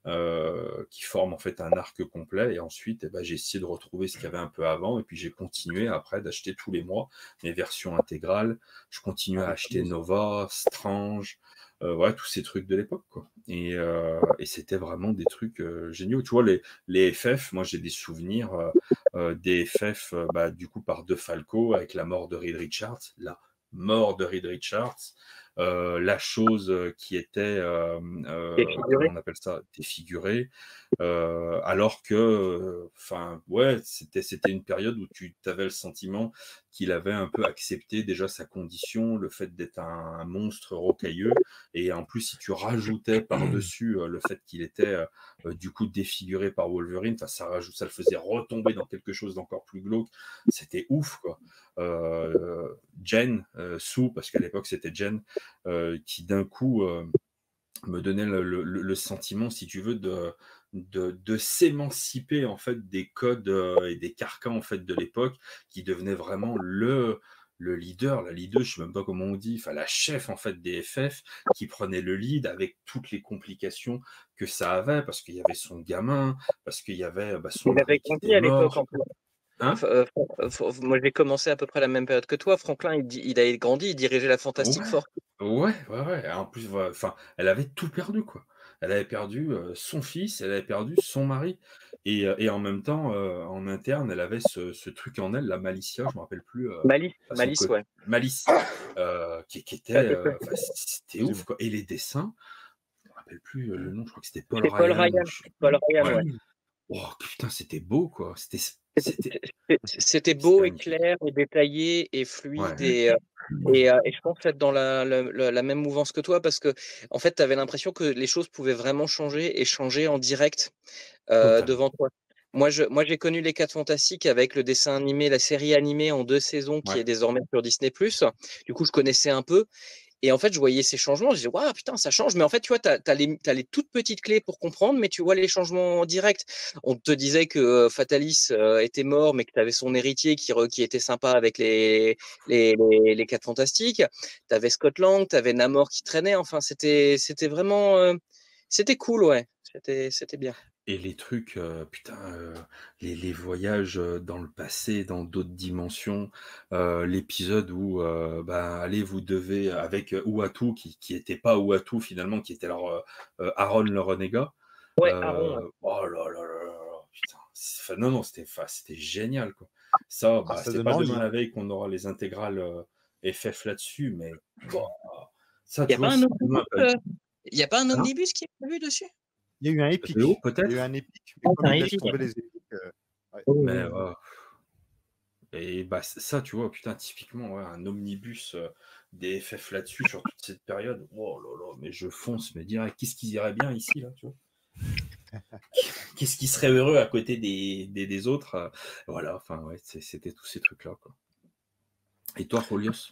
euh, qui forment en fait un arc complet. Et ensuite, eh ben, j'ai essayé de retrouver ce qu'il y avait un peu avant. Et puis j'ai continué après d'acheter tous les mois mes versions intégrales. Je continuais à acheter Nova, Strange, euh, ouais, tous ces trucs de l'époque, quoi. Et, euh, et c'était vraiment des trucs euh, géniaux. Tu vois, les, les F F, moi j'ai des souvenirs euh, euh, des F F, euh, bah, du coup par De Falco avec la mort de Reed Richards, la mort de Reed Richards, euh, la chose qui était, euh, euh, comment on appelle ça, défigurée, euh, alors que, enfin, euh, ouais, c'était c'était une période où tu avais le sentiment qu'il avait un peu accepté déjà sa condition, le fait d'être un, un monstre rocailleux, et en plus si tu rajoutais par-dessus euh, le fait qu'il était euh, euh, du coup défiguré par Wolverine, ça rajoute, ça le faisait retomber dans quelque chose d'encore plus glauque. C'était ouf, quoi. Euh, Jen, euh, Sue, parce qu'à l'époque c'était Jen, euh, qui d'un coup euh, me donnait le, le, le sentiment, si tu veux, de, de, de s'émanciper en fait des codes euh, et des carcans en fait de l'époque, qui devenait vraiment le le leader, la leader, je sais même pas comment on dit, enfin la chef en fait des F F, qui prenait le lead avec toutes les complications que ça avait, parce qu'il y avait son gamin, parce qu'il y avait bah, son Il avait mari qui grandi était à l'époque mort. en plus. Hein? Enfin, euh, Fran- Fran- moi, j'ai commencé à peu près la même période que toi. Franklin, il, di- il a grandi, il dirigeait la Fantastic Ouais, Four. ouais, ouais, ouais. En plus, voilà, enfin, elle avait tout perdu, quoi. Elle avait perdu euh, son fils, elle avait perdu son mari, et, euh, et en même temps, euh, en interne, elle avait ce, ce truc en elle, la Malicia, je me rappelle plus, euh, Malice, à son Malice, côté, ouais. Malice, euh, qui, qui était, Ah, c'est euh, enfin, c'était ouf, quoi. Et les dessins, je me rappelle plus euh, le nom, je crois que c'était Paul c'est Paul Ryan. Ryan. Ou je- Paul Ryan, Ouais. ouais. Oh putain, c'était beau, quoi. C'était, c'était, C'était c'était c'était beau et magnifique. clair et détaillé et fluide Ouais. et, euh, et, euh, et je pense être dans la, la, la- la même mouvance que toi parce que en fait, tu avais l'impression que les choses pouvaient vraiment changer et changer en direct euh, Totalement. devant toi. Moi, je, moi, j'ai connu les Quatre Fantastiques avec le dessin animé, la série animée en deux saisons qui Ouais. est désormais sur Disney plus. Du coup, je connaissais un peu. Et en fait, je voyais ces changements, je disais, waouh, putain, ça change. Mais en fait, tu vois, tu as, les, t'as les toutes petites clés pour comprendre, mais tu vois les changements en direct. On te disait que euh, Fatalis euh, était mort, mais que tu avais son héritier qui, re- qui était sympa avec les, les, les, les Quatre Fantastiques. Tu avais Scott Lang, tu avais Namor qui traînait. Enfin, c'était c'était vraiment. euh, c'était cool, ouais. C'était c'était bien. Et les trucs, euh, putain, euh, les, les voyages euh, dans le passé, dans d'autres dimensions, euh, l'épisode où, euh, bah, allez, vous devez, avec euh, Uatu, qui, qui était pas Uatu finalement, qui était alors euh, euh, Aaron le renégat. Ouais, Aaron. Ouais. Euh, oh là là là là là, putain. C'est- Enfin, non, non, c'était enfin, c'était génial, quoi. Ça, Ah, bah, ça c'est donne pas envie. demain la veille qu'on aura les intégrales euh, F F là-dessus, mais bah, ça, Il n'y tu a vois, pas un si omnibus, demain, euh, y a pas un hein, omnibus qui est prévu dessus? Il y a eu un V O épique. Il y a eu peut-être, un épique, mais Ah, comme c'est un ils laissent épique. tomber les épiques. euh, ouais. mais euh, et bah c- ça, tu vois, putain, typiquement, ouais, un omnibus euh, des F F là-dessus sur toute cette période. Oh là là, mais je fonce, mais direct, qu'est-ce qui irait bien ici, là, tu vois? Qu'est-ce qui serait heureux à côté des, des, des autres euh, Voilà, enfin, ouais, c'est- c'était tous ces trucs-là, quoi. Et toi, Rolios?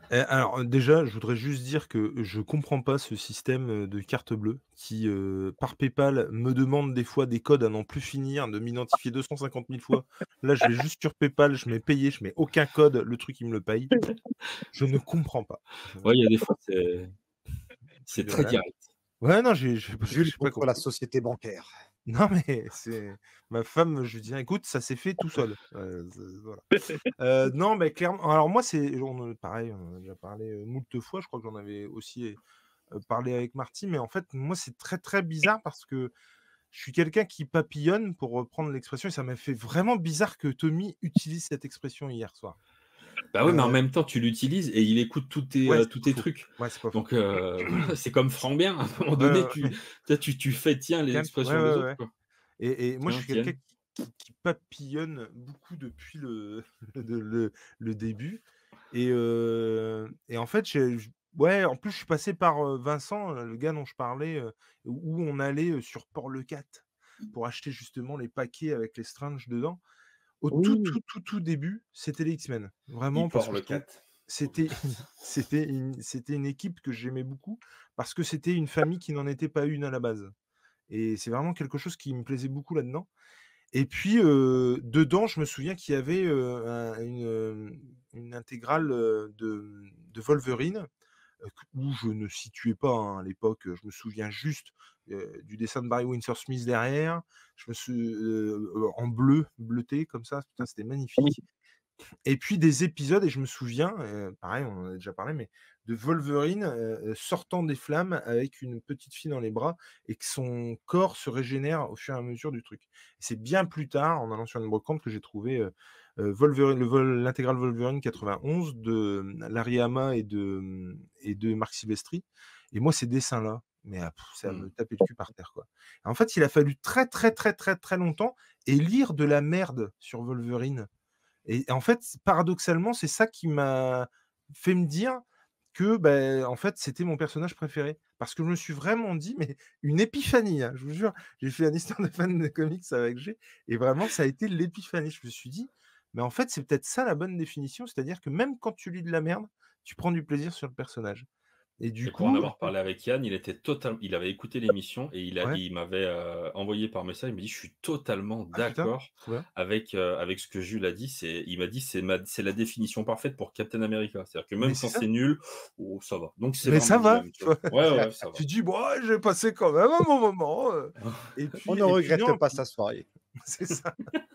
Eh, alors, heu, déjà, je voudrais juste dire que je comprends pas ce système, heu, de carte bleue qui, heu, par PayPal, me demande des fois des codes à n'en plus finir, de m'identifier deux cent cinquante mille fois. Là, je vais juste sur PayPal, je mets payer, je mets aucun code, le truc, il me le paye. Je ne comprends pas. Je Ouais, il y a des fois, c'est truc c'est de très malade. direct. Ouais, non, j'ai j'ai pas Jules j'ai pas contre la compris. société bancaire. Non, mais c'est ma femme, je lui dis: «Écoute, ça s'est fait tout seul». Heu, c'est voilà. Heu, non, mais clairement alors moi, c'est on, heu, pareil, on en a déjà parlé, heu, moult fois, je crois que j'en avais aussi, heu, parlé avec Marty, mais en fait, moi, c'est très, très bizarre parce que je suis quelqu'un qui papillonne, pour reprendre l'expression, et ça m'a fait vraiment bizarre que Tommy utilise cette expression hier soir. Bah, ouais, mais en Heu, même temps, tu l'utilises et il écoute tous tes, ouais, heu, c'est tous pas tes faux. trucs. Ouais, c'est pas faux. Donc heu, voilà, c'est comme Franck Bien, à un moment Ouais, ouais, donné, tu ouais. tu sais, tu tu fais tien les Tiens, ouais, expressions des ouais, autres, ouais. quoi. Et et moi, je Tiens, suis quelqu'un tienne. qui qui qui papillonne beaucoup depuis le le le le début et heu et en fait, j'ai j ouais, en plus, je suis passé par, heu, Vincent, heu, le gars dont je parlais, heu, où on allait, heu, sur Port-le-Cat pour acheter justement les paquets avec les Strange dedans. Au tout, Oui. tout, tout, tout début, c'était les X-Men. Vraiment Il parce porte que le je trouve quatre. c'était c'était une c'était une équipe que j'aimais beaucoup parce que c'était une famille qui n'en était pas une à la base et c'est vraiment quelque chose qui me plaisait beaucoup là-dedans et puis, heu, dedans, je me souviens qu'il y avait, heu, un une, hem, une intégrale, heu, de, mmh, de Wolverine, heu, q où je ne situais pas, hein, à l'époque, heu, je me souviens juste, heu, du dessin de Barry Windsor Smith derrière. Je me suis heu, heu, en bleu, bleuté comme ça, putain, c'était Oui. magnifique et puis des épisodes et je me souviens, heu, pareil, on en a déjà parlé, mais de Wolverine, heu, heu, sortant des flammes avec une petite fille dans les bras et que son corps se régénère au fur et à mesure du truc. C'est bien plus tard, en allant sur une brocante, que j'ai trouvé, heu, heu, Wolverine le vol l'intégrale Wolverine quatre-vingt-onze de, mmh, Larry Hama et de, mmh, et de Marc Silvestri et moi, ces dessins-là, mais ah, ça me Mmh. tapait le cul par terre, quoi. En fait, il a fallu très, très, très, très, très longtemps et lire de la merde sur Wolverine et en fait, paradoxalement, c'est ça qui m'a fait me dire que, beh, en fait, c'était mon personnage préféré. Parce que je me suis vraiment dit, mais une épiphanie, hein, je vous jure, j'ai fait un histoire de fan de comics avec G et vraiment ça a été l'épiphanie. Je me suis dit: «Mais en fait, c'est peut-être ça la bonne définition», c'est-à-dire que même quand tu lis de la merde, tu prends du plaisir sur le personnage et du Et pour en coup avoir parlé avec Yann, il était total il avait écouté l'émission et il a ouais, il m'avait, heu, envoyé par message, il m'a dit: «Je suis totalement ah putain, d'accord trop bien. avec, heu, avec ce que Jules a dit». C'est il m'a dit: «C'est ma c'est la définition parfaite pour Captain America». C'est-à-dire que Mais même c'est quand ça, c'est nul, oh ça va. Donc c'est mais ça vraiment que va, j'aime, tu tu vois? vois? Ouais, ouais, ouais, ça va. Tu dis: «Bon, ouais, j'ai passé quand même un bon moment, heu» et On puis ne et puis regrette non, pas puis sa soirée. c'est ça.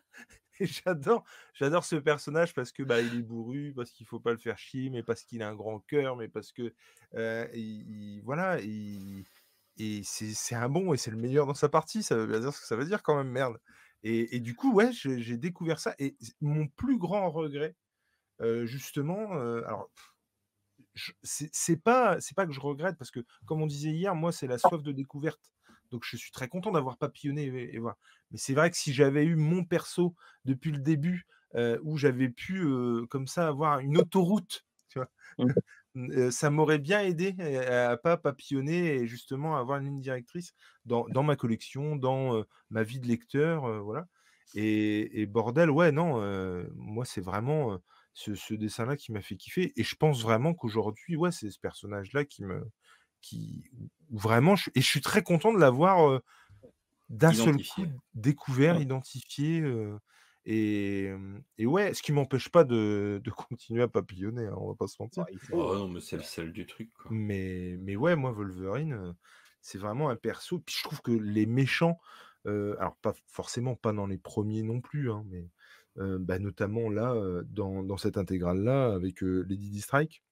Et j'adore j'adore ce personnage parce que, bah, il est bourru, parce qu'il faut pas le faire chier, mais parce qu'il a un grand cœur, mais parce que, heu, il il voilà, il et c'est c'est un bon et c'est le meilleur dans sa partie, ça veut bien dire ce que ça veut dire quand même, merde et et du coup, ouais, j'ai j'ai découvert ça et z mon plus grand regret, heu, justement, heu, alors je c'est c'est pas c'est pas que je regrette parce que comme on disait hier, moi, c'est la soif de découverte. Donc je suis très content d'avoir papillonné et et voilà. Mais c'est vrai que si j'avais eu mon perso depuis le début, heu, où j'avais pu, heu, comme ça avoir une autoroute, tu vois? Mmh. Mmh, heu, ça m'aurait bien aidé, heu, à pas papillonner et justement avoir une ligne directrice dans dans ma collection, dans, heu, ma vie de lecteur, heu, voilà et et bordel, ouais, non, heu, moi, c'est vraiment, heu, ce ce dessin-là qui m'a fait kiffer et je pense vraiment qu'aujourd'hui, ouais, c'est ce personnage-là qui me qui où vraiment je et je suis très content de l'avoir, heu, d'un seul coup Identifié. découvert, Ouais. identifié, heu et hem et ouais, ce qui m'empêche pas de de continuer à papillonner, hein, on va pas se mentir. Bah, il Oh faut, hein. non, mais c'est le sel du truc, quoi. Mais mais ouais, moi Wolverine, heu, c'est vraiment un perso puis je trouve que les méchants, heu, alors pas forcément pas dans les premiers non plus, hein, mais, heu, bah, notamment là, heu, dans dans cette intégrale-là avec, heu, Lady Deathstrike,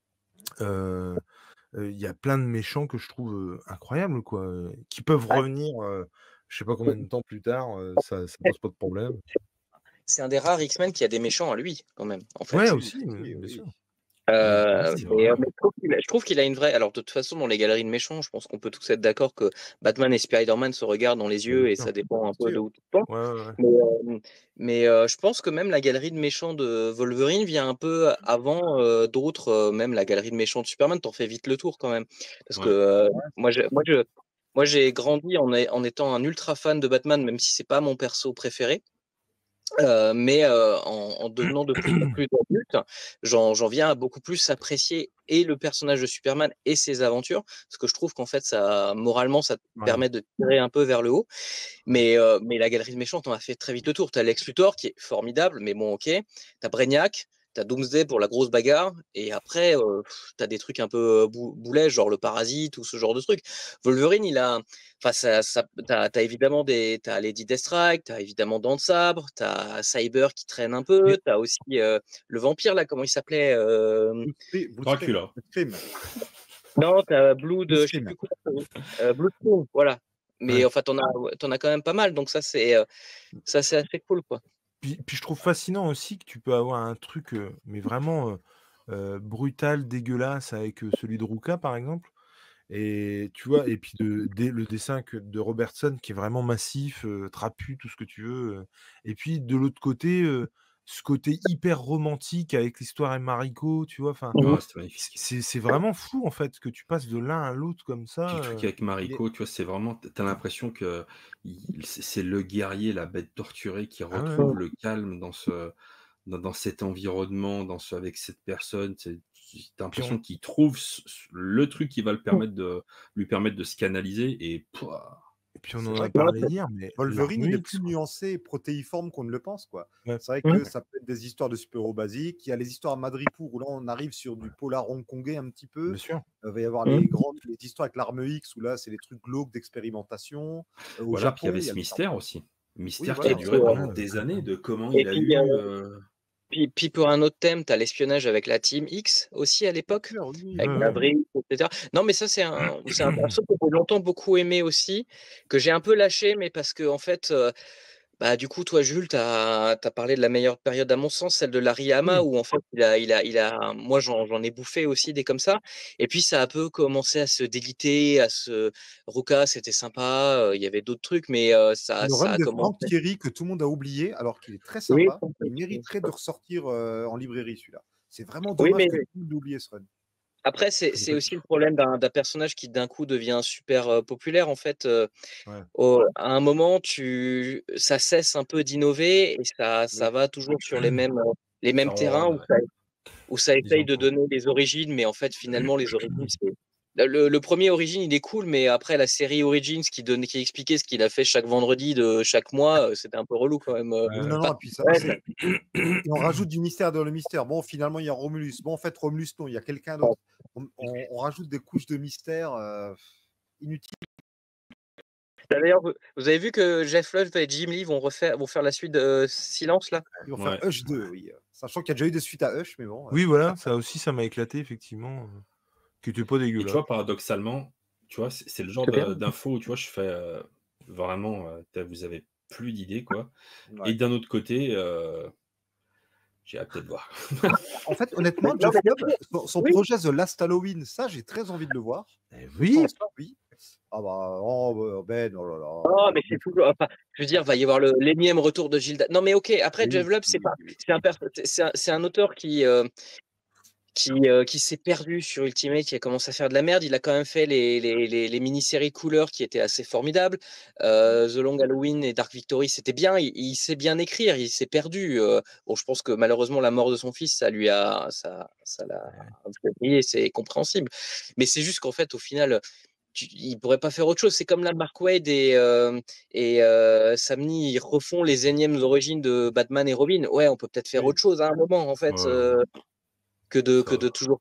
heu heu, il y a plein de méchants que je trouve, heu, incroyables quoi, heu, qui peuvent Ouais. revenir, heu, je sais pas combien de temps plus tard, heu, ça ça pose pas de problème. C'est un des rares X-Men qui a des méchants à lui, quand même, en Ouais fait. Oui, aussi, oui, oui, bien oui. sûr. Ouais, il Heu, c'est mais vrai, heu, ouais. mais je trouve qu'il a je trouve qu'il a une vraie alors de toute façon dans les galeries de méchants, je pense qu'on peut tous être d'accord que Batman et Spider-Man se regardent dans les Bah, bien yeux et sûr. ça dépend un Bien peu de sûr. où tu te penches. Ouais, ouais, ouais. Mais hem, mais heu, je pense que même la galerie de méchants de Wolverine vient un peu avant, heu, d'autres, heu, même la galerie de méchants de Superman, tu en fais vite le tour quand même. Parce que, Ouais. heu, Ouais, moi c'est je moi je moi j'ai grandi en é en étant un ultra fan de Batman, même si c'est pas mon perso préféré. Heu, mais heu, en en devenant de plus en plus adulte, j'en j'en viens à beaucoup plus apprécier et le personnage de Superman et ses aventures, parce que je trouve qu'en fait ça moralement, ça te Ouais. permet de tirer un peu vers le haut. Mais heu, mais la galerie de méchants, on a fait très vite le tour. Tu as Lex Luthor qui est formidable, mais bon OK. Tu as Brainiac, tu as Doomsday pour la grosse bagarre et après, heu, tu as des trucs un peu, heu, bou boulets, genre le Parasite ou ce genre de trucs. Wolverine, il a enfin ça ça tu as tu as évidemment des tu as Lady Deathstrike, tu as évidemment Dents de Sabre, tu as Cyber qui traîne un peu, Mais tu as aussi, heu, le vampire là, comment il s'appelait? Hem, Blue Scream, Blue Scream, Dracula. Blue Scream, non, tu as Blood, Blue heu, je sais Scream. plus quoi, heu, Bloodstone, voilà. Mais ouais. enfin, tu en as ouais, tu en as quand même pas mal, donc ça c'est, heu, ça c'est assez cool, quoi. Puis puis je trouve fascinant aussi que tu peux avoir un truc, heu, mais vraiment, heu heu, brutal, dégueulasse avec, heu, celui de Ruka, par exemple. Et tu vois? Et puis de dé le dessin que de Robertson qui est vraiment massif, heu, trapu, tout ce que tu veux, heu. Et puis de l'autre côté, heu, ce côté hyper romantique avec l'histoire et Mariko, tu vois? Enfin, Mmh. Ah, c'était c magnifique. c'est c'est vraiment fou en fait que tu passes de l'un à l'autre comme Puis ça, le truc heu. avec Il est Mariko, tu vois, c'est vraiment tu as l'impression que il c'est c'est le guerrier, la bête torturée qui Ah ouais, ouais. retrouve le calme dans ce dans dans cet environnement, dans ce avec cette personne. Tu tu as Puis on l'impression qu'il trouve ce ce le truc qui va le permettre de lui permettre de se canaliser et pouah! et puis on c'est en vrai a que Ouais, parlé c'est hier, mais Wolverine, il l'Armure est X, plus quoi. nuancé et protéiforme qu'on ne le pense, quoi. Ouais. C'est vrai mmh. que ça peut être des histoires de super-héros basiques. Il y a les histoires à Madripoor où là, on arrive sur Ouais. du polar hongkongais un petit peu. Bien sûr. Il va y avoir Mmh. les grandes les histoires avec l'arme X où là, c'est les trucs glauques d'expérimentation. Heu, au Voilà, puis il y avait Japon, il y a ce le mystère aussi. oui, Mystère qui voilà, a Et ouais. puis, duré heu, pendant Ouais, des complètement. années de comment et il a puis, eu, heu, heu puis puis pour un autre thème, tu as l'espionnage avec la Team X aussi à Bien l'époque, sûr, oui, oui, avec Ouais, oui, ouais. oui. Maverick et cetera. Non, mais ça c'est un c'est un perso que j'ai longtemps beaucoup aimé aussi, que j'ai un peu lâché, mais parce qu'en fait, heu bah, du coup, toi, Jules, tu as parlé de la meilleure période à mon sens, celle de Larry Hama, Oui, où en fait, il a il a il a moi, j'en j'en ai bouffé aussi des comme ça et puis ça a un peu commencé à se déliter, à se Ruka, c'était sympa, heu, il y avait d'autres trucs, mais heu, ça le ça run a de commencé Frank Thierry que tout le monde a oublié, alors qu'il est très oui, sympa. Il mériterait de ressortir, heu, en librairie celui-là. C'est vraiment oui, dommage mais que tout le monde ait oublié ce run. après, c'est c'est Faudrait aussi le problème d'un d'un personnage qui, d'un coup, devient super, heu, populaire. En fait, heu, ouais. au à un moment, tu ça cesse un peu d'innover et ça Oui. ça va toujours sur les mêmes, heu, les ça mêmes terrains ronronne, où ouais. ça où ça Ils essaye ont de trop. donner les origines, mais en fait, finalement, les origines, c'est le le premier Origins, il est cool, mais après la série Origins qui donnait qui expliquait ce qu'il a fait chaque vendredi de chaque mois, heu, c'était un peu relou quand même, heu, Oui, Ouais, non, enfin, non, et puis ça ouais, ça c'est et on rajoute du mystère dans le mystère. Bon, finalement, il y a Romulus. Bon, en fait, Romulus, non, il y a quelqu'un d'autre. On on on rajoute des couches de mystère, heu, inutiles. d'ailleurs, vous vous avez vu que Jeff Love et Jim Lee vont refaire vont faire la suite de Silence là? Ils vont faire Ouais. Hush deux, oui, heu, sachant qu'il y a déjà eu des suites à Hush, mais bon, heu, oui, voilà, ça aussi, ça m'a éclaté effectivement, heu, qui était pas Et tu dégueulasse. vois, paradoxalement, tu vois, c'est c'est le genre C'est bien. de d'infos où, tu vois, je fais, heu, vraiment, heu, tu vous avez plus d'idées, quoi. Et ouais. d'un autre côté, heu, j'ai hâte de voir. En fait, honnêtement, Non, Jeff mais bien Lubb, sûr, son son oui. projet The Last Halloween, ça, j'ai très envie de le voir. Eh Autant oui! ça, oui. Ah bah, oh bah, Ben, oh là Oh, là. mais c'est toujours enfin, je veux dire, va y avoir le l'énième retour de Gilda non, mais OK, après Oui, Jeff Lubb, c'est oui, pas oui. c'est un perso c'est c'est un c'est un auteur qui, heu, qui, heu, qui s'est perdu sur Ultimate, qui a commencé à faire de la merde. Il a quand même fait les les les les mini-séries couleurs qui étaient assez formidables. Mmh. Heu, The Long Halloween et Dark Victory, c'était bien. Il il sait bien écrire, il s'est perdu, heu, bon, je pense que malheureusement la mort de son fils, ça lui a ça ça l'a Ouais. et c'est compréhensible. Mais c'est juste qu'en fait, au final, tu ils pourraient pas faire autre chose. C'est comme là, Mark Waid et hem et heu, Sam Neill, ils refont les énièmes origines de Batman et Robin. Ouais, on peut peut-être faire Oui. autre chose à un moment en fait, Ouais, heu, que de que ça de toujours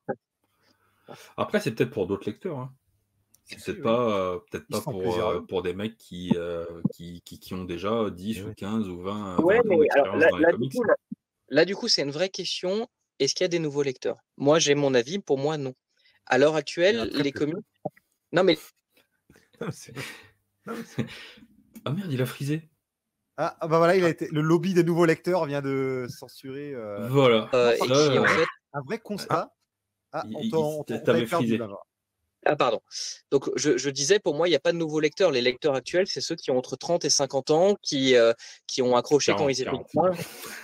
après, c'est peut-être pour d'autres lecteurs, hein. C'est Aussi, peut-être oui. pas, heu, peut-être Ils se pas font pour, plaisir à heu, eux. pour des mecs qui, heu, qui qui qui ont déjà Eh dix ou ouais. quinze ou vingt ouais, vingt ans mais alors d'expérience là dans les là du comics, coup hein. là là du coup, c'est une vraie question. Est-ce qu'il y a des nouveaux lecteurs? Moi, j'ai mon avis, pour moi, non. À l'heure Il y en a actuelle, très les peu. comics non mais Non, mais c'est vrai. Non, mais c'est Ah merde, il a frisé. Ah, ah bah voilà, il a ah, été le lobby des nouveaux lecteurs vient de censurer, heu Voilà, non, heu par et ça, contre, qui en un heu, vrai fait un vrai ah, constat. Ah, il on il t'en il on tu t'en on tu t'avait avais perdu, frisé. Benjamin. ah pardon. Donc je je disais pour moi, il y a pas de nouveaux lecteurs. Les lecteurs actuels, c'est ceux qui ont entre trente et cinquante ans, qui, heu, qui ont accroché quand quarante, ils étaient quarante. gamins.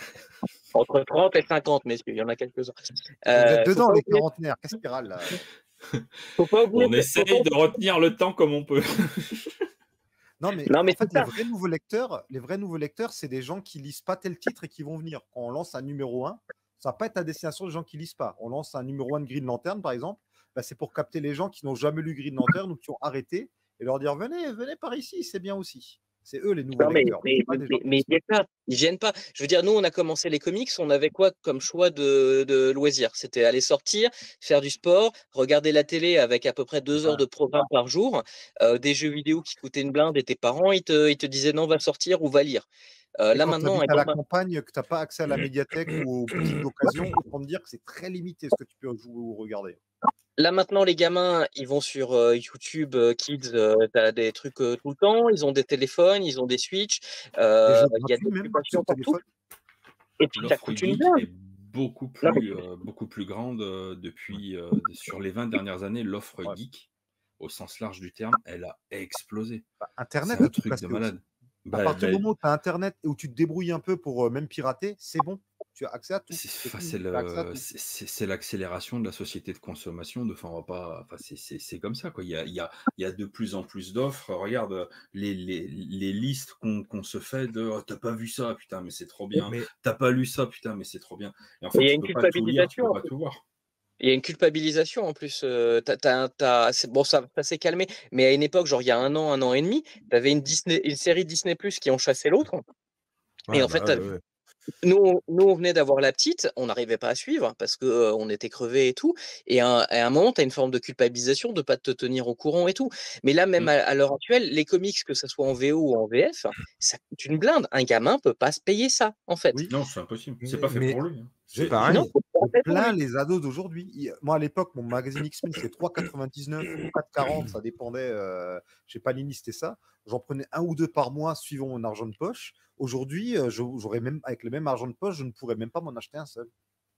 Entre trente et cinquante, messieurs, il y en a quelques-uns. Et vous êtes Heu, faut dedans, pas les oublier quarantenaires. Qu'est-ce qui râle là? faut pas oublier On que faut pas essaye de oublier retenir le temps comme on peut. Non, mais Non, en mais c'est fait, les ça. vrais nouveaux lecteurs, les vrais nouveaux lecteurs, c'est des gens qui lisent pas tel titre et qui vont venir. Quand on lance un numéro un, ça va pas être à destination des gens qui lisent pas. On lance un numéro un de Green Lantern, par exemple, bah, c'est pour capter les gens qui n'ont jamais lu Green Lantern ou qui ont arrêté et leur dire venez, venez par ici, c'est bien aussi. C'est eux les nouveaux Non, mais, lecteurs, mais, c'est pas des gens mais, qui mais lisent ils viennent pas. pas. Ils viennent pas. Je veux dire, nous, on a commencé les comics, on avait quoi comme choix de, de loisirs? C'était aller sortir, faire du sport, regarder la télé avec à peu près deux heures Voilà. de programme par jour, euh, des jeux vidéo qui coûtaient une blinde et tes parents, ils te, ils te disaient non, va sortir ou va lire. Euh, Et là quand tu maintenant, un habites à la gamin- campagne, que tu n'as pas accès à la médiathèque ou aux boutiques d'occasion, autant te dire que c'est très limité ce que tu peux jouer ou regarder. Là maintenant, les gamins, ils vont sur euh, YouTube euh, Kids, euh, t'as des trucs euh, tout le temps, ils ont des téléphones, ils ont des Switch, Des euh, jeux il y a gratuits des même applications sur partout, téléphone. et puis ça L'offre coûte une geek blinde. est beaucoup Non, mais plus, euh, beaucoup plus grande euh, depuis, euh, sur les vingt dernières années. L'offre Ouais. geek, au sens large du terme, elle a explosé. Bah, C'est Internet un a tout truc de cassé aussi. malade. À Bah, partir bah, du moment où tu as Internet et où tu te débrouilles un peu pour euh, même pirater, c'est bon. Tu as accès à tout. c'est C'est enfin, fini. c'est Tu as accès à le, tout. c'est c'est- c'est l'accélération de la société de consommation. De, enfin, on va pas, enfin, c'est c'est- c'est comme ça, quoi. Il y a, il y a, il y a de plus en plus d'offres. Regarde euh, les, les, les listes qu'on qu'on se fait de oh, t'as pas vu ça, putain, mais c'est trop bien. Mais T'as pas lu ça, putain, mais c'est trop bien. Et en il fait, y a tu une peux pas tout lire, tu culpabilisation peux en pas plus. tout voir. Il y a une culpabilisation en plus. euh, t'as- t'as- t'as- c'est- bon, ça, ça s'est calmé, mais à une époque, genre il y a un an, un an et demi, tu avais une, Disney, une série Disney Plus qui ont chassé l'autre. Et ouais, en bah fait, ouais, t'avais- ouais. nous, on- nous, on venait d'avoir la petite, on n'arrivait pas à suivre parce que euh, on était crevés et tout. Et à, un à un moment, tu as une forme de culpabilisation de pas te tenir au courant et tout. Mais là, même Mm. à, à l'heure actuelle, les comics, que ce soit en V O ou en V F, ça coûte une blinde. Un gamin peut pas se payer ça, en fait. Oui, Non, c'est impossible. C'est Mais, pas fait mais pour lui. hein. j'ai C'est pareil. Non, j'ai- c'est pas j'ai fait pour plein lui. les ados d'aujourd'hui. Il- Moi, à l'époque, mon magazine X-Men, c'était trois quatre-vingt-dix-neuf ou quatre quarante, ça dépendait. Euh, chez Panini, c'était ça. J'en prenais un ou deux par mois suivant mon argent de poche. Aujourd'hui, euh, je- j'aurais même, avec le même argent de poche, je ne pourrais même pas m'en acheter un seul.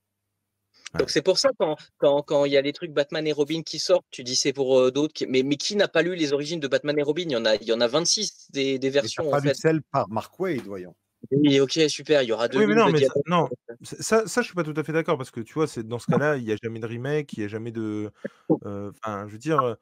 Ouais. Donc c'est pour ça quand quand quand il y a les trucs Batman et Robin qui sortent, tu dis c'est pour euh, d'autres, qui- mais mais qui n'a pas lu les origines de Batman et Robin? Il y en a il y en a vingt-six des, des Mais t'as versions en pas lu fait. celle par Mark Wade, voyons. Oui, ok, super, il y aura deux Oui, mais lignes non, de mais ça, dialogue. non, ça, ça, ça, je suis pas tout à fait d'accord parce que tu vois, c'est dans ce cas-là, il n'y a jamais de remake, il n'y a jamais de, euh, enfin, je veux dire, euh,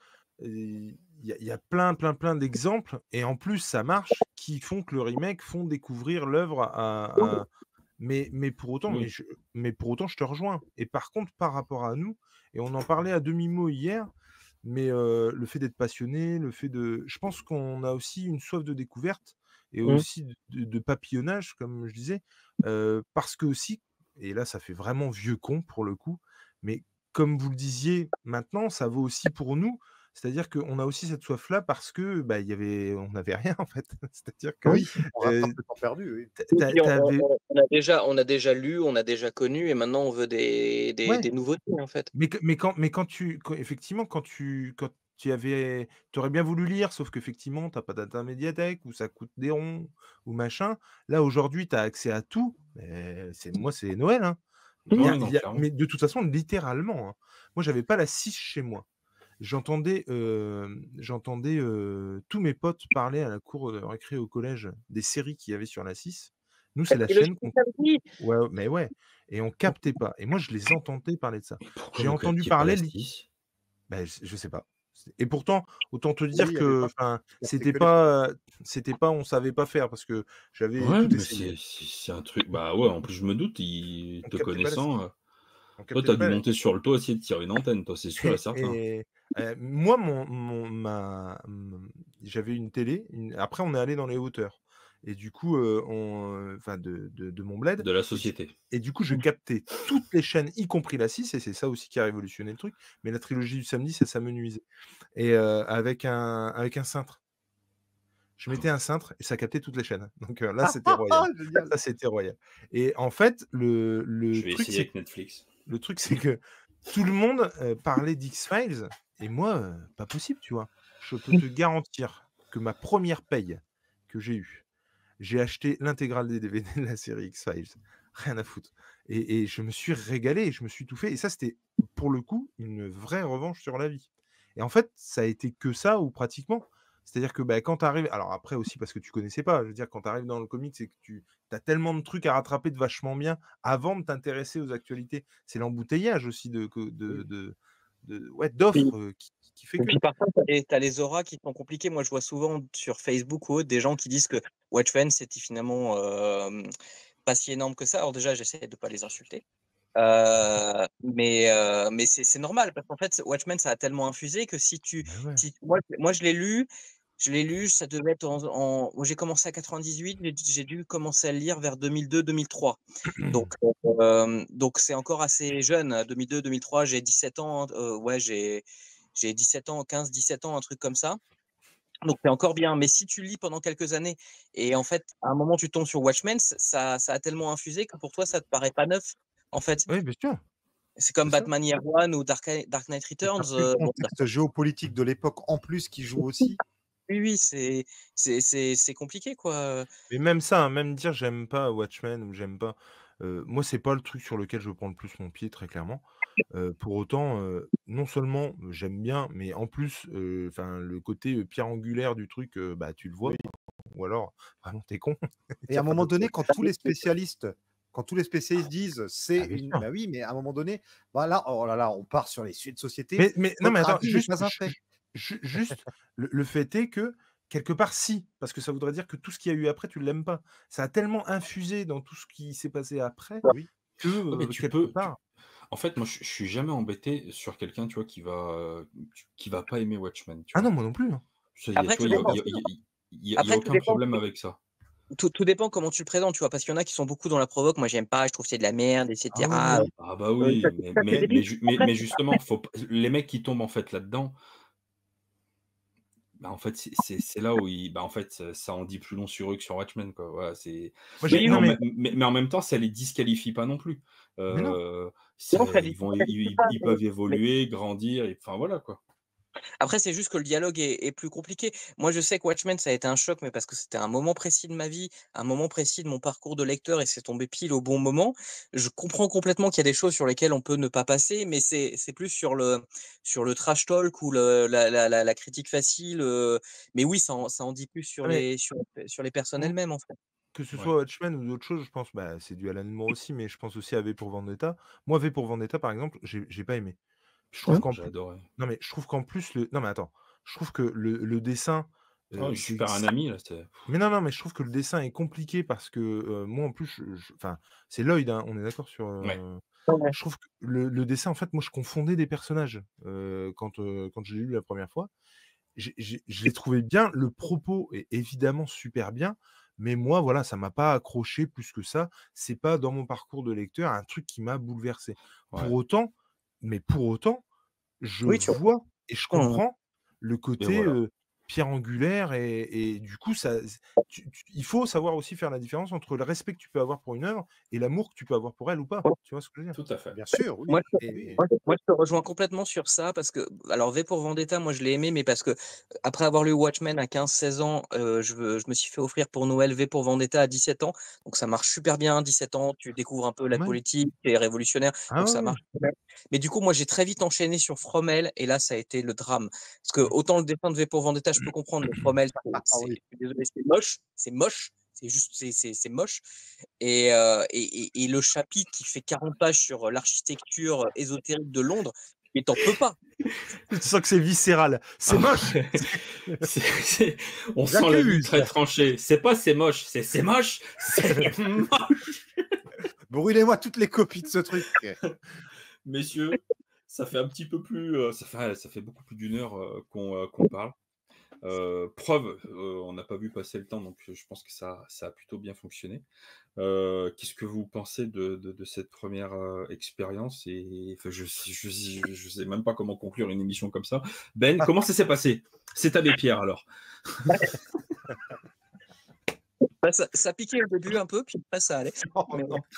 il y, a- il y a plein, plein, plein d'exemples et en plus, ça marche, qui font que le remake font découvrir l'œuvre à, à- mais, mais pour autant, mais, oui. je, mais pour autant, je te rejoins. Et par contre, par rapport à nous, et on en parlait à demi-mot hier, mais euh, le fait d'être passionné, le fait de, je pense qu'on a aussi une soif de découverte et Mm. aussi de, de- de papillonnage, comme je disais, euh, parce que aussi, et là, ça fait vraiment vieux con pour le coup, mais comme vous le disiez, maintenant, ça vaut aussi pour nous. C'est-à-dire qu'on a aussi cette soif-là parce que bah, il y avait, on n'avait rien en fait. C'est-à-dire que Oui, on euh, rattrape le temps perdu. Oui. t'a- Et t'a- puis on, on- t'avais, on- on a déjà on a déjà lu, on a déjà connu, et maintenant on veut des des, ouais, des nouveautés en fait. mais, que- mais quand, mais quand tu, quand- effectivement, quand tu, quand tu avais, aurais bien voulu lire, sauf qu'effectivement, t'as pas data médiathèque, ou ça coûte des ronds, ou machin. Là, aujourd'hui, tu as accès à tout. Mais c'est, moi, c'est Noël, hein. Il y Ouais, a- non, il y a- clairement. mais de toute façon, littéralement, hein. Moi, j'avais pas la six chez moi. J'entendais, euh, j'entendais euh, tous mes potes parler à la cour de récré au collège des séries qu'il y avait sur la six. Nous, La c'est la trilogie chaîne du qu'on... samedi. Ouais, mais ouais. Et on captait pas. Et moi, je les entendais parler de ça. Mais pourquoi J'ai vous entendu captiez pas parler... la li- six? Ben, je je sais pas. C'est- Et pourtant, autant te Oui, dire il y a des que, gens qui enfin, captaient c'était que les pas, c'était pas, on savait pas faire parce que j'avais Ouais, tout mais essayé. c'est c'est c'est un truc. Bah ouais, en plus, je me doute, il- On te captait pas la six. connaissant, euh, On toi, captait t'as dû pas la monter sur le toit, essayer de tirer une antenne, toi, c'est sûr et Et, certain. et, euh, moi, mon, mon, ma, m- j'avais une télé. une- Après, on est allé dans les hauteurs. Et du coup, euh, on, euh, enfin, de, de, de mon bled. De la Et, du- société. et du coup, je captais toutes les chaînes, y compris la six. Et c'est ça aussi qui a révolutionné le truc. Mais la trilogie du samedi, ça, ça me nuisait. Et euh, avec un, avec un cintre. Je mettais un cintre et ça captait toutes les chaînes. Donc euh, là, c'était royal. Génial. Ça, c'était royal. Et en fait, le, le Je vais truc, essayer c'est avec Netflix. le truc, c'est que tout le monde euh, parlait d'X-Files et moi, euh, pas possible, tu vois. Je peux te garantir que ma première paye que j'ai eue, j'ai acheté l'intégrale des D V D de la série X-Files. Rien à foutre. Et, et je me suis régalé, je me suis tout fait. Et ça, c'était pour le coup une vraie revanche sur la vie. Et en fait, ça a été que ça, ou pratiquement. C'est-à-dire que bah, quand tu arrives. Alors après aussi, parce que tu connaissais pas. Je veux dire, quand tu arrives dans le comics, c'est que tu as tellement de trucs à rattraper de vachement bien avant de t'intéresser aux actualités. C'est l'embouteillage aussi de, que- de, Oui. de, de- ouais, Puis, d'offres euh, qui, qui qui fait Et que. puis parfois, tu as les, t'as les auras qui sont compliquées. Moi, je vois souvent sur Facebook ou autre des gens qui disent que Watchmen, c'était finalement euh, pas si énorme que ça. Alors déjà, j'essaie de pas les insulter. Euh, mais euh, mais c'est c'est normal parce qu'en fait, Watchmen, ça a tellement infusé que si tu... Ben ouais. Si, moi, moi, je l'ai lu. Je l'ai lu, ça devait être en... en moi, j'ai commencé à quatre-vingt-dix-huit, j'ai j'ai dû commencer à le lire vers deux mille deux deux mille trois. Donc, euh, donc c'est encore assez jeune. deux mille deux deux mille trois, j'ai dix-sept ans. hein, euh, ouais, j'ai j'ai dix-sept ans, quinze dix-sept ans, un truc comme ça. Donc c'est encore bien. Mais si tu lis pendant quelques années et en fait, à un moment, tu tombes sur Watchmen, ça, ça a tellement infusé que pour toi, ça te paraît pas neuf. En fait, Oui, bien sûr, c'est comme c'est ça. Batman Year One ou Dark, Dark Knight Et t'as Returns. plus le euh, bon, ça- contexte géopolitique de l'époque en plus qui joue aussi. oui, oui, c'est c'est c'est c'est compliqué, quoi. Mais même ça, hein, même dire j'aime pas Watchmen ou j'aime pas, heu, moi c'est pas le truc sur lequel je prends le plus mon pied très clairement. Heu, pour autant, heu, non seulement euh, j'aime bien, mais en plus, heu, enfin le côté, heu, pierre angulaire du truc, heu, bah, tu le vois, Oui. ou alors vraiment tu es con. Il Et y à a un pas moment d'autre donné, truc. quand tous les spécialistes, quand tous les spécialistes disent c'est Ah bien une, sûr. bah oui, mais à un moment donné, voilà, oh là là, on part sur les sujets de société. Mais mais non mais Votre attends, avis n'est juste pas un ju fait. ju ju juste le le fait est que, quelque part si, parce que ça voudrait dire que tout ce qu'il y a eu après tu l'aimes pas. Ça a tellement infusé dans tout ce qui s'est passé après Oui. que, Ouais, mais heu, tu quelque peux tu part en fait, moi, je je suis jamais embêté sur quelqu'un, tu vois, qui va, heu, qui va pas aimer Watchmen, tu ah vois? non, moi non plus, hein. Ça, y a Après, tu vois, tout il y a dépend. y a y a y a y a Après, tout aucun dépend. problème avec ça. Tout, tout dépend comment tu le présentes, tu vois, parce qu'il y en a qui sont beaucoup dans la provoque. Moi, j'aime pas, je trouve que c'est de la merde, Ah oui, et cetera. oui. Ah bah Euh, ça, oui, mais ça, c'est mais Mais mais débile. ju mais Après, mais justement, faut p les mecs qui tombent, en fait, là-dedans, bah, en fait, c'est c'est c'est là où ils bah, en fait, ça ça en dit plus long sur eux que sur Watchmen, quoi. Voilà, c'est Moi j'ai mais oui, non en oui, mais même mais mais en même temps, ça les disqualifie pas non plus. mais non. Heu, non, ça ça dit ils vont ça dit ils pas, ils mais- peuvent mais évoluer, grandir et enfin, voilà, quoi. après, c'est juste que le dialogue est, est plus compliqué. Moi, je sais que Watchmen, ça a été un choc, mais parce que c'était un moment précis de ma vie, un moment précis de mon parcours de lecteur, et c'est tombé pile au bon moment. Je comprends complètement qu'il y a des choses sur lesquelles on peut ne pas passer, mais c'est c'est plus sur le sur le trash talk ou le, la, la, la, la critique facile. euh, Mais oui, ça en, ça en dit plus sur Ah mais les sur, sur les personnes mmh, elles-mêmes, en fait. que ce Ouais. soit Watchmen ou d'autres choses, je pense, bah, c'est dû à l'amour aussi, mais je pense aussi à V pour Vendetta. Moi, V pour Vendetta, par exemple, j'ai j'ai pas aimé. Je trouve Mmh. qu'en J'ai plus adoré. non mais je trouve qu'en plus le non mais attends, je trouve que le le dessin, Oh, heu, je c'est perds un ami, là, c'est mais non, non, mais je trouve que le dessin est compliqué parce que, heu, moi en plus je je enfin, c'est Lloyd, hein, on est d'accord sur, ouais. heu Ouais. je trouve que le le dessin en fait, moi je confondais des personnages, heu, quand, heu, quand je l'ai lu la première fois. J'ai j'ai je l'ai trouvé bien, le propos est évidemment super bien, mais moi voilà, ça m'a pas accroché plus que ça. C'est pas dans mon parcours de lecteur un truc qui m'a bouleversé. Pour Ouais. autant mais pour autant, je Oui, tu vois et je Mmh. comprends le Et côté, voilà. heu, pierre angulaire et et du coup ça z tu tu il faut savoir aussi faire la différence entre le respect que tu peux avoir pour une œuvre et l'amour que tu peux avoir pour elle ou pas. Tu vois ce que je veux dire? Tout à fait. bien sûr, Moi, oui. je te Et moi, je moi, je te rejoins complètement sur ça parce que, alors, V pour Vendetta, moi, je l'ai aimé, mais parce que, après avoir lu Watchmen à quinze seize ans, heu, je veux je me suis fait offrir pour Noël V pour Vendetta à dix-sept ans. Donc ça marche super bien, dix-sept ans, tu découvres un peu la Mouais. politique, tu es révolutionnaire, Ah donc ouais, ça ouais. marche super. Mais du coup, moi, j'ai très vite enchaîné sur Fromel et là, ça a été le drame. Parce que Mmh. autant le dessin de V pour Vendetta, je peux comprendre, mais Fromel, c'est ah c'est oui. je suis désolé, c'est moche, c'est moche, c'est juste c'est c'est c'est moche. Et, heu et et et le chapitre qui fait quarante pages sur, heu, l'architecture, ésotérique de Londres, mais tu en peux pas. Tu sens que c'est viscéral. C'est Ah moche! ouais. C'est c'est on sent la ligne J'accuse. très tranchée. C'est pas c'est moche, c'est c'est moche, c'est moche. Brûlez-moi toutes les copies de ce truc. Messieurs, ça fait un petit peu plus, heu, ça fait ça fait beaucoup plus d'une heure, heu, qu'on, heu, qu'on parle. Heu, preuve, heu, on n'a pas vu passer le temps, donc je pense que ça ça a plutôt bien fonctionné. Heu, qu'est-ce que vous pensez de de de cette première re expérience? Et enfin, je sais je je je sais même pas comment conclure une émission comme ça. Ben, comment ça s'est passé? C'est Abbé Pierre, alors. Bah, ça ça piquait au début un peu, puis après ça allait. Oh Mais non.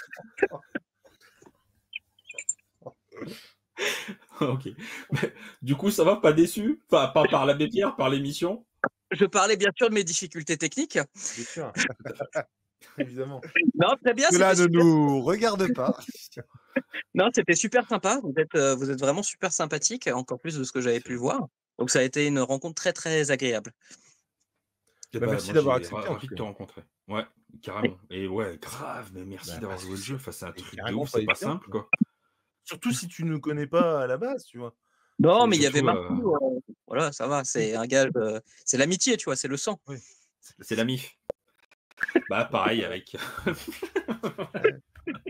OK. Mais du coup, ça va, pas déçu? Enfin, pas par l'Abbé Pierre, par l'émission? je parlais bien sûr de mes difficultés techniques. Bien sûr, tout à fait, évidemment. Non, très bien, Cela c'était ne super. nous regarde pas. Non, c'était super sympa. Vous êtes, heu, vous êtes vraiment super sympathique, encore plus de ce que j'avais pu C'est voir. Donc ça a été une rencontre très, très agréable. et Bah, bah, merci moi, d'avoir j'ai accepté ra en tout ravi de cas. te rencontrer. Ouais, carrément et ouais, grave, mais merci Bah, d'avoir parce joué que le jeu. c'est Enfin, c'est un c'est truc de carrément ouf, pas c'est pas évident, simple, tu vois? quoi. Surtout si tu ne connais pas à la base, tu vois? Non, C'est mais il y avait surtout, Marty, heu heu, voilà, ça va, Oui. c'est un gage, heu, c'est l'amitié, tu vois? C'est le sang. Oui. c'est la mif. Bah, pareil avec Ouais.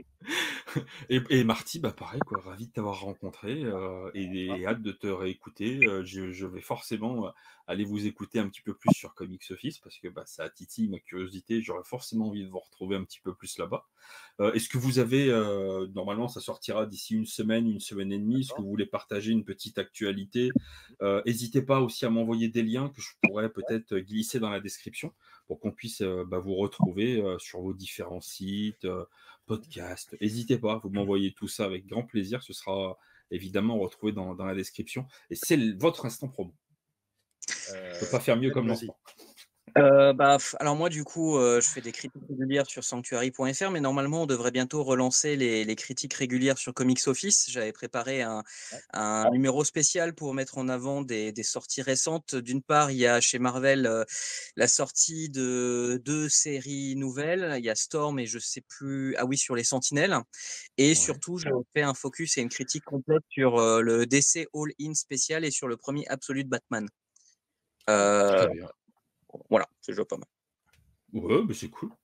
et et Marty, bah, pareil quoi, ravi de t'avoir rencontré, heu Ah, et et hâte de te réécouter, heu, je je vais forcément, heu, aller vous écouter un petit peu plus sur Comics Office parce que, bah, ça titille ma curiosité, j'aurais forcément envie de vous retrouver un petit peu plus là-bas. Heu, est-ce que vous avez, heu, normalement ça sortira d'ici une semaine, une semaine et demie. Est-ce que d'accord. vous voulez partager une petite actualité? Heu, hésitez pas aussi à m'envoyer des liens que je pourrais peut-être glisser dans la description pour qu'on puisse, heu, bah, vous retrouver, heu, sur vos différents sites, heu, podcasts. Hésitez pas, vous m'envoyez tout ça avec grand plaisir. Ce sera évidemment retrouvé dans dans la description et c'est l votre instant promo. Je peux Heu, pas faire mieux Ben, comme vas-y. lancement. Heu, bah, f alors moi du coup, heu, je fais des critiques régulières sur sanctuary point f r, mais normalement on devrait bientôt relancer les les critiques régulières sur Comics Office. J'avais préparé un Ouais, un numéro spécial pour mettre en avant des des sorties récentes. D'une part, il y a chez Marvel, heu, la sortie de deux séries nouvelles. Il y a Storm et je sais plus, ah oui, sur les Sentinelles, et Ouais, surtout je fais un focus et une critique complète sur, heu, le D C All In spécial et sur le premier Absolute Batman. Heu, très bien. voilà, c'est déjà pas mal. Ouais, bah, c'est cool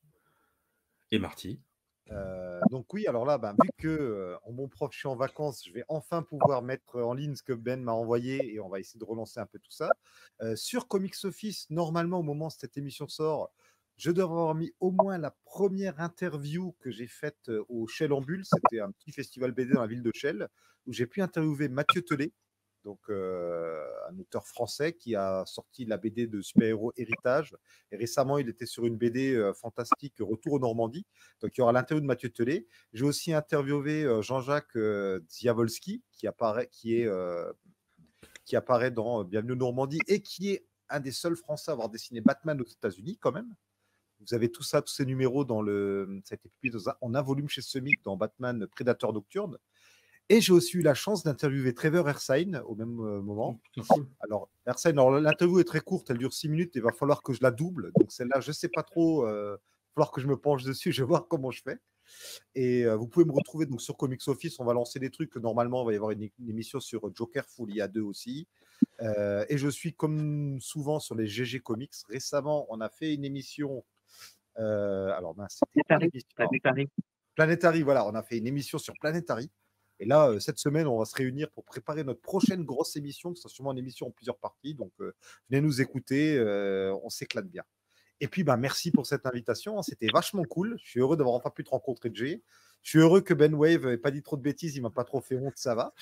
et Marty? heu, donc oui, alors là, ben, vu que, heu, en bon prof, je suis en vacances, je vais enfin pouvoir mettre en ligne ce que Ben m'a envoyé et on va essayer de relancer un peu tout ça. Heu, sur Comics Office, normalement, au moment où cette émission sort, je devrais avoir mis au moins la première interview que j'ai faite, heu, au Chelles en Bulle. C'était un petit festival B D dans la ville de Chelles, où j'ai pu interviewer Mathieu Tellet, donc heu, un auteur français qui a sorti la B D de super-héros Héritage, et récemment, il était sur une B D, heu, fantastique, Retour aux Normandies. Donc il y aura l'interview de Mathieu Tellet. J'ai aussi interviewé, heu, Jean-Jacques, heu, Dziawolski qui apparaît qui est, heu, qui apparaît dans, heu, Bienvenue en Normandie et qui est un des seuls Français à avoir dessiné Batman aux États-Unis quand même. Vous avez tout ça, tous ces numéros dans le ça a été publié dans un en un volume chez Semic dans Batman Prédateur Nocturne. Et j'ai aussi eu la chance d'interviewer Trevor Ersine au même, heu, Oh moment. putain, cool. Alors Ersine, alors l'interview est très courte, elle dure six minutes, il va falloir que je la double. Donc celle-là, je sais pas trop, heu, il va falloir que je me penche dessus, je vais voir comment je fais. Et euh, vous pouvez me retrouver donc sur Comics Office. On va lancer des trucs. Normalement, il va y avoir une, une émission sur Joker Folie à deux aussi. Euh, et je suis comme souvent sur les G G Comics. Récemment, on a fait une émission. Euh, alors, ben, c'était quoi Planetary, l'émission? Alors, Planetary. Planetary, voilà, on a fait une émission sur Planetary. Et là, euh, cette semaine, on va se réunir pour préparer notre prochaine grosse émission, qui sera sûrement une émission en plusieurs parties. Donc, euh, venez nous écouter, euh, on s'éclate bien. Et puis, bah, merci pour cette invitation. C'était vachement cool. Je suis heureux d'avoir enfin pu te rencontrer, Jay. Je suis heureux que Ben Wave n'ait pas dit trop de bêtises. Il m'a pas trop fait honte, ça va.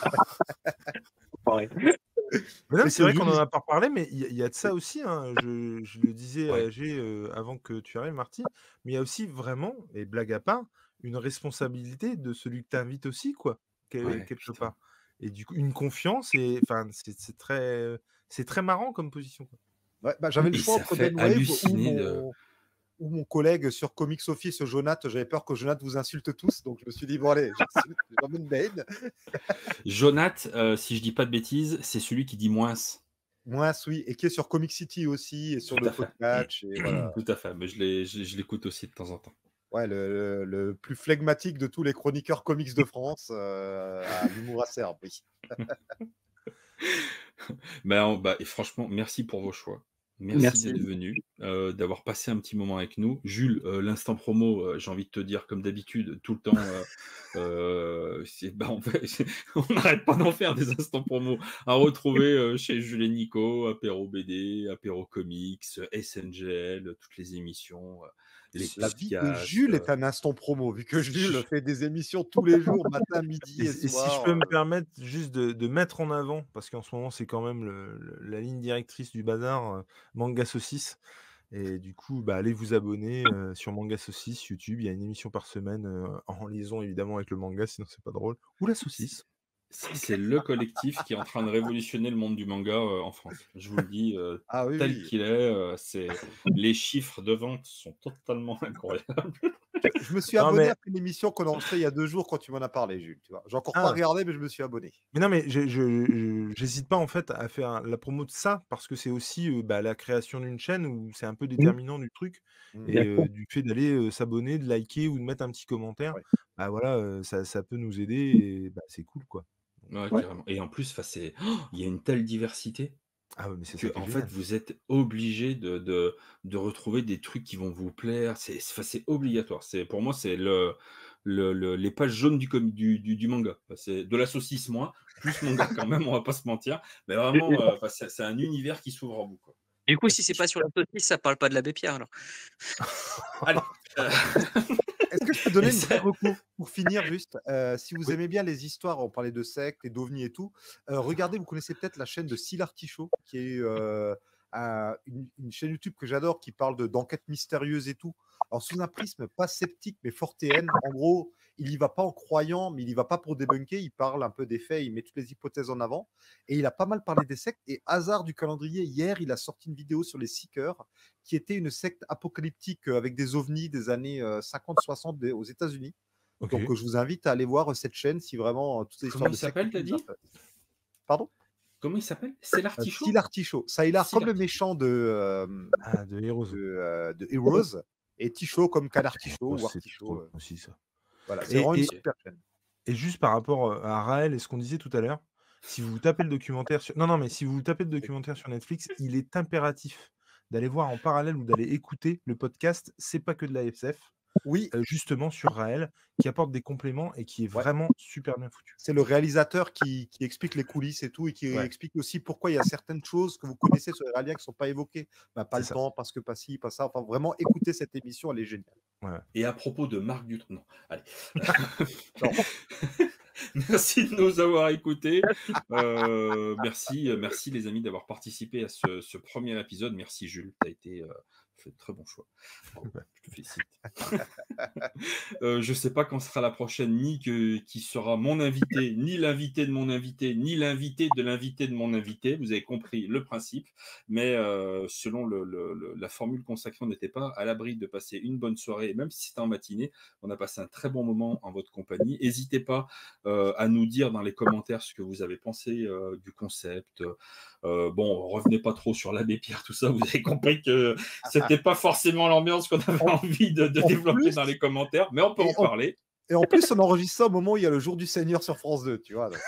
Ouais. Mais non, Et mais c'est que vrai qu'on en Julie. a pas reparlé, mais il y a il y a de ça Oui, aussi, hein. Je je le disais Ouais. à G, heu, avant que tu arrives, Marty, mais il y a aussi vraiment, et blague à part, une responsabilité de celui que tu invites aussi, quoi, quel Ouais, quelque putain. part. Et du coup, une confiance, et enfin, c'est c'est très, c'est très marrant comme position, quoi. ouais, bah, j'avais le Et choix ça entre Ben fait Wave ou halluciner de mon, ou mon collègue sur Comics Office, Jonath. J'avais peur que Jonath vous insulte tous. Donc, je me suis dit, bon, allez, j'insulte- j'emmène Ben. Jonath, heu, si je dis pas de bêtises, c'est celui qui dit moins. Moi, oui. Et qui est sur Comic City aussi et sur Tout le à fait. podcast. Et voilà. Tout à fait, mais je l'ai je je l'écoute aussi de temps en temps. Ouais, le, le- le plus flegmatique de tous les chroniqueurs comics de France, euh, à l'humour acerbe, oui. Bah, en bah et franchement, merci pour vos choix. Merci Merci. d'être venu, heu, d'avoir passé un petit moment avec nous. Jules, heu, l'instant promo, heu, j'ai envie de te dire comme d'habitude, tout le temps, heu heu, c'est bah, en fait, on n'arrête pas d'en faire des instants promo à retrouver, heu, chez Jules et Nico, Apéro B D, Apéro Comics, S N G L, toutes les émissions, heu, les La vie de podcasts, Jules heu, est un instant promo, vu que Jules fait des émissions tous les jours, matin, Et midi et si et si je soir. peux me euh. permettre juste de de mettre en avant, parce qu'en ce moment, c'est quand même le le la ligne directrice du bazar, heu, Manga Saucisse. Et du coup, bah, allez vous abonner, heu, sur Manga Saucisse, YouTube. Il y a une émission par semaine, heu, en liaison évidemment avec le manga, sinon c'est pas drôle. Ou la c'est saucisse. c'est c'est le collectif qui est en train de révolutionner le monde du manga, heu, en France. Je vous le dis, heu, Ah oui, tel oui. qu'il est, heu, c'est les chiffres de vente sont totalement incroyables. Je, je me suis Non abonné mais après une émission qu'on a enregistrée il y a deux jours quand tu m'en as parlé, Jules. Tu vois, j'ai encore pas ah! regardé, mais je me suis abonné. Mais non, mais je je je j'hésite pas en fait à faire la promo de ça, parce que c'est aussi, heu, bah, la création d'une chaîne où c'est un peu Mmh, déterminant du truc. Mm. bien Et sûr. heu, du fait d'aller, heu, s'abonner, de liker ou de mettre un petit commentaire, Ouais. bah, voilà, heu, ça ça peut nous aider, et bah, c'est cool, quoi. Ouais, Ouais. carrément. Et en plus, enfin, c'est oh, il y a une telle diversité Ah ouais, mais c'est ça que, qui est en fait, génial. vous êtes obligé de de de retrouver des trucs qui vont vous plaire. C'est c'est enfin, c'est obligatoire. C'est pour moi, c'est le le le les pages jaunes du com du du du manga. Enfin, c'est de la saucisse moins, plus manga quand même, on va pas se mentir. Mais Et et vraiment, heu, enfin, c'est c'est un univers qui s'ouvre en vous, quoi. du coup, si c'est pas sur la saucisse, ça parle pas de l'abbé Pierre alors? Allez, heu Est-ce que je peux donner et une vraie ça reco pour finir juste? Heu, si vous Oui. aimez bien les histoires, on parlait de sectes et d'ovnis et tout, heu, regardez, vous connaissez peut-être la chaîne de Syl Artichaut qui est, heu, un une une chaîne YouTube que j'adore qui parle de d'enquêtes mystérieuses et tout. Alors sous un prisme pas sceptique mais fortéen. En gros, il y va pas en croyant, mais il y va pas pour débunker, il parle un peu des faits, il met toutes les hypothèses en avant et il a pas mal parlé des sectes et hasard du calendrier, hier, il a sorti une vidéo sur les Seekers qui était une secte apocalyptique, heu, avec des ovnis des années, heu, cinquante soixante des aux États-Unis. Donc, OK. heu, je vous invite à aller voir, heu, cette chaîne si vraiment, heu, toutes ces Comment histoires il de sectes et s'appelle, tout tu as vous dit? intéressent. Pardon? Comment il s'appelle? C'est Heu, l'artichaut? Syl Artichaut. Sylar Syl comme le Artichaut. méchant de, hem, Ah, de Heroes. de, heu, de Heroes et Tichaut comme canne artichaut Heroes, ou c'est artichaut, trop heu, aussi ça. voilà, c'est vraiment Et une et OK. super chaîne. et juste par rapport, heu, à Raël et ce qu'on disait tout à l'heure, si vous tapez le documentaire sur non, non, mais si vous tapez le Oui. documentaire sur Netflix, il est impératif d'aller voir en parallèle ou d'aller écouter le podcast C'est pas que de la S F, Oui, heu, justement sur Raël, qui apporte des compléments et qui est ouais. vraiment super bien foutu. C'est le réalisateur qui qui explique les coulisses et tout et qui Ouais, explique aussi pourquoi il y a certaines choses que vous connaissez sur les Raéliens qui sont pas évoquées. Bah, pas c'est le ça. temps, parce que pas ci, pas ça. Enfin, vraiment écoutez cette émission, elle est géniale. Ouais, ouais. Et à propos de Marc Dutronc non, allez. Non. Merci de nous avoir écoutés. Heu, merci, heu, merci les amis d'avoir participé à ce ce premier épisode. Merci Jules, tu as été, heu, fait de très bon choix. Bravo, je te félicite. Heu, je sais pas quand sera la prochaine, ni que qui sera mon invité, ni l'invité de mon invité, ni l'invité de l'invité de mon invité. Vous avez compris le principe, mais heu, selon le le le la formule consacrée, on n'était pas à l'abri de passer une bonne soirée et même si c'était en matinée, on a passé un très bon moment en votre compagnie. Hésitez pas, heu, à nous dire dans les commentaires ce que vous avez pensé, heu, du concept. Heu, bon, revenez pas trop sur l'abbé Pierre, tout ça, vous avez compris que c'était pas forcément l'ambiance qu'on avait En envie de de en développer plus dans les commentaires, mais on peut et en en parler. et en plus, on enregistre ça au moment où il y a le jour du Seigneur sur France deux, tu vois? Donc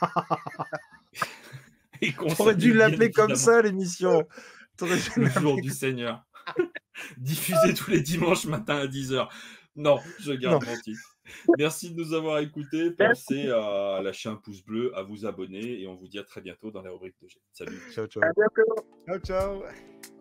Et qu'on Tu aurais dû salue bien l'appeler comme évidemment ça l'émission. Tu aurais dû le jour l'appeler du comme Seigneur. Diffusé tous les dimanches matin à dix heures. Non, je non. garde mon titre. Merci de nous avoir écoutés. Pensez à lâcher un pouce bleu, à vous abonner et on vous dit à très bientôt dans la rubrique de G. Salut. Ciao, À ciao. bientôt. ciao, ciao.